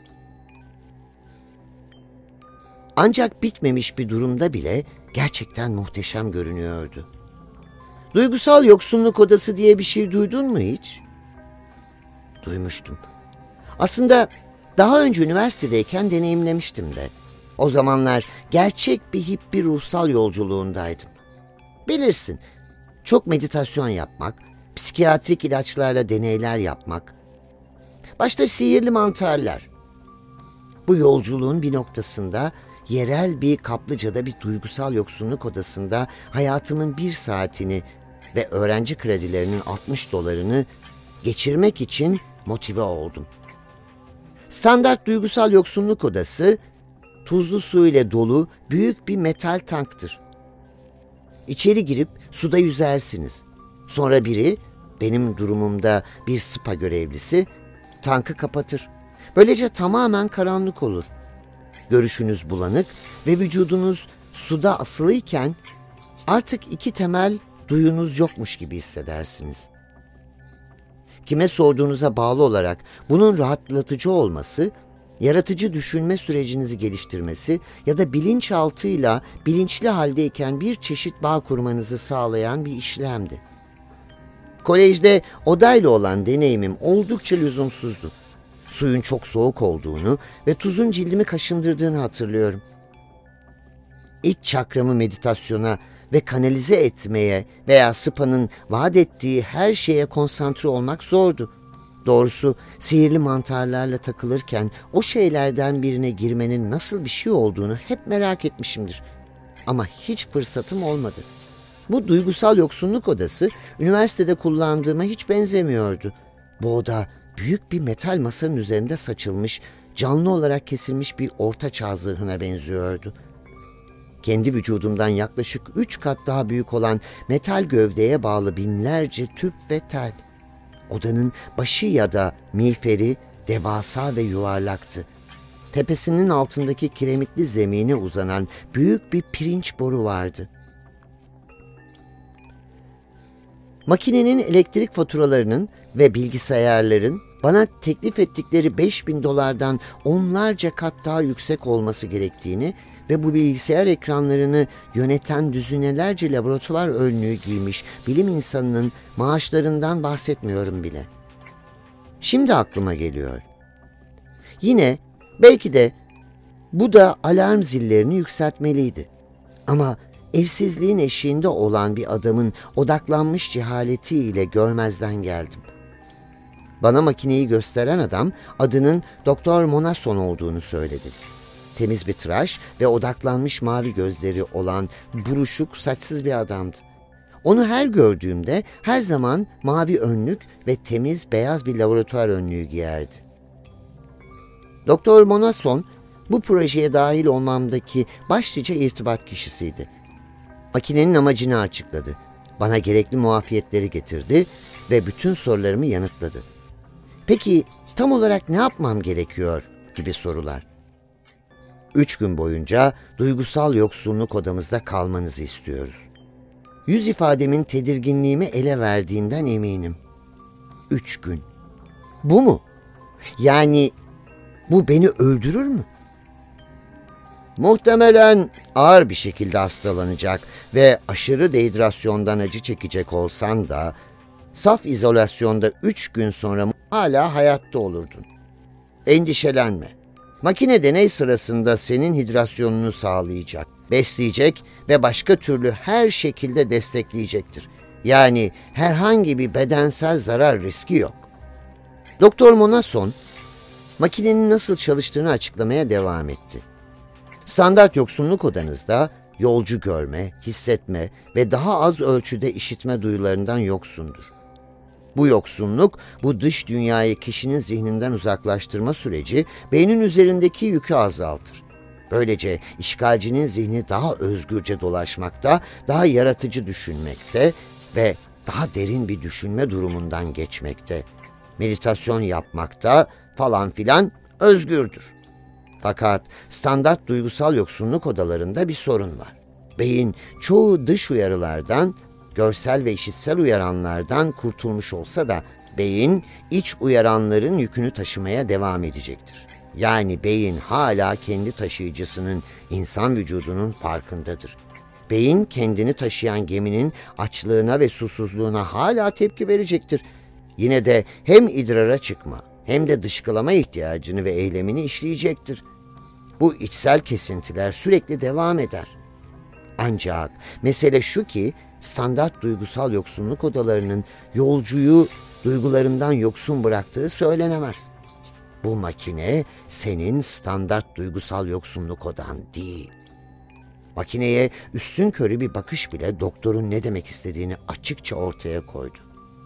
Ancak bitmemiş bir durumda bile gerçekten muhteşem görünüyordu. Duygusal yoksunluk odası diye bir şey duydun mu hiç? Duymuştum. Aslında daha önce üniversitedeyken deneyimlemiştim de. O zamanlar gerçek bir hippi ruhsal yolculuğundaydım. Bilirsin, çok meditasyon yapmak, psikiyatrik ilaçlarla deneyler yapmak, başta sihirli mantarlar. Bu yolculuğun bir noktasında yerel bir kaplıcada bir duygusal yoksunluk odasında hayatımın 1 saatini ve öğrenci kredilerinin 60 dolarını geçirmek için motive oldum. Standart duygusal yoksunluk odası tuzlu su ile dolu büyük bir metal tanktır. İçeri girip suda yüzersiniz. Sonra biri, benim durumumda bir spa görevlisi, tankı kapatır. Böylece tamamen karanlık olur. Görüşünüz bulanık ve vücudunuz suda asılıyken artık 2 temel duyunuz yokmuş gibi hissedersiniz. Kime sorduğunuza bağlı olarak bunun rahatlatıcı olması, yaratıcı düşünme sürecinizi geliştirmesi ya da bilinçaltıyla bilinçli haldeyken bir çeşit bağ kurmanızı sağlayan bir işlemdi. Kolejde odayla olan deneyimim oldukça lüzumsuzdu. Suyun çok soğuk olduğunu ve tuzun cildimi kaşındırdığını hatırlıyorum. İç çakramı meditasyona ve kanalize etmeye veya spa'nın vaat ettiği her şeye konsantre olmak zordu. Doğrusu sihirli mantarlarla takılırken o şeylerden birine girmenin nasıl bir şey olduğunu hep merak etmişimdir. Ama hiç fırsatım olmadı. Bu duygusal yoksunluk odası üniversitede kullandığıma hiç benzemiyordu. Bu oda büyük bir metal masanın üzerinde saçılmış, canlı olarak kesilmiş bir orta çağ zırhına benziyordu. Kendi vücudumdan yaklaşık 3 kat daha büyük olan metal gövdeye bağlı binlerce tüp ve tel. Odanın başı ya da miğferi devasa ve yuvarlaktı. Tepesinin altındaki kiremitli zemine uzanan büyük bir pirinç boru vardı. Makinenin elektrik faturalarının ve bilgisayarların bana teklif ettikleri 5.000 dolardan onlarca kat daha yüksek olması gerektiğini ve bu bilgisayar ekranlarını yöneten düzinelerce laboratuvar önlüğü giymiş bilim insanının maaşlarından bahsetmiyorum bile. Şimdi aklıma geliyor. Yine belki de bu da alarm zillerini yükseltmeliydi. Ama evsizliğin eşiğinde olan bir adamın odaklanmış cehaletiyle görmezden geldim. Bana makineyi gösteren adam adının Doktor Monason olduğunu söyledi. Temiz bir tıraş ve odaklanmış mavi gözleri olan buruşuk saçsız bir adamdı. Onu her gördüğümde her zaman mavi önlük ve temiz beyaz bir laboratuvar önlüğü giyerdi. Doktor Monason bu projeye dahil olmamdaki başlıca irtibat kişisiydi. Makinenin amacını açıkladı. Bana gerekli muafiyetleri getirdi ve bütün sorularımı yanıtladı. Peki tam olarak ne yapmam gerekiyor gibi sorular. 3 gün boyunca duygusal yoksunluk odamızda kalmanızı istiyoruz. Yüz ifademin tedirginliğimi ele verdiğinden eminim. 3 gün. Bu mu? Yani bu beni öldürür mü? Muhtemelen ağır bir şekilde hastalanacak ve aşırı dehidrasyondan acı çekecek olsan da saf izolasyonda 3 gün sonra hala hayatta olurdun. Endişelenme. Makine deney sırasında senin hidrasyonunu sağlayacak, besleyecek ve başka türlü her şekilde destekleyecektir. Yani herhangi bir bedensel zarar riski yok. Doktor Monason, makinenin nasıl çalıştığını açıklamaya devam etti. Standart yoksunluk odanızda yolcu görme, hissetme ve daha az ölçüde işitme duyularından yoksundur. Bu yoksunluk, bu dış dünyayı kişinin zihninden uzaklaştırma süreci beynin üzerindeki yükü azaltır. Böylece işgalcinin zihni daha özgürce dolaşmakta, daha yaratıcı düşünmekte ve daha derin bir düşünme durumundan geçmekte, meditasyon yapmakta falan filan özgürdür. Fakat standart duygusal yoksunluk odalarında bir sorun var. Beyin çoğu dış uyarılardan, görsel ve işitsel uyaranlardan kurtulmuş olsa da beyin iç uyaranların yükünü taşımaya devam edecektir. Yani beyin hala kendi taşıyıcısının, insan vücudunun farkındadır. Beyin kendini taşıyan geminin açlığına ve susuzluğuna hala tepki verecektir. Yine de hem idrara çıkma hem de dışkılama ihtiyacını ve eylemini işleyecektir. Bu içsel kesintiler sürekli devam eder. Ancak mesele şu ki standart duygusal yoksunluk odalarının yolcuyu duygularından yoksun bıraktığı söylenemez. Bu makine senin standart duygusal yoksunluk odan değil. Makineye üstünkörü bir bakış bile doktorun ne demek istediğini açıkça ortaya koydu.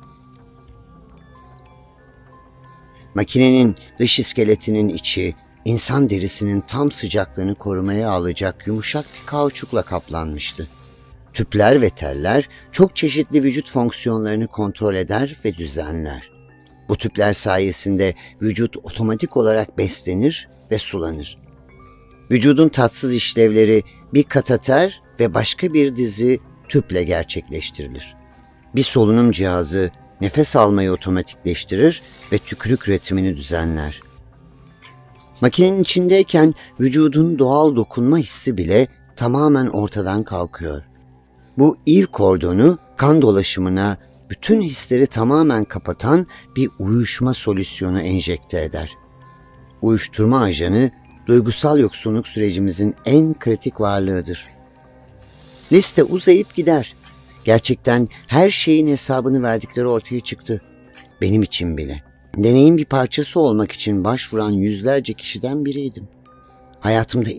Makinenin dış iskeletinin içi, insan derisinin tam sıcaklığını korumaya alacak yumuşak bir kauçukla kaplanmıştı. Tüpler ve teller çok çeşitli vücut fonksiyonlarını kontrol eder ve düzenler. Bu tüpler sayesinde vücut otomatik olarak beslenir ve sulanır. Vücudun tatsız işlevleri bir kateter ve başka bir dizi tüple gerçekleştirilir. Bir solunum cihazı nefes almayı otomatikleştirir ve tükürük üretimini düzenler. Makinenin içindeyken vücudun doğal dokunma hissi bile tamamen ortadan kalkıyor. Bu IV kordonu kan dolaşımına bütün hisleri tamamen kapatan bir uyuşma solüsyonu enjekte eder. Uyuşturma ajanı duygusal yoksunluk sürecimizin en kritik varlığıdır. Liste uzayıp gider. Gerçekten her şeyin hesabını verdikleri ortaya çıktı. Benim için bile. Deneyin bir parçası olmak için başvuran yüzlerce kişiden biriydim. Hayatımda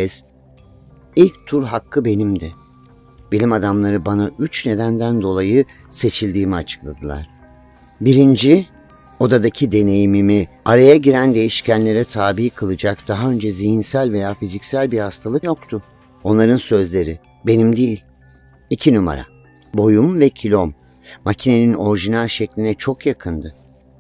ilk tur hakkı benimdi. Bilim adamları bana 3 nedenden dolayı seçildiğimi açıkladılar. Birinci, odadaki deneyimimi araya giren değişkenlere tabi kılacak daha önce zihinsel veya fiziksel bir hastalık yoktu. Onların sözleri, benim değil. 2 numara, boyum ve kilom makinenin orijinal şekline çok yakındı.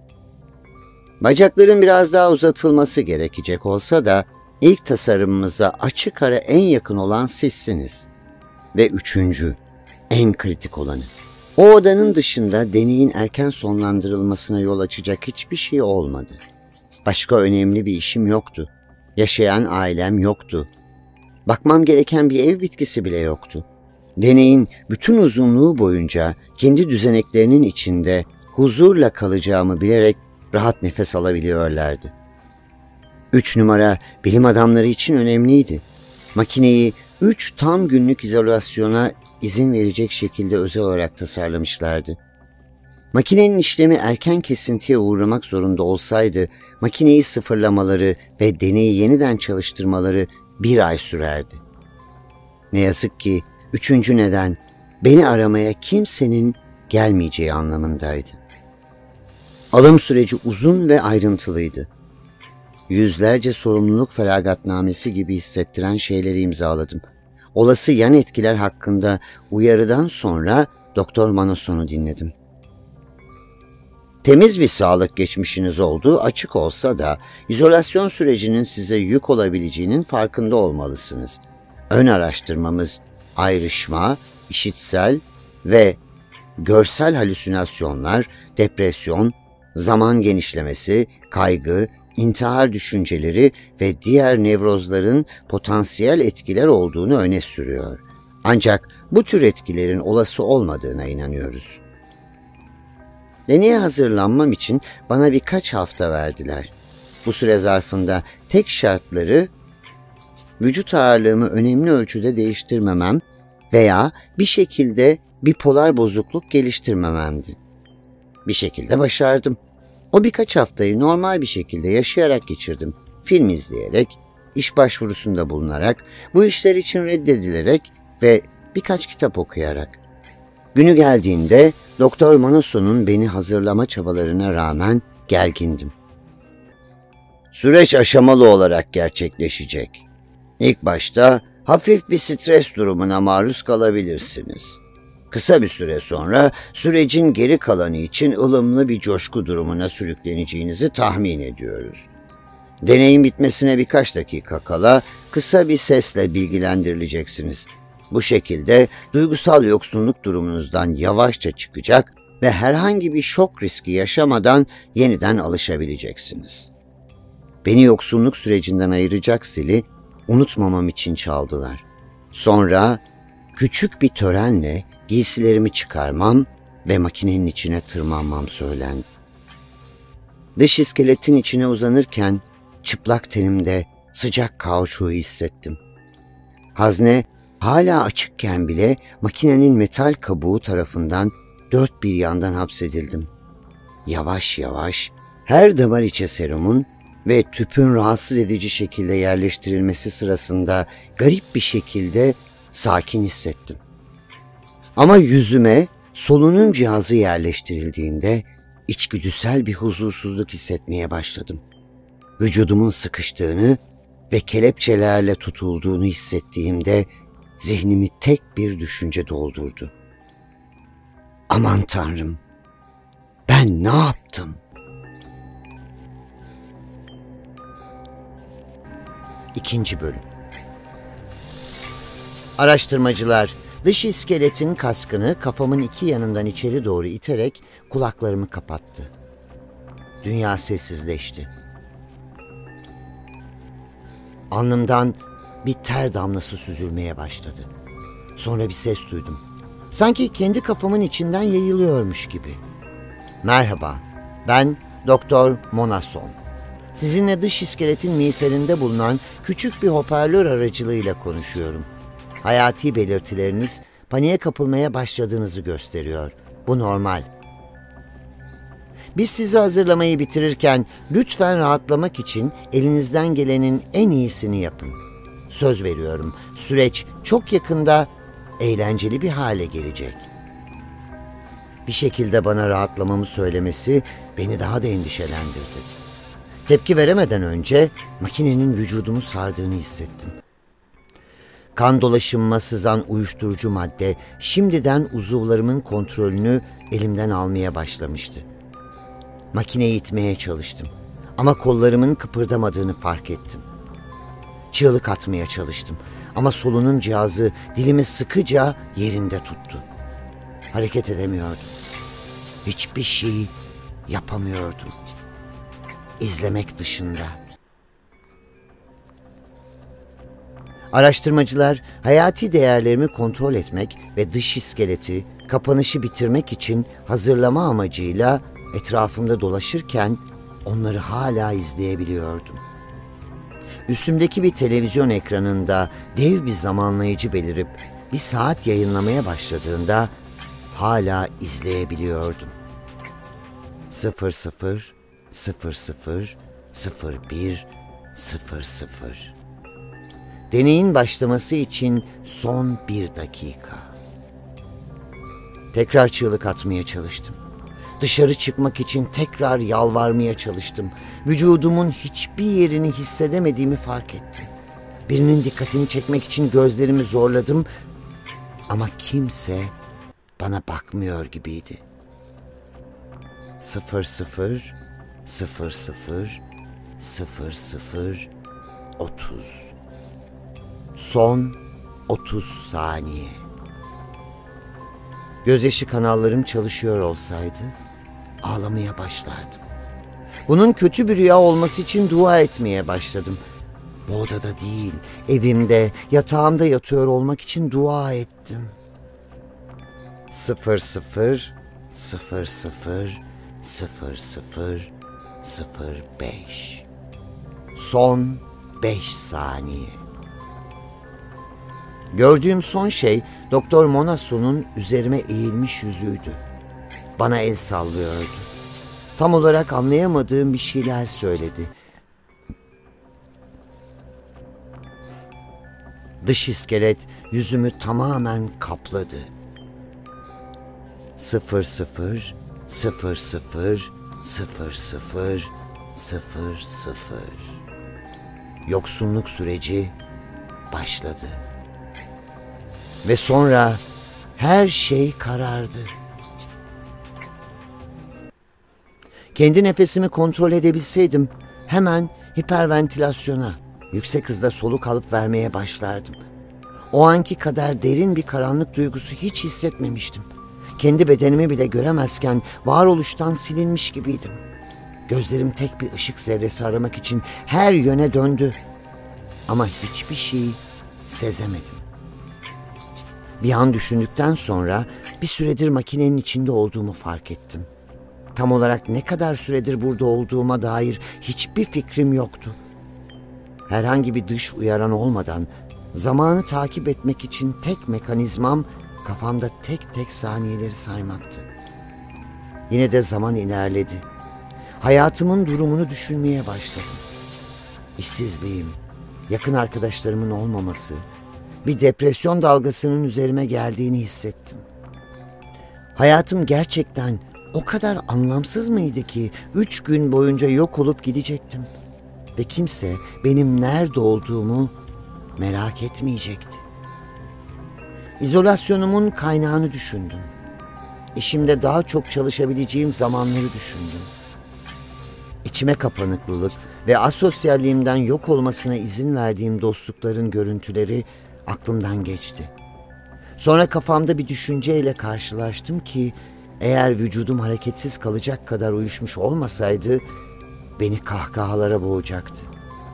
Bacakların biraz daha uzatılması gerekecek olsa da ilk tasarımımıza açık ara en yakın olan sizsiniz. Ve 3. en kritik olanı. O odanın dışında deneyin erken sonlandırılmasına yol açacak hiçbir şey olmadı. Başka önemli bir işim yoktu. Yaşayan ailem yoktu. Bakmam gereken bir ev bitkisi bile yoktu. Deneyin bütün uzunluğu boyunca kendi düzeneklerinin içinde huzurla kalacağımı bilerek rahat nefes alabiliyorlardı. 3 numara bilim adamları için önemliydi. Makineyi 3 tam günlük izolasyona izin verecek şekilde özel olarak tasarlamışlardı. Makinenin işlemi erken kesintiye uğramak zorunda olsaydı, makineyi sıfırlamaları ve deneyi yeniden çalıştırmaları 1 ay sürerdi. Ne yazık ki 3. neden, beni aramaya kimsenin gelmeyeceği anlamındaydı. Alım süreci uzun ve ayrıntılıydı. Yüzlerce sorumluluk feragatnamesi gibi hissettiren şeyleri imzaladım. Olası yan etkiler hakkında uyarıdan sonra Doktor Manasson'u dinledim. Temiz bir sağlık geçmişiniz olduğu açık olsa da izolasyon sürecinin size yük olabileceğinin farkında olmalısınız. Ön araştırmamız ayrışma, işitsel ve görsel halüsinasyonlar, depresyon, zaman genişlemesi, kaygı, intihar düşünceleri ve diğer nevrozların potansiyel etkiler olduğunu öne sürüyor. Ancak bu tür etkilerin olası olmadığına inanıyoruz. Deneye hazırlanmam için bana birkaç hafta verdiler. Bu süre zarfında tek şartları vücut ağırlığımı önemli ölçüde değiştirmemem veya bir şekilde bipolar bozukluk geliştirmememdi. Bir şekilde başardım. O birkaç haftayı normal bir şekilde yaşayarak geçirdim. Film izleyerek, iş başvurusunda bulunarak, bu işler için reddedilerek ve birkaç kitap okuyarak. Günü geldiğinde Doktor Manasson'un beni hazırlama çabalarına rağmen gergindim. Süreç aşamalı olarak gerçekleşecek. İlk başta hafif bir stres durumuna maruz kalabilirsiniz. Kısa bir süre sonra sürecin geri kalanı için ılımlı bir coşku durumuna sürükleneceğinizi tahmin ediyoruz. Deneyin bitmesine birkaç dakika kala kısa bir sesle bilgilendirileceksiniz. Bu şekilde duygusal yoksunluk durumunuzdan yavaşça çıkacak ve herhangi bir şok riski yaşamadan yeniden alışabileceksiniz. Beni yoksunluk sürecinden ayıracak zili unutmamam için çaldılar. Sonra küçük bir törenle giysilerimi çıkarmam ve makinenin içine tırmanmam söylendi. Dış iskeletin içine uzanırken çıplak tenimde sıcak kauçuğu hissettim. Hazne hala açıkken bile makinenin metal kabuğu tarafından dört bir yandan hapsedildim. Yavaş yavaş her damar içi serumun ve tüpün rahatsız edici şekilde yerleştirilmesi sırasında garip bir şekilde sakin hissettim. Ama yüzüme solunum cihazı yerleştirildiğinde içgüdüsel bir huzursuzluk hissetmeye başladım. Vücudumun sıkıştığını ve kelepçelerle tutulduğunu hissettiğimde zihnimi tek bir düşünce doldurdu. Aman Tanrım, ben ne yaptım? İkinci bölüm. Araştırmacılar dış iskeletin kaskını kafamın iki yanından içeri doğru iterek kulaklarımı kapattı. Dünya sessizleşti. Alnımdan bir ter damlası süzülmeye başladı. Sonra bir ses duydum. Sanki kendi kafamın içinden yayılıyormuş gibi. Merhaba, ben Doktor Manason. Sizinle dış iskeletin miğferinde bulunan küçük bir hoparlör aracılığıyla konuşuyorum. Hayati belirtileriniz paniğe kapılmaya başladığınızı gösteriyor. Bu normal. Biz sizi hazırlamayı bitirirken lütfen rahatlamak için elinizden gelenin en iyisini yapın. Söz veriyorum, süreç çok yakında eğlenceli bir hale gelecek. Bir şekilde bana rahatlamamı söylemesi beni daha da endişelendirdi. Tepki veremeden önce makinenin vücudumu sardığını hissettim. Kan dolaşımıma sızan uyuşturucu madde şimdiden uzuvlarımın kontrolünü elimden almaya başlamıştı. Makineyi itmeye çalıştım ama kollarımın kıpırdamadığını fark ettim. Çığlık atmaya çalıştım ama solunum cihazı dilimi sıkıca yerinde tuttu. Hareket edemiyordum. Hiçbir şey yapamıyordum. İzlemek dışında. Araştırmacılar hayati değerlerimi kontrol etmek ve dış iskeleti, kapanışı bitirmek için hazırlama amacıyla etrafımda dolaşırken onları hala izleyebiliyordum. Üstümdeki bir televizyon ekranında dev bir zamanlayıcı belirip bir saat yayınlamaya başladığında hala izleyebiliyordum. 00:00:01:00. Deneyin başlaması için son 1 dakika. Tekrar çığlık atmaya çalıştım. Dışarı çıkmak için tekrar yalvarmaya çalıştım. Vücudumun hiçbir yerini hissedemediğimi fark ettim. Birinin dikkatini çekmek için gözlerimi zorladım ama kimse bana bakmıyor gibiydi. 00 00 00 30. Son 30 saniye. Gözyaşı kanallarım çalışıyor olsaydı ağlamaya başlardım. Bunun kötü bir rüya olması için dua etmeye başladım. Bu odada değil, evimde, yatağımda yatıyor olmak için dua ettim. 00 00 00 05. Son 5 saniye. Gördüğüm son şey Doktor Monasu'nun üzerime eğilmiş yüzüydü. Bana el sallıyordu. Tam olarak anlayamadığım bir şeyler söyledi. Dış iskelet yüzümü tamamen kapladı. 00 00 00 00. Yoksunluk süreci başladı. Ve sonra her şey karardı. Kendi nefesimi kontrol edebilseydim hemen hiperventilasyona, yüksek hızda soluk alıp vermeye başlardım. O anki kadar derin bir karanlık duygusu hiç hissetmemiştim. Kendi bedenimi bile göremezken varoluştan silinmiş gibiydim. Gözlerim tek bir ışık zerresi aramak için her yöne döndü. Ama hiçbir şey sezemedim. Bir an düşündükten sonra bir süredir makinenin içinde olduğumu fark ettim. Tam olarak ne kadar süredir burada olduğuma dair hiçbir fikrim yoktu. Herhangi bir dış uyaran olmadan zamanı takip etmek için tek mekanizmam kafamda tek tek saniyeleri saymaktı. Yine de zaman ilerledi. Hayatımın durumunu düşünmeye başladım. İşsizliğim, yakın arkadaşlarımın olmaması, bir depresyon dalgasının üzerime geldiğini hissettim. Hayatım gerçekten o kadar anlamsız mıydı ki 3 gün boyunca yok olup gidecektim. Ve kimse benim nerede olduğumu merak etmeyecekti. İzolasyonumun kaynağını düşündüm. İşimde daha çok çalışabileceğim zamanları düşündüm. İçime kapanıklılık ve asosyalliğimden yok olmasına izin verdiğim dostlukların görüntüleri aklımdan geçti. Sonra kafamda bir düşünceyle karşılaştım ki eğer vücudum hareketsiz kalacak kadar uyuşmuş olmasaydı beni kahkahalara boğacaktı.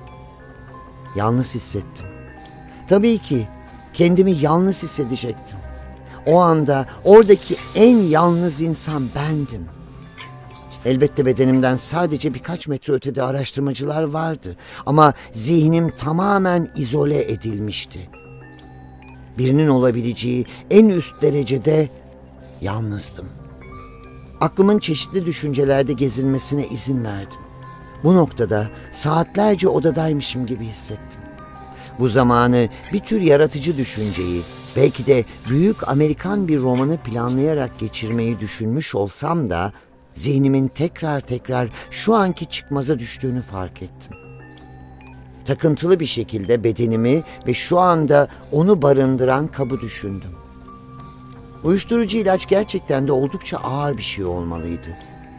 Yalnız hissettim. Tabii ki kendimi yalnız hissedecektim. O anda oradaki en yalnız insan bendim. Elbette bedenimden sadece birkaç metre ötede araştırmacılar vardı ama zihnim tamamen izole edilmişti. Birinin olabileceği en üst derecede yalnızdım. Aklımın çeşitli düşüncelerde gezinmesine izin verdim. Bu noktada saatlerce odadaymışım gibi hissettim. Bu zamanı bir tür yaratıcı düşünceyi, belki de büyük Amerikan bir romanı planlayarak geçirmeyi düşünmüş olsam da zihnimin tekrar şu anki çıkmaza düştüğünü fark ettim. Takıntılı bir şekilde bedenimi ve şu anda onu barındıran kabı düşündüm. Uyuşturucu ilaç gerçekten de oldukça ağır bir şey olmalıydı.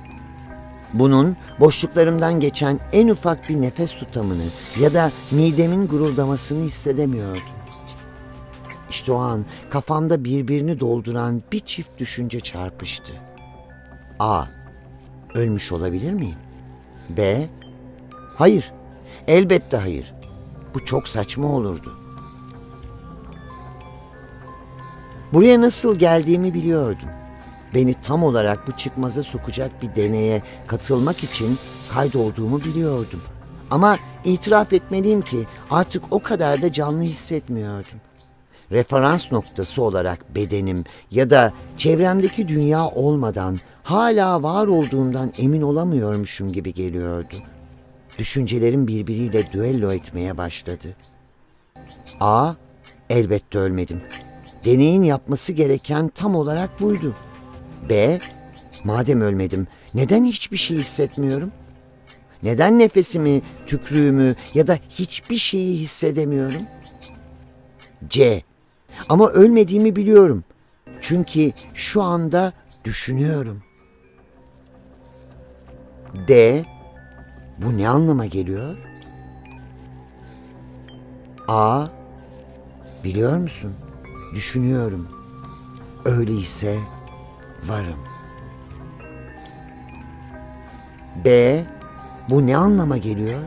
Bunun boşluklarımdan geçen en ufak bir nefes tutamını ya da midemin guruldamasını hissedemiyordum. İşte o an kafamda birbirini dolduran bir çift düşünce çarpıştı. A. Ölmüş olabilir miyim? B. Hayır. Elbette hayır. Bu çok saçma olurdu. Buraya nasıl geldiğimi biliyordum. Beni tam olarak bu çıkmaza sokacak bir deneye katılmak için kaydolduğumu biliyordum. Ama itiraf etmeliyim ki artık o kadar da canlı hissetmiyordum. Referans noktası olarak bedenim ya da çevremdeki dünya olmadan hala var olduğundan emin olamıyormuşum gibi geliyordu. Düşüncelerim birbiriyle düello etmeye başladı. A. Elbette ölmedim. Deneyin yapması gereken tam olarak buydu. B. Madem ölmedim, neden hiçbir şey hissetmiyorum? Neden nefesimi, tükrüğümü ya da hiçbir şeyi hissedemiyorum? C. Ama ölmediğimi biliyorum. Çünkü şu anda düşünüyorum. D. Bu ne anlama geliyor? A. Biliyor musun? Düşünüyorum. Öyleyse varım. B. Bu ne anlama geliyor?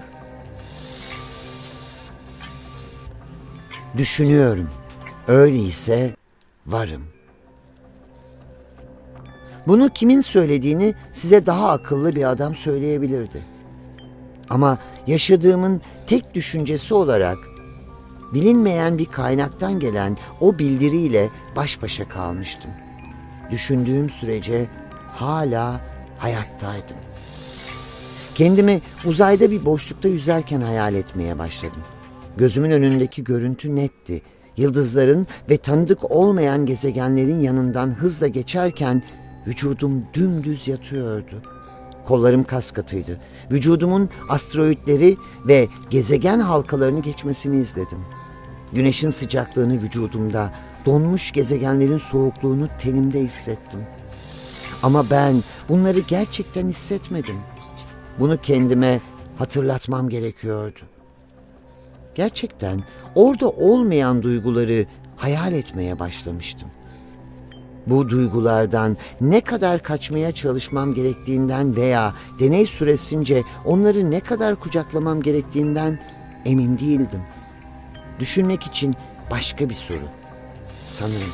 Düşünüyorum. Öyleyse varım. Bunu kimin söylediğini size daha akıllı bir adam söyleyebilirdi. Ama yaşadığımın tek düşüncesi olarak bilinmeyen bir kaynaktan gelen o bildiriyle baş başa kalmıştım. Düşündüğüm sürece hala hayattaydım. Kendimi uzayda bir boşlukta yüzerken hayal etmeye başladım. Gözümün önündeki görüntü netti. Yıldızların ve tanıdık olmayan gezegenlerin yanından hızla geçerken vücudum dümdüz yatıyordu. Kollarım kaskatıydı. Vücudumun asteroidleri ve gezegen halkalarını geçmesini izledim. Güneşin sıcaklığını vücudumda, donmuş gezegenlerin soğukluğunu tenimde hissettim. Ama ben bunları gerçekten hissetmedim. Bunu kendime hatırlatmam gerekiyordu. Gerçekten orada olmayan duyguları hayal etmeye başlamıştım. Bu duygulardan ne kadar kaçmaya çalışmam gerektiğinden veya deney süresince onları ne kadar kucaklamam gerektiğinden emin değildim. Düşünmek için başka bir soru. Sanırım.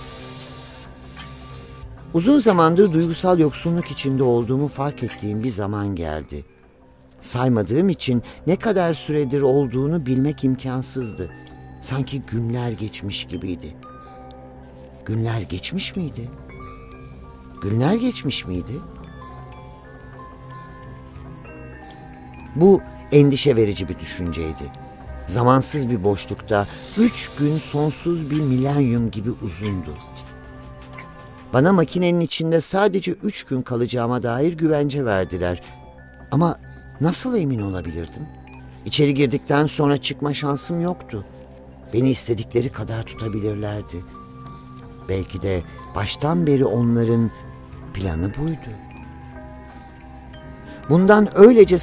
Uzun zamandır duygusal yoksunluk içinde olduğumu fark ettiğim bir zaman geldi. Saymadığım için ne kadar süredir olduğunu bilmek imkansızdı. Sanki günler geçmiş gibiydi. Günler geçmiş miydi? Günler geçmiş miydi? Bu endişe verici bir düşünceydi. Zamansız bir boşlukta 3 gün sonsuz bir milenyum gibi uzundu. Bana makinenin içinde sadece 3 gün kalacağıma dair güvence verdiler. Ama nasıl emin olabilirdim? İçeri girdikten sonra çıkma şansım yoktu. Beni istedikleri kadar tutabilirlerdi. Belki de baştan beri onların planı buydu. Bundan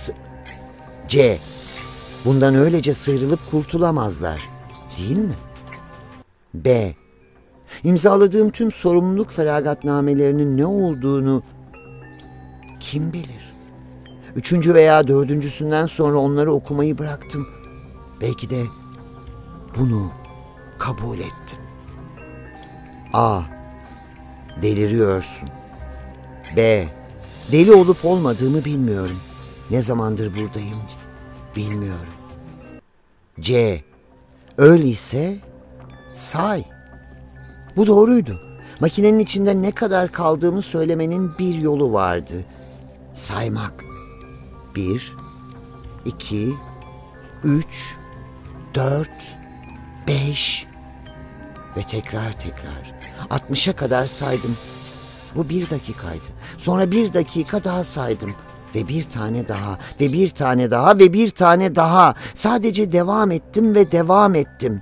öylece sıyrılıp kurtulamazlar, değil mi? B. İmzaladığım tüm sorumluluk feragatnamelerinin ne olduğunu kim bilir? 3. veya 4.'sünden sonra onları okumayı bıraktım. Belki de bunu kabul ettim. A. Deliriyorsun. B. Deli olup olmadığımı bilmiyorum. Ne zamandır buradayım bilmiyorum. C. Öyleyse say. Bu doğruydu. Makinenin içinde ne kadar kaldığımı söylemenin bir yolu vardı. Saymak. 1, 2, 3, 4, 5 ve tekrar. 60'a kadar saydım. Bu 1 dakikaydı. Sonra 1 dakika daha saydım. Ve bir tane daha, ve bir tane daha, ve bir tane daha. Sadece devam ettim ve devam ettim.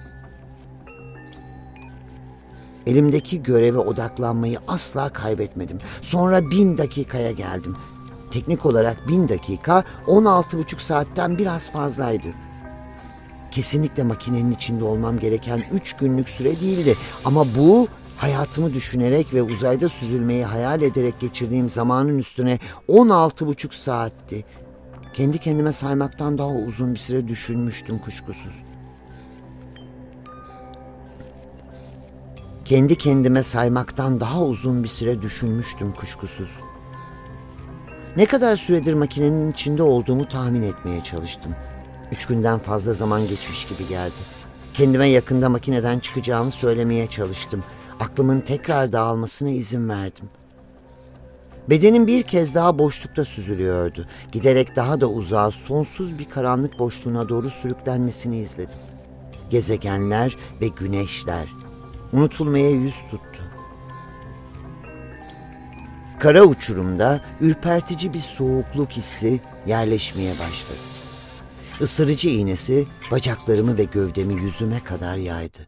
Elimdeki göreve odaklanmayı asla kaybetmedim. Sonra 1000 dakikaya geldim. Teknik olarak 1000 dakika 16,5 saatten biraz fazlaydı. Kesinlikle makinenin içinde olmam gereken 3 günlük süre değildi. Ama bu hayatımı düşünerek ve uzayda süzülmeyi hayal ederek geçirdiğim zamanın üstüne 16,5 saatti. Kendi kendime saymaktan daha uzun bir süre düşünmüştüm kuşkusuz. Kendi kendime saymaktan daha uzun bir süre düşünmüştüm kuşkusuz. Ne kadar süredir makinenin içinde olduğumu tahmin etmeye çalıştım. 3 günden fazla zaman geçmiş gibi geldi. Kendime yakında makineden çıkacağımı söylemeye çalıştım. Aklımın tekrar dağılmasına izin verdim. Bedenim bir kez daha boşlukta süzülüyordu. Giderek daha da uzağa, sonsuz bir karanlık boşluğuna doğru sürüklenmesini izledim. Gezegenler ve güneşler unutulmaya yüz tuttu. Kara uçurumda ürpertici bir soğukluk hissi yerleşmeye başladı. Isırıcı iğnesi bacaklarımı ve gövdemi yüzüme kadar yaydı.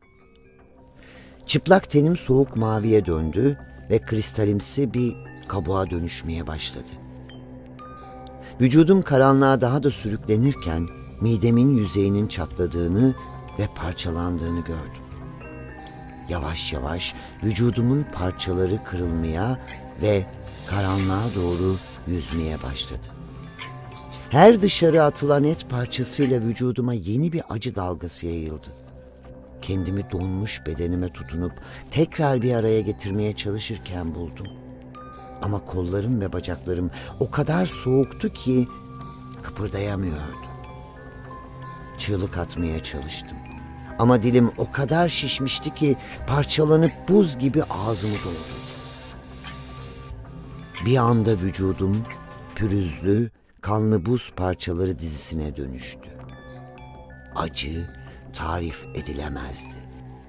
Çıplak tenim soğuk maviye döndü ve kristalimsi bir kabuğa dönüşmeye başladı. Vücudum karanlığa daha da sürüklenirken midemin yüzeyinin çatladığını ve parçalandığını gördüm. Yavaş yavaş vücudumun parçaları kırılmaya ve karanlığa doğru yüzmeye başladı. Her dışarı atılan et parçasıyla vücuduma yeni bir acı dalgası yayıldı. Kendimi donmuş bedenime tutunup tekrar bir araya getirmeye çalışırken buldum. Ama kollarım ve bacaklarım o kadar soğuktu ki kıpırdayamıyordum. Çığlık atmaya çalıştım. Ama dilim o kadar şişmişti ki parçalanıp buz gibi ağzımı doldu. Bir anda vücudum pürüzlü, kanlı buz parçaları dizisine dönüştü. Acı tarif edilemezdi.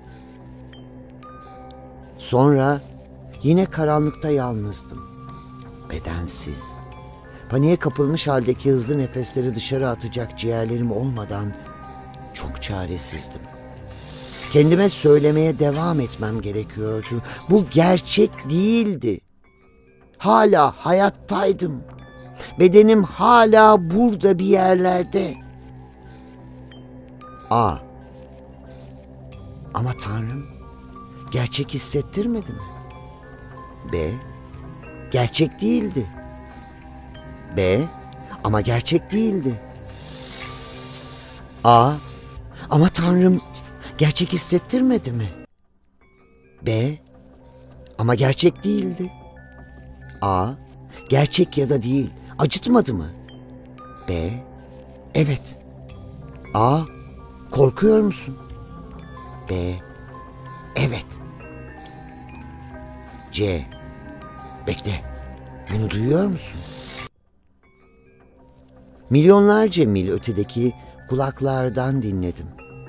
Sonra yine karanlıkta yalnızdım. Bedensiz. Paniğe kapılmış haldeki hızlı nefesleri dışarı atacak ciğerlerim olmadan çok çaresizdim. Kendime söylemeye devam etmem gerekiyordu. Bu gerçek değildi. Hala hayattaydım. Bedenim hala burada bir yerlerde. Ama Tanrım gerçek hissettirmedi mi? B. Gerçek değildi. B. Ama gerçek değildi. Ama Tanrım gerçek hissettirmedi mi? B. Ama gerçek değildi. Gerçek ya da değil. Acıtmadı mı? B. Evet. Korkuyor musun? B. Evet. C. Bekle. Bunu duyuyor musun? Milyonlarca mil ötedeki kulaklardan dinledim.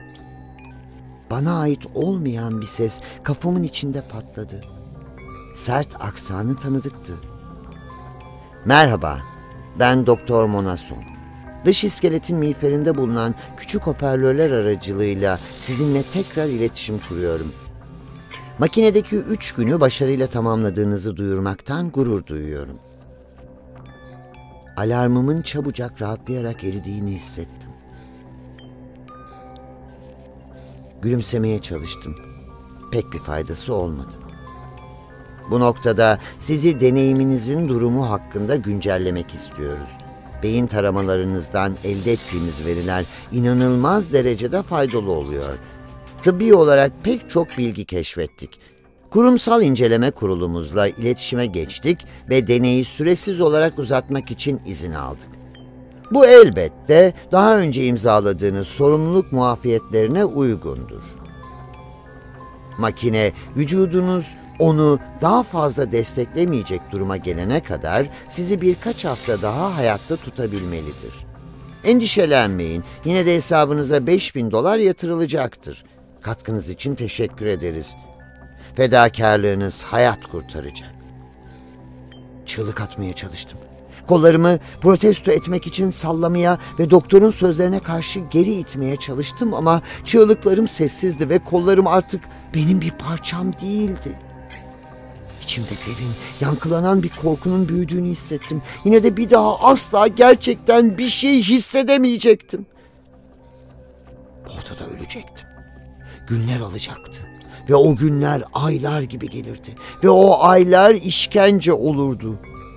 Bana ait olmayan bir ses kafamın içinde patladı. Sert aksanı tanıdıktı. Merhaba, ben Doktor Monason. Dış iskeletin miğferinde bulunan küçük hoparlörler aracılığıyla sizinle tekrar iletişim kuruyorum. Makinedeki 3 günü başarıyla tamamladığınızı duyurmaktan gurur duyuyorum. Alarmımın çabucak rahatlayarak eridiğini hissettim. Gülümsemeye çalıştım. Pek bir faydası olmadı. Bu noktada sizi deneyiminizin durumu hakkında güncellemek istiyoruz. Beyin taramalarınızdan elde ettiğimiz veriler inanılmaz derecede faydalı oluyor. Tıbbi olarak pek çok bilgi keşfettik. Kurumsal inceleme kurulumuzla iletişime geçtik ve deneyi süresiz olarak uzatmak için izin aldık. Bu elbette daha önce imzaladığınız sorumluluk muafiyetlerine uygundur. Makine, vücudunuz onu daha fazla desteklemeyecek duruma gelene kadar sizi birkaç hafta daha hayatta tutabilmelidir. Endişelenmeyin, yine de hesabınıza $5.000 yatırılacaktır. Katkınız için teşekkür ederiz. Fedakarlığınız hayat kurtaracak. Çığlık atmaya çalıştım. Kollarımı protesto etmek için sallamaya ve doktorun sözlerine karşı geri itmeye çalıştım ama çığlıklarım sessizdi ve kollarım artık benim bir parçam değildi. İçimde derin, yankılanan bir korkunun büyüdüğünü hissettim. Yine de bir daha asla gerçekten bir şey hissedemeyecektim. Bu odada ölecektim. Günler alacaktı. Ve o günler aylar gibi gelirdi. Ve o aylar işkence olurdu.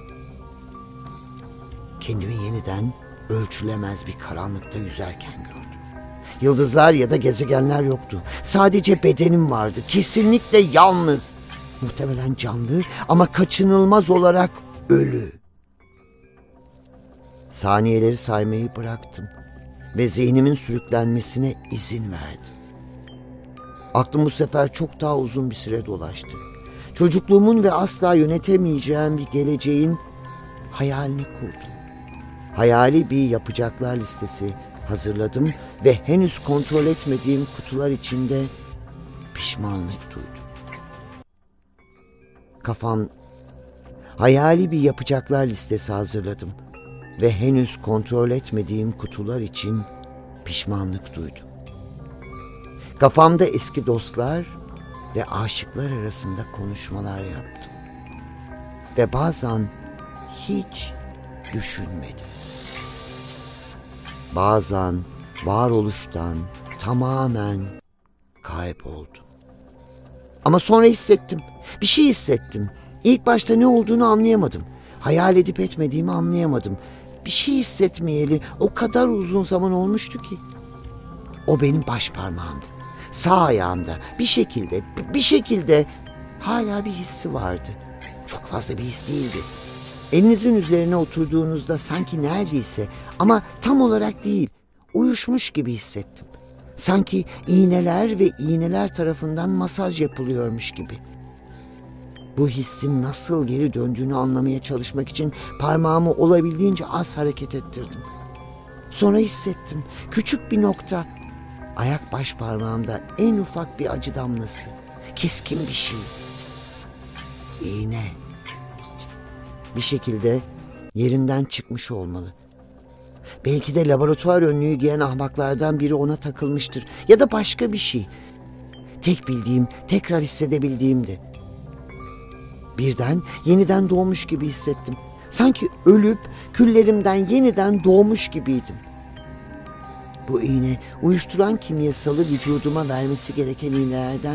Kendimi yeniden ölçülemez bir karanlıkta yüzerken gördüm. Yıldızlar ya da gezegenler yoktu. Sadece bedenim vardı. Kesinlikle yalnız. Muhtemelen canlı ama kaçınılmaz olarak ölü. Saniyeleri saymayı bıraktım ve zihnimin sürüklenmesine izin verdim. Aklım bu sefer çok daha uzun bir süre dolaştı. Çocukluğumun ve asla yönetemeyeceğim bir geleceğin hayalini kurdum. Hayali bir yapacaklar listesi hazırladım ve henüz kontrol etmediğim kutular içinde pişmanlık duydum. Kafam hayali bir yapacaklar listesi hazırladım ve henüz kontrol etmediğim kutular için pişmanlık duydum. Kafamda eski dostlar ve aşıklar arasında konuşmalar yaptım ve bazen hiç düşünmedim. Bazen varoluştan tamamen kayboldum. Ama sonra hissettim. Bir şey hissettim. İlk başta ne olduğunu anlayamadım. Hayal edip etmediğimi anlayamadım. Bir şey hissetmeyeli o kadar uzun zaman olmuştu ki. O benim baş parmağımdı. Sağ ayağımda bir şekilde hala bir hissi vardı. Çok fazla bir his değildi. Elinizin üzerine oturduğunuzda sanki neredeyse ama tam olarak değil, uyuşmuş gibi hissettim. Sanki iğneler ve iğneler tarafından masaj yapılıyormuş gibi. Bu hissin nasıl geri döndüğünü anlamaya çalışmak için parmağımı olabildiğince az hareket ettirdim. Sonra hissettim, küçük bir nokta, ayak baş parmağımda en ufak bir acı damlası, keskin bir şey. İğne. Bir şekilde yerinden çıkmış olmalı. Belki de laboratuvar önlüğü giyen ahmaklardan biri ona takılmıştır ya da başka bir şey. Tek bildiğim, tekrar hissedebildiğimdi. Birden yeniden doğmuş gibi hissettim. Sanki ölüp küllerimden yeniden doğmuş gibiydim. Bu iğne uyuşturan kimyasalı vücuduma vermesi gereken iğnelerden...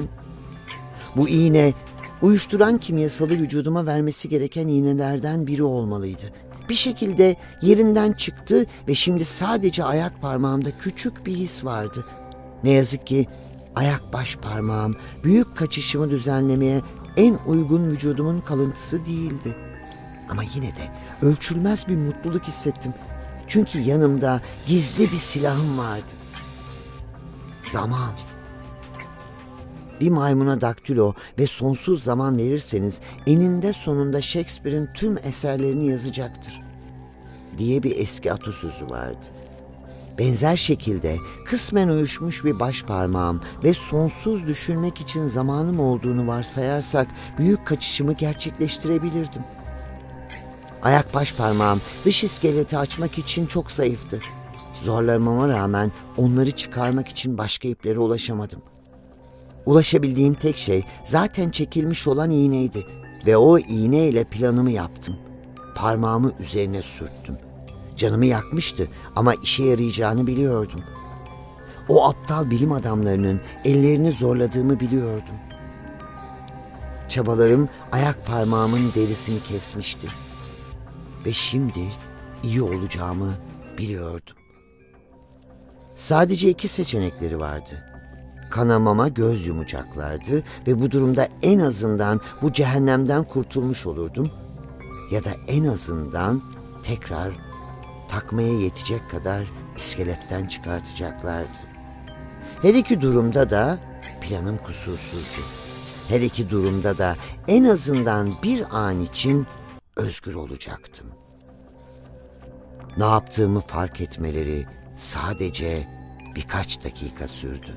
biri olmalıydı. Bir şekilde yerinden çıktı ve şimdi sadece ayak parmağımda küçük bir his vardı. Ne yazık ki ayak baş parmağım büyük kaçışımı düzenlemeye en uygun vücudumun kalıntısı değildi. Ama yine de ölçülmez bir mutluluk hissettim. Çünkü yanımda gizli bir silahım vardı. Zaman. Bir maymuna daktilo ve sonsuz zaman verirseniz eninde sonunda Shakespeare'in tüm eserlerini yazacaktır diye bir eski atasözü vardı. Benzer şekilde kısmen uyuşmuş bir baş parmağım ve sonsuz düşünmek için zamanım olduğunu varsayarsak büyük kaçışımı gerçekleştirebilirdim. Ayak baş parmağım dış iskeleti açmak için çok zayıftı. Zorlamama rağmen onları çıkarmak için başka iplere ulaşamadım. Ulaşabildiğim tek şey zaten çekilmiş olan iğneydi ve o iğneyle planımı yaptım. Parmağımı üzerine sürttüm. Canımı yakmıştı ama işe yarayacağını biliyordum. O aptal bilim adamlarının ellerini zorladığımı biliyordum. Çabalarım ayak parmağımın derisini kesmişti. Ve şimdi iyi olacağımı biliyordum. Sadece 2 seçenekleri vardı. Kanamama göz yumacaklardı ve bu durumda en azından bu cehennemden kurtulmuş olurdum. Ya da en azından tekrar takmaya yetecek kadar iskeletten çıkartacaklardı. Her iki durumda da planım kusursuzdu. Her iki durumda da en azından bir an için özgür olacaktım. Ne yaptığımı fark etmeleri sadece birkaç dakika sürdü.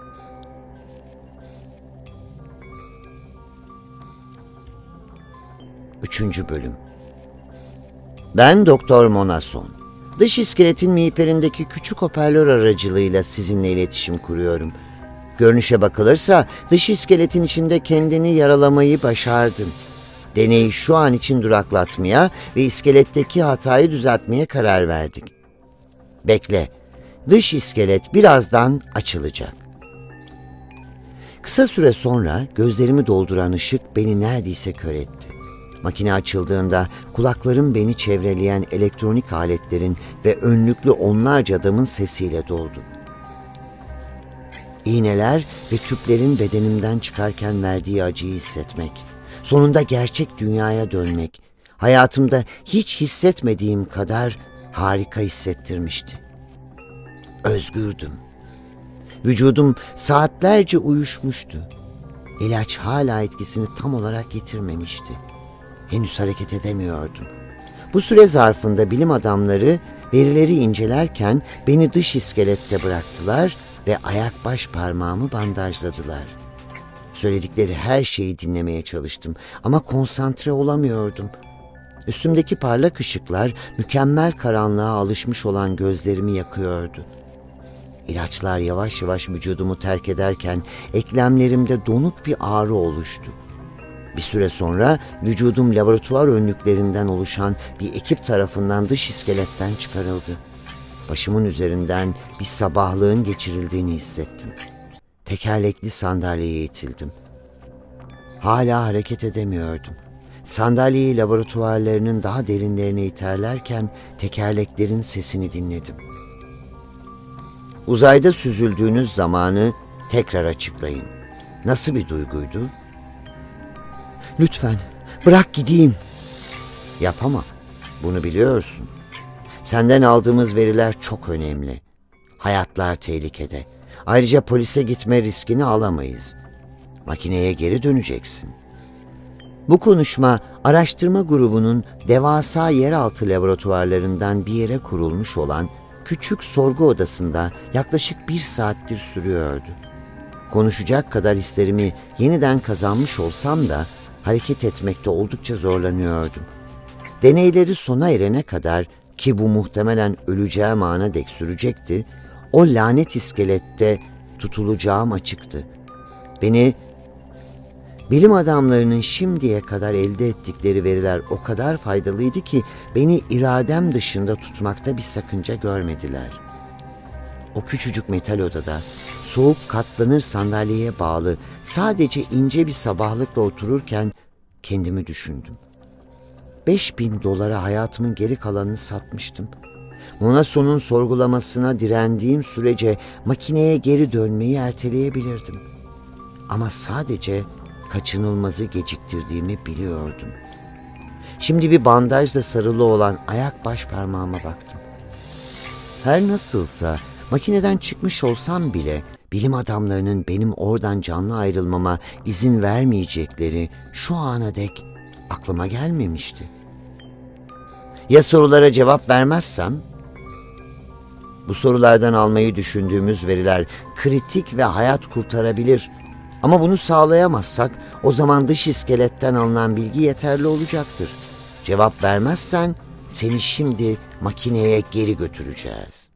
3. Bölüm. Ben Doktor Monason. Dış iskeletin miğferindeki küçük hoparlör aracılığıyla sizinle iletişim kuruyorum. Görünüşe bakılırsa dış iskeletin içinde kendini yaralamayı başardın. Deneyi şu an için duraklatmaya ve iskeletteki hatayı düzeltmeye karar verdik. Bekle, dış iskelet birazdan açılacak. Kısa süre sonra gözlerimi dolduran ışık beni neredeyse kör etti. Makine açıldığında kulaklarım beni çevreleyen elektronik aletlerin ve önlüklü onlarca adamın sesiyle doldu. İğneler ve tüplerin bedenimden çıkarken verdiği acıyı hissetmek, sonunda gerçek dünyaya dönmek, hayatımda hiç hissetmediğim kadar harika hissettirmişti. Özgürdüm. Vücudum saatlerce uyuşmuştu. İlaç hala etkisini tam olarak yitirmemişti. Henüz hareket edemiyordum. Bu süre zarfında bilim adamları verileri incelerken beni dış iskelette bıraktılar ve ayak baş parmağımı bandajladılar. Söyledikleri her şeyi dinlemeye çalıştım ama konsantre olamıyordum. Üstümdeki parlak ışıklar mükemmel karanlığa alışmış olan gözlerimi yakıyordu. İlaçlar yavaş yavaş vücudumu terk ederken eklemlerimde donuk bir ağrı oluştu. Bir süre sonra vücudum laboratuvar önlüklerinden oluşan bir ekip tarafından dış iskeletten çıkarıldı. Başımın üzerinden bir sabahlığın geçirildiğini hissettim. Tekerlekli sandalyeye itildim. Hala hareket edemiyordum. Sandalyeyi laboratuvarlarının daha derinlerine iterlerken tekerleklerin sesini dinledim. Uzayda süzüldüğünüz zamanı tekrar açıklayın. Nasıl bir duyguydu? Lütfen bırak gideyim. Yapamam. Bunu biliyorsun. Senden aldığımız veriler çok önemli. Hayatlar tehlikede. Ayrıca polise gitme riskini alamayız. Makineye geri döneceksin. Bu konuşma araştırma grubunun devasa yeraltı laboratuvarlarından bir yere kurulmuş olan küçük sorgu odasında yaklaşık 1 saattir sürüyordu. Konuşacak kadar hislerimi yeniden kazanmış olsam da hareket etmekte oldukça zorlanıyordum. Deneyleri sona erene kadar, ki bu muhtemelen öleceğim ana dek sürecekti, o lanet iskelette tutulacağım açıktı. Beni, bilim adamlarının şimdiye kadar elde ettikleri veriler o kadar faydalıydı ki beni iradem dışında tutmakta bir sakınca görmediler. O küçücük metal odada, soğuk katlanır sandalyeye bağlı sadece ince bir sabahlıkla otururken kendimi düşündüm. $5.000 hayatımın geri kalanını satmıştım. Monason'un sorgulamasına direndiğim sürece makineye geri dönmeyi erteleyebilirdim. Ama sadece kaçınılmazı geciktirdiğimi biliyordum. Şimdi bir bandajla sarılı olan ayak baş parmağıma baktım. Her nasılsa makineden çıkmış olsam bile bilim adamlarının benim oradan canlı ayrılmama izin vermeyecekleri şu ana dek aklıma gelmemişti. Ya sorulara cevap vermezsem? Bu sorulardan almayı düşündüğümüz veriler kritik ve hayat kurtarabilir. Ama bunu sağlayamazsak o zaman dış iskeletten alınan bilgi yeterli olacaktır. Cevap vermezsen seni şimdi makineye geri götüreceğiz.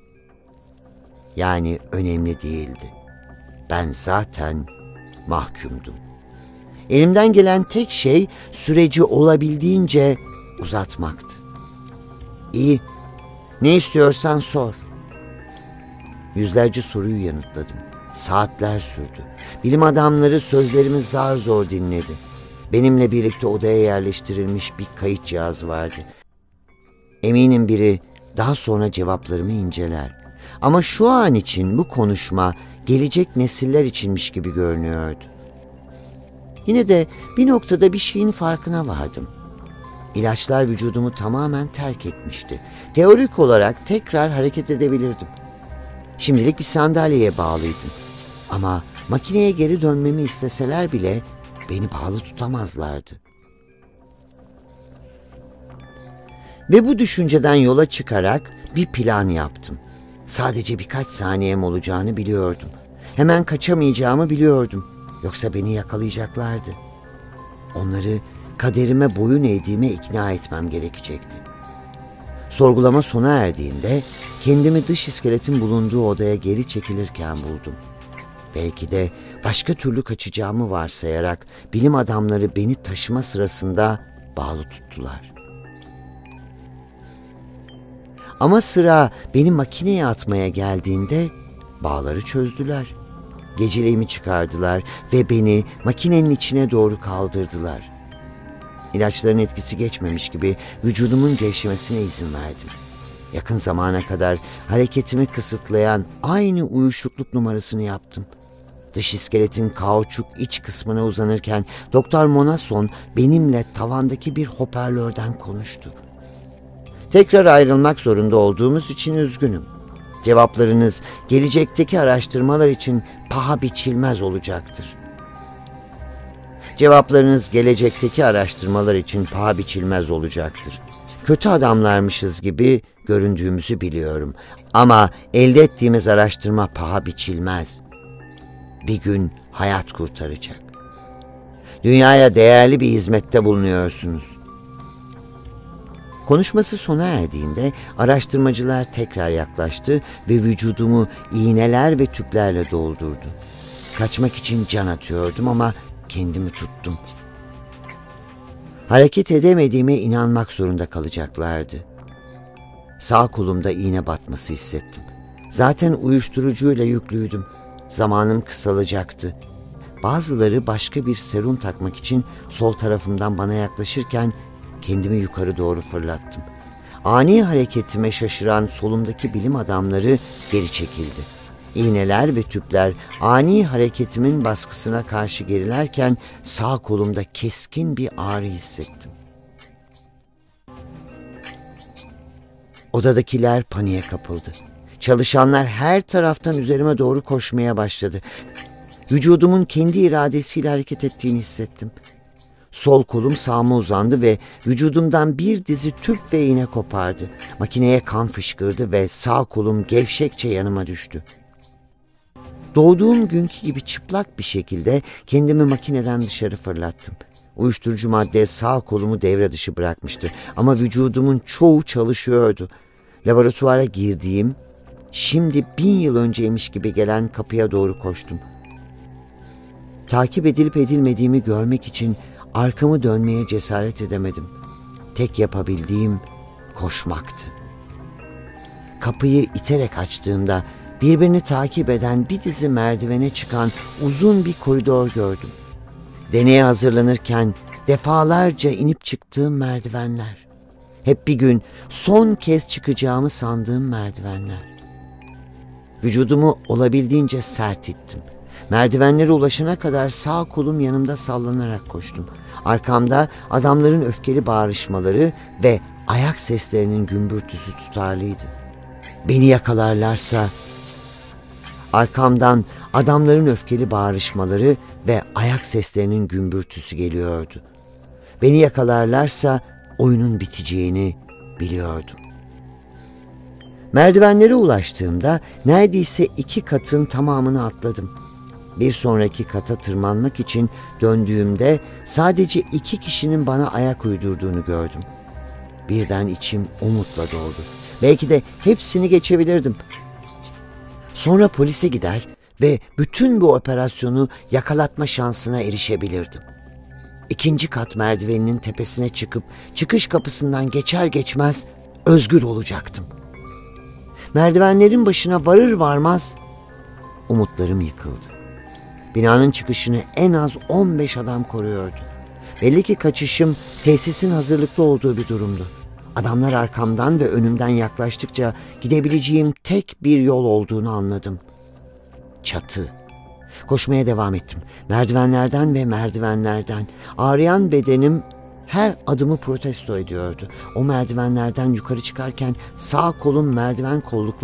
Yani önemli değildi. Ben zaten mahkumdum. Elimden gelen tek şey süreci olabildiğince uzatmaktı. İyi, ne istiyorsan sor. Yüzlerce soruyu yanıtladım. Saatler sürdü. Bilim adamları sözlerimi zar zor dinledi. Benimle birlikte odaya yerleştirilmiş bir kayıt cihazı vardı. Eminim biri daha sonra cevaplarımı inceler. Ama şu an için bu konuşma gelecek nesiller içinmiş gibi görünüyordu. Yine de bir noktada bir şeyin farkına vardım. İlaçlar vücudumu tamamen terk etmişti. Teorik olarak tekrar hareket edebilirdim. Şimdilik bir sandalyeye bağlıydım. Ama makineye geri dönmemi isteseler bile beni bağlı tutamazlardı. Ve bu düşünceden yola çıkarak bir plan yaptım. Sadece birkaç saniyem olacağını biliyordum. Hemen kaçamayacağımı biliyordum. Yoksa beni yakalayacaklardı. Onları kaderime boyun eğdiğime ikna etmem gerekecekti. Sorgulama sona erdiğinde kendimi dış iskeletin bulunduğu odaya geri çekilirken buldum. Belki de başka türlü kaçacağımı varsayarak bilim adamları beni taşıma sırasında bağlı tuttular. Ama sıra beni makineye atmaya geldiğinde bağları çözdüler. Geceliğimi çıkardılar ve beni makinenin içine doğru kaldırdılar. İlaçların etkisi geçmemiş gibi vücudumun gevşemesine izin verdim. Yakın zamana kadar hareketimi kısıtlayan aynı uyuşukluk numarasını yaptım. Dış iskeletin kauçuk iç kısmına uzanırken Doktor Monason benimle tavandaki bir hoparlörden konuştu. Tekrar ayrılmak zorunda olduğumuz için üzgünüm. Cevaplarınız gelecekteki araştırmalar için paha biçilmez olacaktır. Cevaplarınız gelecekteki araştırmalar için paha biçilmez olacaktır. Kötü adamlarmışız gibi göründüğümüzü biliyorum. Ama elde ettiğimiz araştırma paha biçilmez. Bir gün hayat kurtaracak. Dünyaya değerli bir hizmette bulunuyorsunuz. Konuşması sona erdiğinde araştırmacılar tekrar yaklaştı ve vücudumu iğneler ve tüplerle doldurdu. Kaçmak için can atıyordum ama kendimi tuttum. Hareket edemediğime inanmak zorunda kalacaklardı. Sağ kolumda iğne batması hissettim. Zaten uyuşturucuyla yüklüydüm. Zamanım kısalacaktı. Bazıları başka bir serum takmak için sol tarafımdan bana yaklaşırken kendimi yukarı doğru fırlattım. Ani hareketime şaşıran solumdaki bilim adamları geri çekildi. İğneler ve tüpler ani hareketimin baskısına karşı gerilerken sağ kolumda keskin bir ağrı hissettim. Odadakiler paniğe kapıldı. Çalışanlar her taraftan üzerime doğru koşmaya başladı. Vücudumun kendi iradesiyle hareket ettiğini hissettim. Sol kolum sağıma uzandı ve vücudumdan bir dizi tüp ve iğne kopardı. Makineye kan fışkırdı ve sağ kolum gevşekçe yanıma düştü. Doğduğum günkü gibi çıplak bir şekilde kendimi makineden dışarı fırlattım. Uyuşturucu madde sağ kolumu devre dışı bırakmıştı ama vücudumun çoğu çalışıyordu. Laboratuvara girdiğim, şimdi 1000 yıl önceymiş gibi gelen kapıya doğru koştum. Takip edilip edilmediğimi görmek için arkamı dönmeye cesaret edemedim. Tek yapabildiğim koşmaktı. Kapıyı iterek açtığımda birbirini takip eden bir dizi merdivene çıkan uzun bir koridor gördüm. Deneye hazırlanırken defalarca inip çıktığım merdivenler. Hep bir gün son kez çıkacağımı sandığım merdivenler. Vücudumu olabildiğince sert ittim. Merdivenlere ulaşana kadar sağ kolum yanımda sallanarak koştum. Arkamda adamların öfkeli bağırışmaları ve ayak seslerinin gümbürtüsü tutarlıydı. Beni yakalarlarsa... Arkamdan adamların öfkeli bağırışmaları ve ayak seslerinin gümbürtüsü geliyordu. Beni yakalarlarsa oyunun biteceğini biliyordum. Merdivenlere ulaştığımda neredeyse 2 katın tamamını atladım. Bir sonraki kata tırmanmak için döndüğümde sadece 2 kişinin bana ayak uydurduğunu gördüm. Birden içim umutla doldu. Belki de hepsini geçebilirdim. Sonra polise gider ve bütün bu operasyonu yakalatma şansına erişebilirdim. 2. kat merdiveninin tepesine çıkıp çıkış kapısından geçer geçmez özgür olacaktım. Merdivenlerin başına varır varmaz umutlarım yıkıldı. Binanın çıkışını en az 15 adam koruyordu. Belli ki kaçışım tesisin hazırlıklı olduğu bir durumdu. Adamlar arkamdan ve önümden yaklaştıkça gidebileceğim tek bir yol olduğunu anladım. Çatı. Koşmaya devam ettim. Merdivenlerden ve merdivenlerden. Ağrıyan bedenim her adımı protesto ediyordu. O merdivenlerden yukarı çıkarken sağ kolum merdiven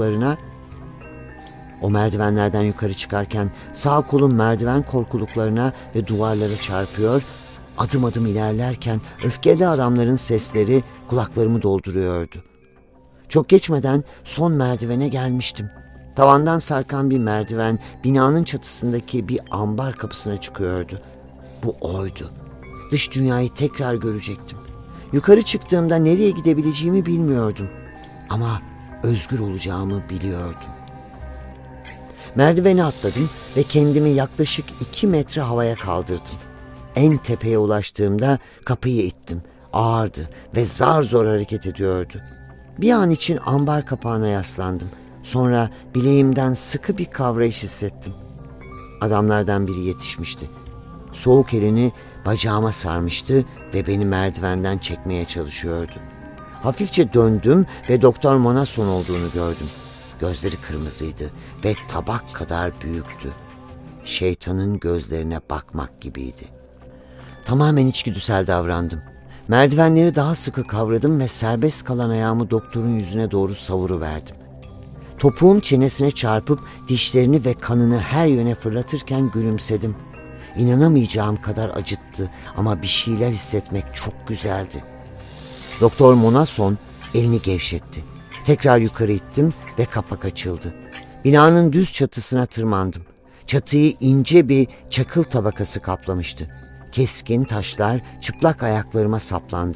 korkuluklarına ve duvarlara çarpıyor, adım adım ilerlerken öfkeli adamların sesleri kulaklarımı dolduruyordu. Çok geçmeden son merdivene gelmiştim. Tavandan sarkan bir merdiven binanın çatısındaki bir ambar kapısına çıkıyordu. Bu oydu. Dış dünyayı tekrar görecektim. Yukarı çıktığımda nereye gidebileceğimi bilmiyordum. Ama özgür olacağımı biliyordum. Merdiveni atladım ve kendimi yaklaşık 2 metre havaya kaldırdım. En tepeye ulaştığımda kapıyı ittim. Ağırdı ve zar zor hareket ediyordu. Bir an için ambar kapağına yaslandım. Sonra bileğimden sıkı bir kavrayış hissettim. Adamlardan biri yetişmişti. Soğuk elini bacağıma sarmıştı ve beni merdivenden çekmeye çalışıyordu. Hafifçe döndüm ve Doktor Monason olduğunu gördüm. Gözleri kırmızıydı ve tabak kadar büyüktü. Şeytanın gözlerine bakmak gibiydi. Tamamen içgüdüsel davrandım. Merdivenleri daha sıkı kavradım ve serbest kalan ayağımı doktorun yüzüne doğru savuruverdim. Topuğum çenesine çarpıp dişlerini ve kanını her yöne fırlatırken gülümsedim. İnanamayacağım kadar acıttı ama bir şeyler hissetmek çok güzeldi. Doktor Monason elini gevşetti. Tekrar yukarı ittim ve kapak açıldı. Binanın düz çatısına tırmandım. Çatıyı ince bir çakıl tabakası kaplamıştı. Keskin taşlar çıplak ayaklarıma saplandı.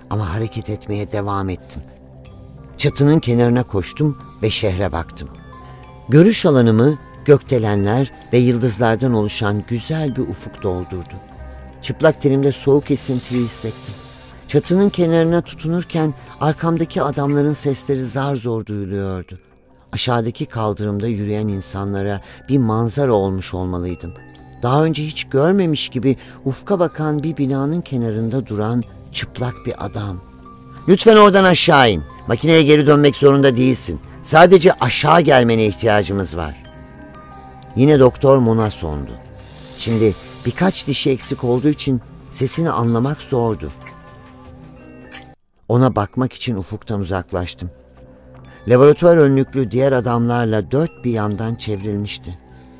ama hareket etmeye devam ettim. Çatının kenarına koştum ve şehre baktım. Görüş alanımı gökdelenler ve yıldızlardan oluşan güzel bir ufuk doldurdu. Çıplak tenimde soğuk esintiyi hissettim. Çatının kenarına tutunurken arkamdaki adamların sesleri zar zor duyuluyordu. Aşağıdaki kaldırımda yürüyen insanlara bir manzara olmuş olmalıydım. Daha önce hiç görmemiş gibi ufka bakan bir binanın kenarında duran çıplak bir adam. "Lütfen oradan aşağı in. Makineye geri dönmek zorunda değilsin. Sadece aşağı gelmene ihtiyacımız var." Yine Doktor Monason'du. Şimdi birkaç dişi eksik olduğu için sesini anlamak zordu. Ona bakmak için ufuktan uzaklaştım. Laboratuvar önlüklü diğer adamlarla dört bir yandan çevrilmişti.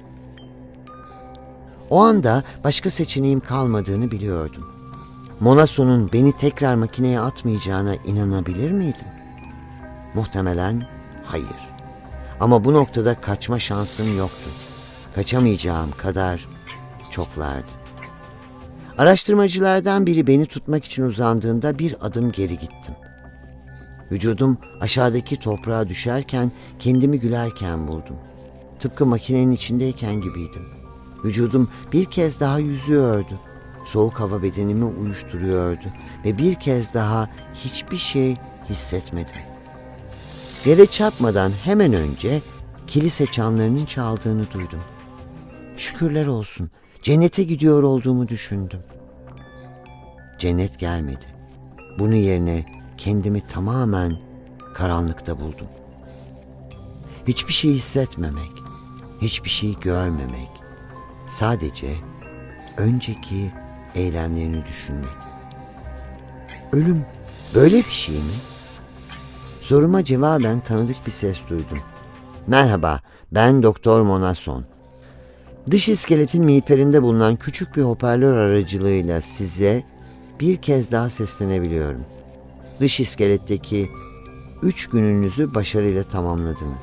O anda başka seçeneğim kalmadığını biliyordum. Monason'un beni tekrar makineye atmayacağına inanabilir miydim? Muhtemelen hayır. Ama bu noktada kaçma şansım yoktu. Kaçamayacağım kadar çoklardı. Araştırmacılardan biri beni tutmak için uzandığında bir adım geri gittim. Vücudum aşağıdaki toprağa düşerken kendimi gülerken buldum. Tıpkı makinenin içindeyken gibiydim. Vücudum bir kez daha yüzüyordu. Soğuk hava bedenimi uyuşturuyordu ve bir kez daha hiçbir şey hissetmedim. Yere çarpmadan hemen önce kilise çanlarının çaldığını duydum. Şükürler olsun, cennete gidiyor olduğumu düşündüm. Cennet gelmedi. Bunun yerine kendimi tamamen karanlıkta buldum. Hiçbir şey hissetmemek, hiçbir şey görmemek, sadece önceki eylemlerini düşünmek. Ölüm böyle bir şey mi? Soruma cevaben tanıdık bir ses duydum. "Merhaba, ben Doktor Monason. Dış iskeletin miğferinde bulunan küçük bir hoparlör aracılığıyla size bir kez daha seslenebiliyorum. Dış iskeletteki 3 gününüzü başarıyla tamamladınız.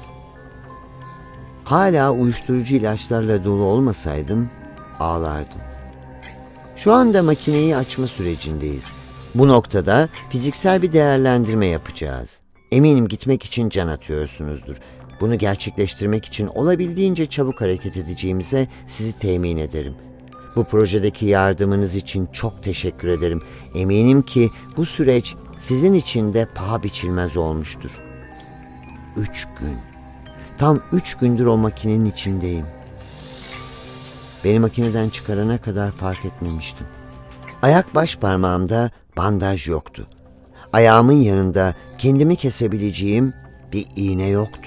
Hala uyuşturucu ilaçlarla dolu olmasaydım ağlardım. Şu anda makineyi açma sürecindeyiz. Bu noktada fiziksel bir değerlendirme yapacağız. Eminim gitmek için can atıyorsunuzdur. Bunu gerçekleştirmek için olabildiğince çabuk hareket edeceğimize sizi temin ederim. Bu projedeki yardımınız için çok teşekkür ederim. Eminim ki bu süreç sizin için de paha biçilmez olmuştur." 3 gün. Tam 3 gündür o makinenin içindeyim. Beni makineden çıkarana kadar fark etmemiştim. Ayak baş parmağımda bandaj yoktu. Ayağımın yanında kendimi kesebileceğim bir iğne yoktu.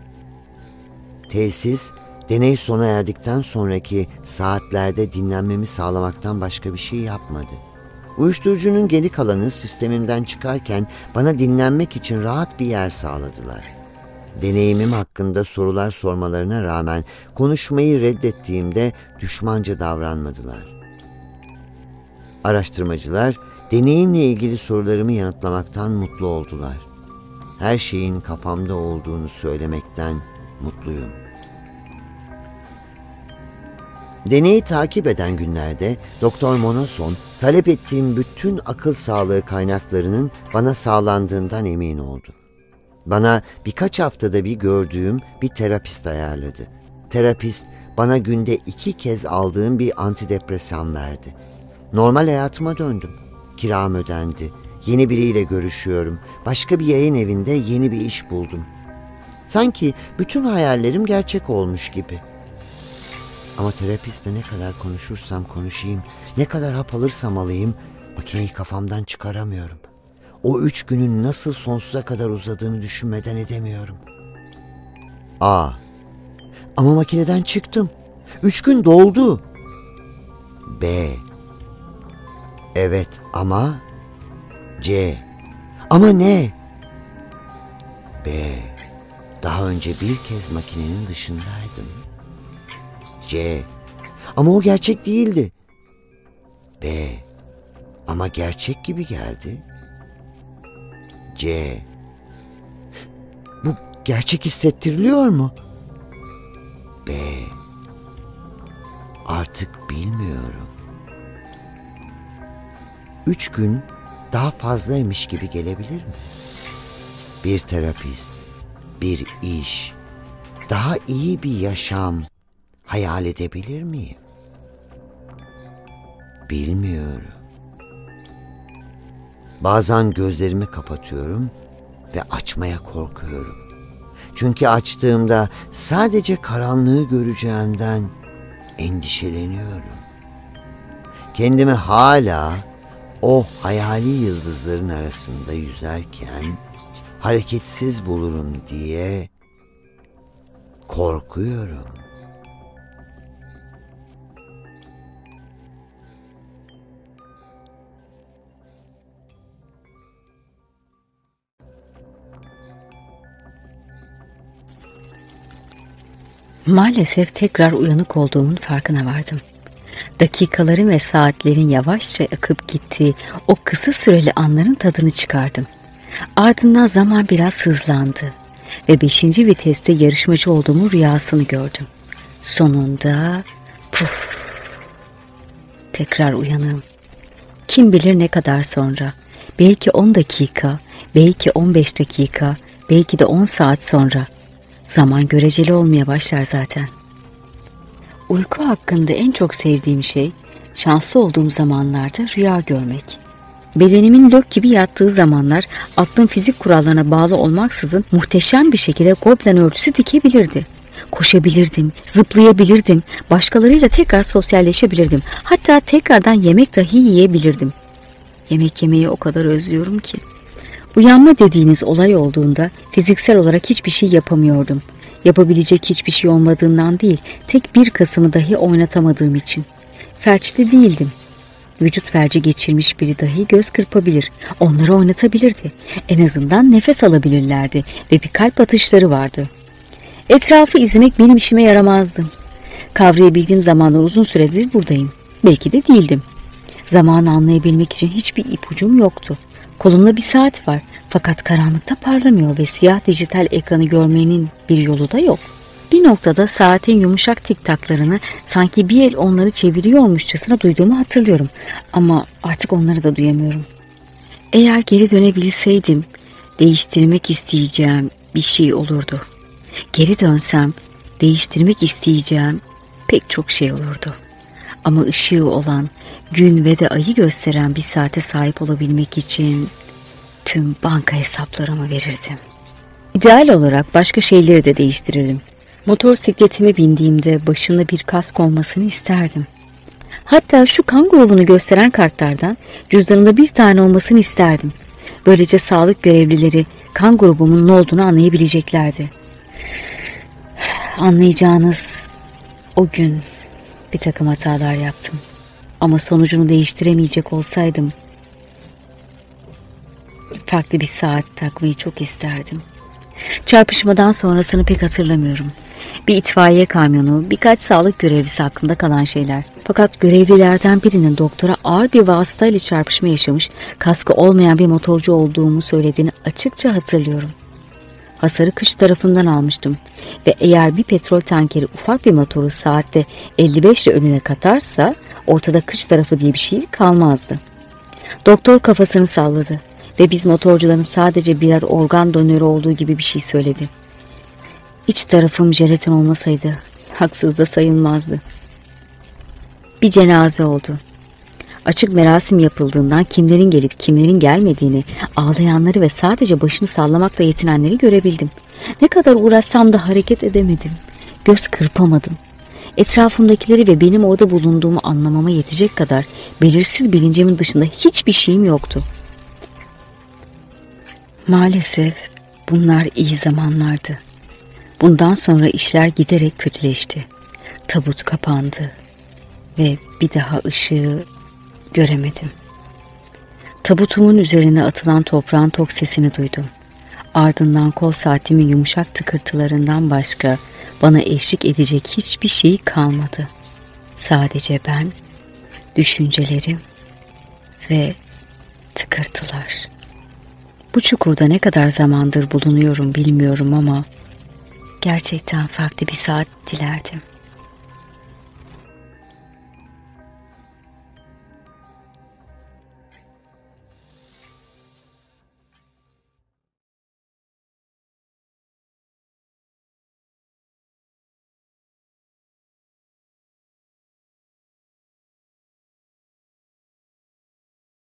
Tesis, deney sona erdikten sonraki saatlerde dinlenmemi sağlamaktan başka bir şey yapmadı. Uyuşturucunun geri kalanı sistemimden çıkarken bana dinlenmek için rahat bir yer sağladılar. Deneyimim hakkında sorular sormalarına rağmen konuşmayı reddettiğimde düşmanca davranmadılar. Araştırmacılar deneyimle ilgili sorularımı yanıtlamaktan mutlu oldular. Her şeyin kafamda olduğunu söylemekten mutluyum. Deneyi takip eden günlerde Doktor Monason talep ettiğim bütün akıl sağlığı kaynaklarının bana sağlandığından emin oldu. Bana birkaç haftada bir gördüğüm bir terapist ayarladı. Terapist bana günde 2 kez aldığım bir antidepresan verdi. Normal hayatıma döndüm. Kiram ödendi. Yeni biriyle görüşüyorum. Başka bir yayın evinde yeni bir iş buldum. Sanki bütün hayallerim gerçek olmuş gibi. Ama terapistle ne kadar konuşursam konuşayım, ne kadar hap alırsam alayım, makineyi kafamdan çıkaramıyorum. O 3 günün nasıl sonsuza kadar uzadığını düşünmeden edemiyorum. Ama makineden çıktım. 3 gün doldu. B. Evet ama. C. Ama ne? B. Daha önce bir kez makinenin dışındaydım. C. Ama o gerçek değildi. B. Ama gerçek gibi geldi. C. Bu gerçek hissettiriliyor mu? B. Artık bilmiyorum. 3 gün daha fazlaymış gibi gelebilir mi? Bir terapist, bir iş, daha iyi bir yaşam hayal edebilir miyim? Bilmiyorum. Bazen gözlerimi kapatıyorum ve açmaya korkuyorum. Çünkü açtığımda sadece karanlığı göreceğimden endişeleniyorum. Kendimi hala o hayali yıldızların arasında yüzerken hareketsiz bulurum diye korkuyorum. Maalesef tekrar uyanık olduğumun farkına vardım. Dakikaların ve saatlerin yavaşça akıp gittiği o kısa süreli anların tadını çıkardım. Ardından zaman biraz hızlandı ve 5. viteste yarışmacı olduğumun rüyasını gördüm. Sonunda puf, tekrar uyanığım. Kim bilir ne kadar sonra, belki 10 dakika, belki 15 dakika, belki de 10 saat sonra. Zaman göreceli olmaya başlar zaten. Uyku hakkında en çok sevdiğim şey, şanslı olduğum zamanlarda rüya görmek. Bedenimin lök gibi yattığı zamanlar aklım fizik kurallarına bağlı olmaksızın muhteşem bir şekilde goblen örtüsü dikebilirdi. Koşabilirdim, zıplayabilirdim, başkalarıyla tekrar sosyalleşebilirdim. Hatta tekrardan yemek dahi yiyebilirdim. Yemek yemeyi o kadar özlüyorum ki. Uyanma dediğiniz olay olduğunda fiziksel olarak hiçbir şey yapamıyordum. Yapabilecek hiçbir şey olmadığından değil, tek bir kasımı dahi oynatamadığım için. Felçli değildim. Vücut felci geçirmiş biri dahi göz kırpabilir, onları oynatabilirdi. En azından nefes alabilirlerdi ve bir kalp atışları vardı. Etrafı izlemek benim işime yaramazdı. Kavrayabildiğim zamanlar uzun süredir buradayım. Belki de değildim. Zamanı anlayabilmek için hiçbir ipucum yoktu. Kolumda bir saat var fakat karanlıkta parlamıyor ve siyah dijital ekranı görmenin bir yolu da yok. Bir noktada saatin yumuşak tiktaklarını sanki bir el onları çeviriyormuşçasına duyduğumu hatırlıyorum. Ama artık onları da duyamıyorum. Eğer geri dönebilseydim değiştirmek isteyeceğim bir şey olurdu. Geri dönsem değiştirmek isteyeceğim pek çok şey olurdu. Ama ışığı olan, gün ve de ayı gösteren bir saate sahip olabilmek için tüm banka hesaplarımı verirdim. İdeal olarak başka şeyleri de değiştirirdim. Motosikletime bindiğimde başımda bir kask olmasını isterdim. Hatta şu kan grubunu gösteren kartlardan cüzdanımda bir tane olmasını isterdim. Böylece sağlık görevlileri kan grubumun ne olduğunu anlayabileceklerdi. Anlayacağınız o gün bir takım hatalar yaptım. Ama sonucunu değiştiremeyecek olsaydım farklı bir saat takmayı çok isterdim. Çarpışmadan sonrasını pek hatırlamıyorum. Bir itfaiye kamyonu, birkaç sağlık görevlisi hakkında kalan şeyler. Fakat görevlilerden birinin doktora ağır bir vasıtayla çarpışma yaşamış, kaskı olmayan bir motorcu olduğumu söylediğini açıkça hatırlıyorum. Hasarı kış tarafından almıştım ve eğer bir petrol tankeri ufak bir motoru saatte 55 ile önüne katarsa ortada kış tarafı diye bir şey kalmazdı. Doktor kafasını salladı ve biz motorcuların sadece birer organ donörü olduğu gibi bir şey söyledi. İç tarafım jelatin olmasaydı haksız da sayılmazdı. Bir cenaze oldu. Açık merasim yapıldığından kimlerin gelip kimlerin gelmediğini, ağlayanları ve sadece başını sallamakla yetinenleri görebildim. Ne kadar uğraşsam da hareket edemedim. Göz kırpamadım. Etrafımdakileri ve benim orada bulunduğumu anlamama yetecek kadar belirsiz bilincimin dışında hiçbir şeyim yoktu. Maalesef bunlar iyi zamanlardı. Bundan sonra işler giderek kötüleşti. Tabut kapandı ve bir daha ışığı göremedim. Tabutumun üzerine atılan toprağın tok sesini duydum. Ardından kol saatimin yumuşak tıkırtılarından başka bana eşlik edecek hiçbir şey kalmadı. Sadece ben, düşüncelerim ve tıkırtılar. Bu çukurda ne kadar zamandır bulunuyorum bilmiyorum ama gerçekten farklı bir saat dilerdim.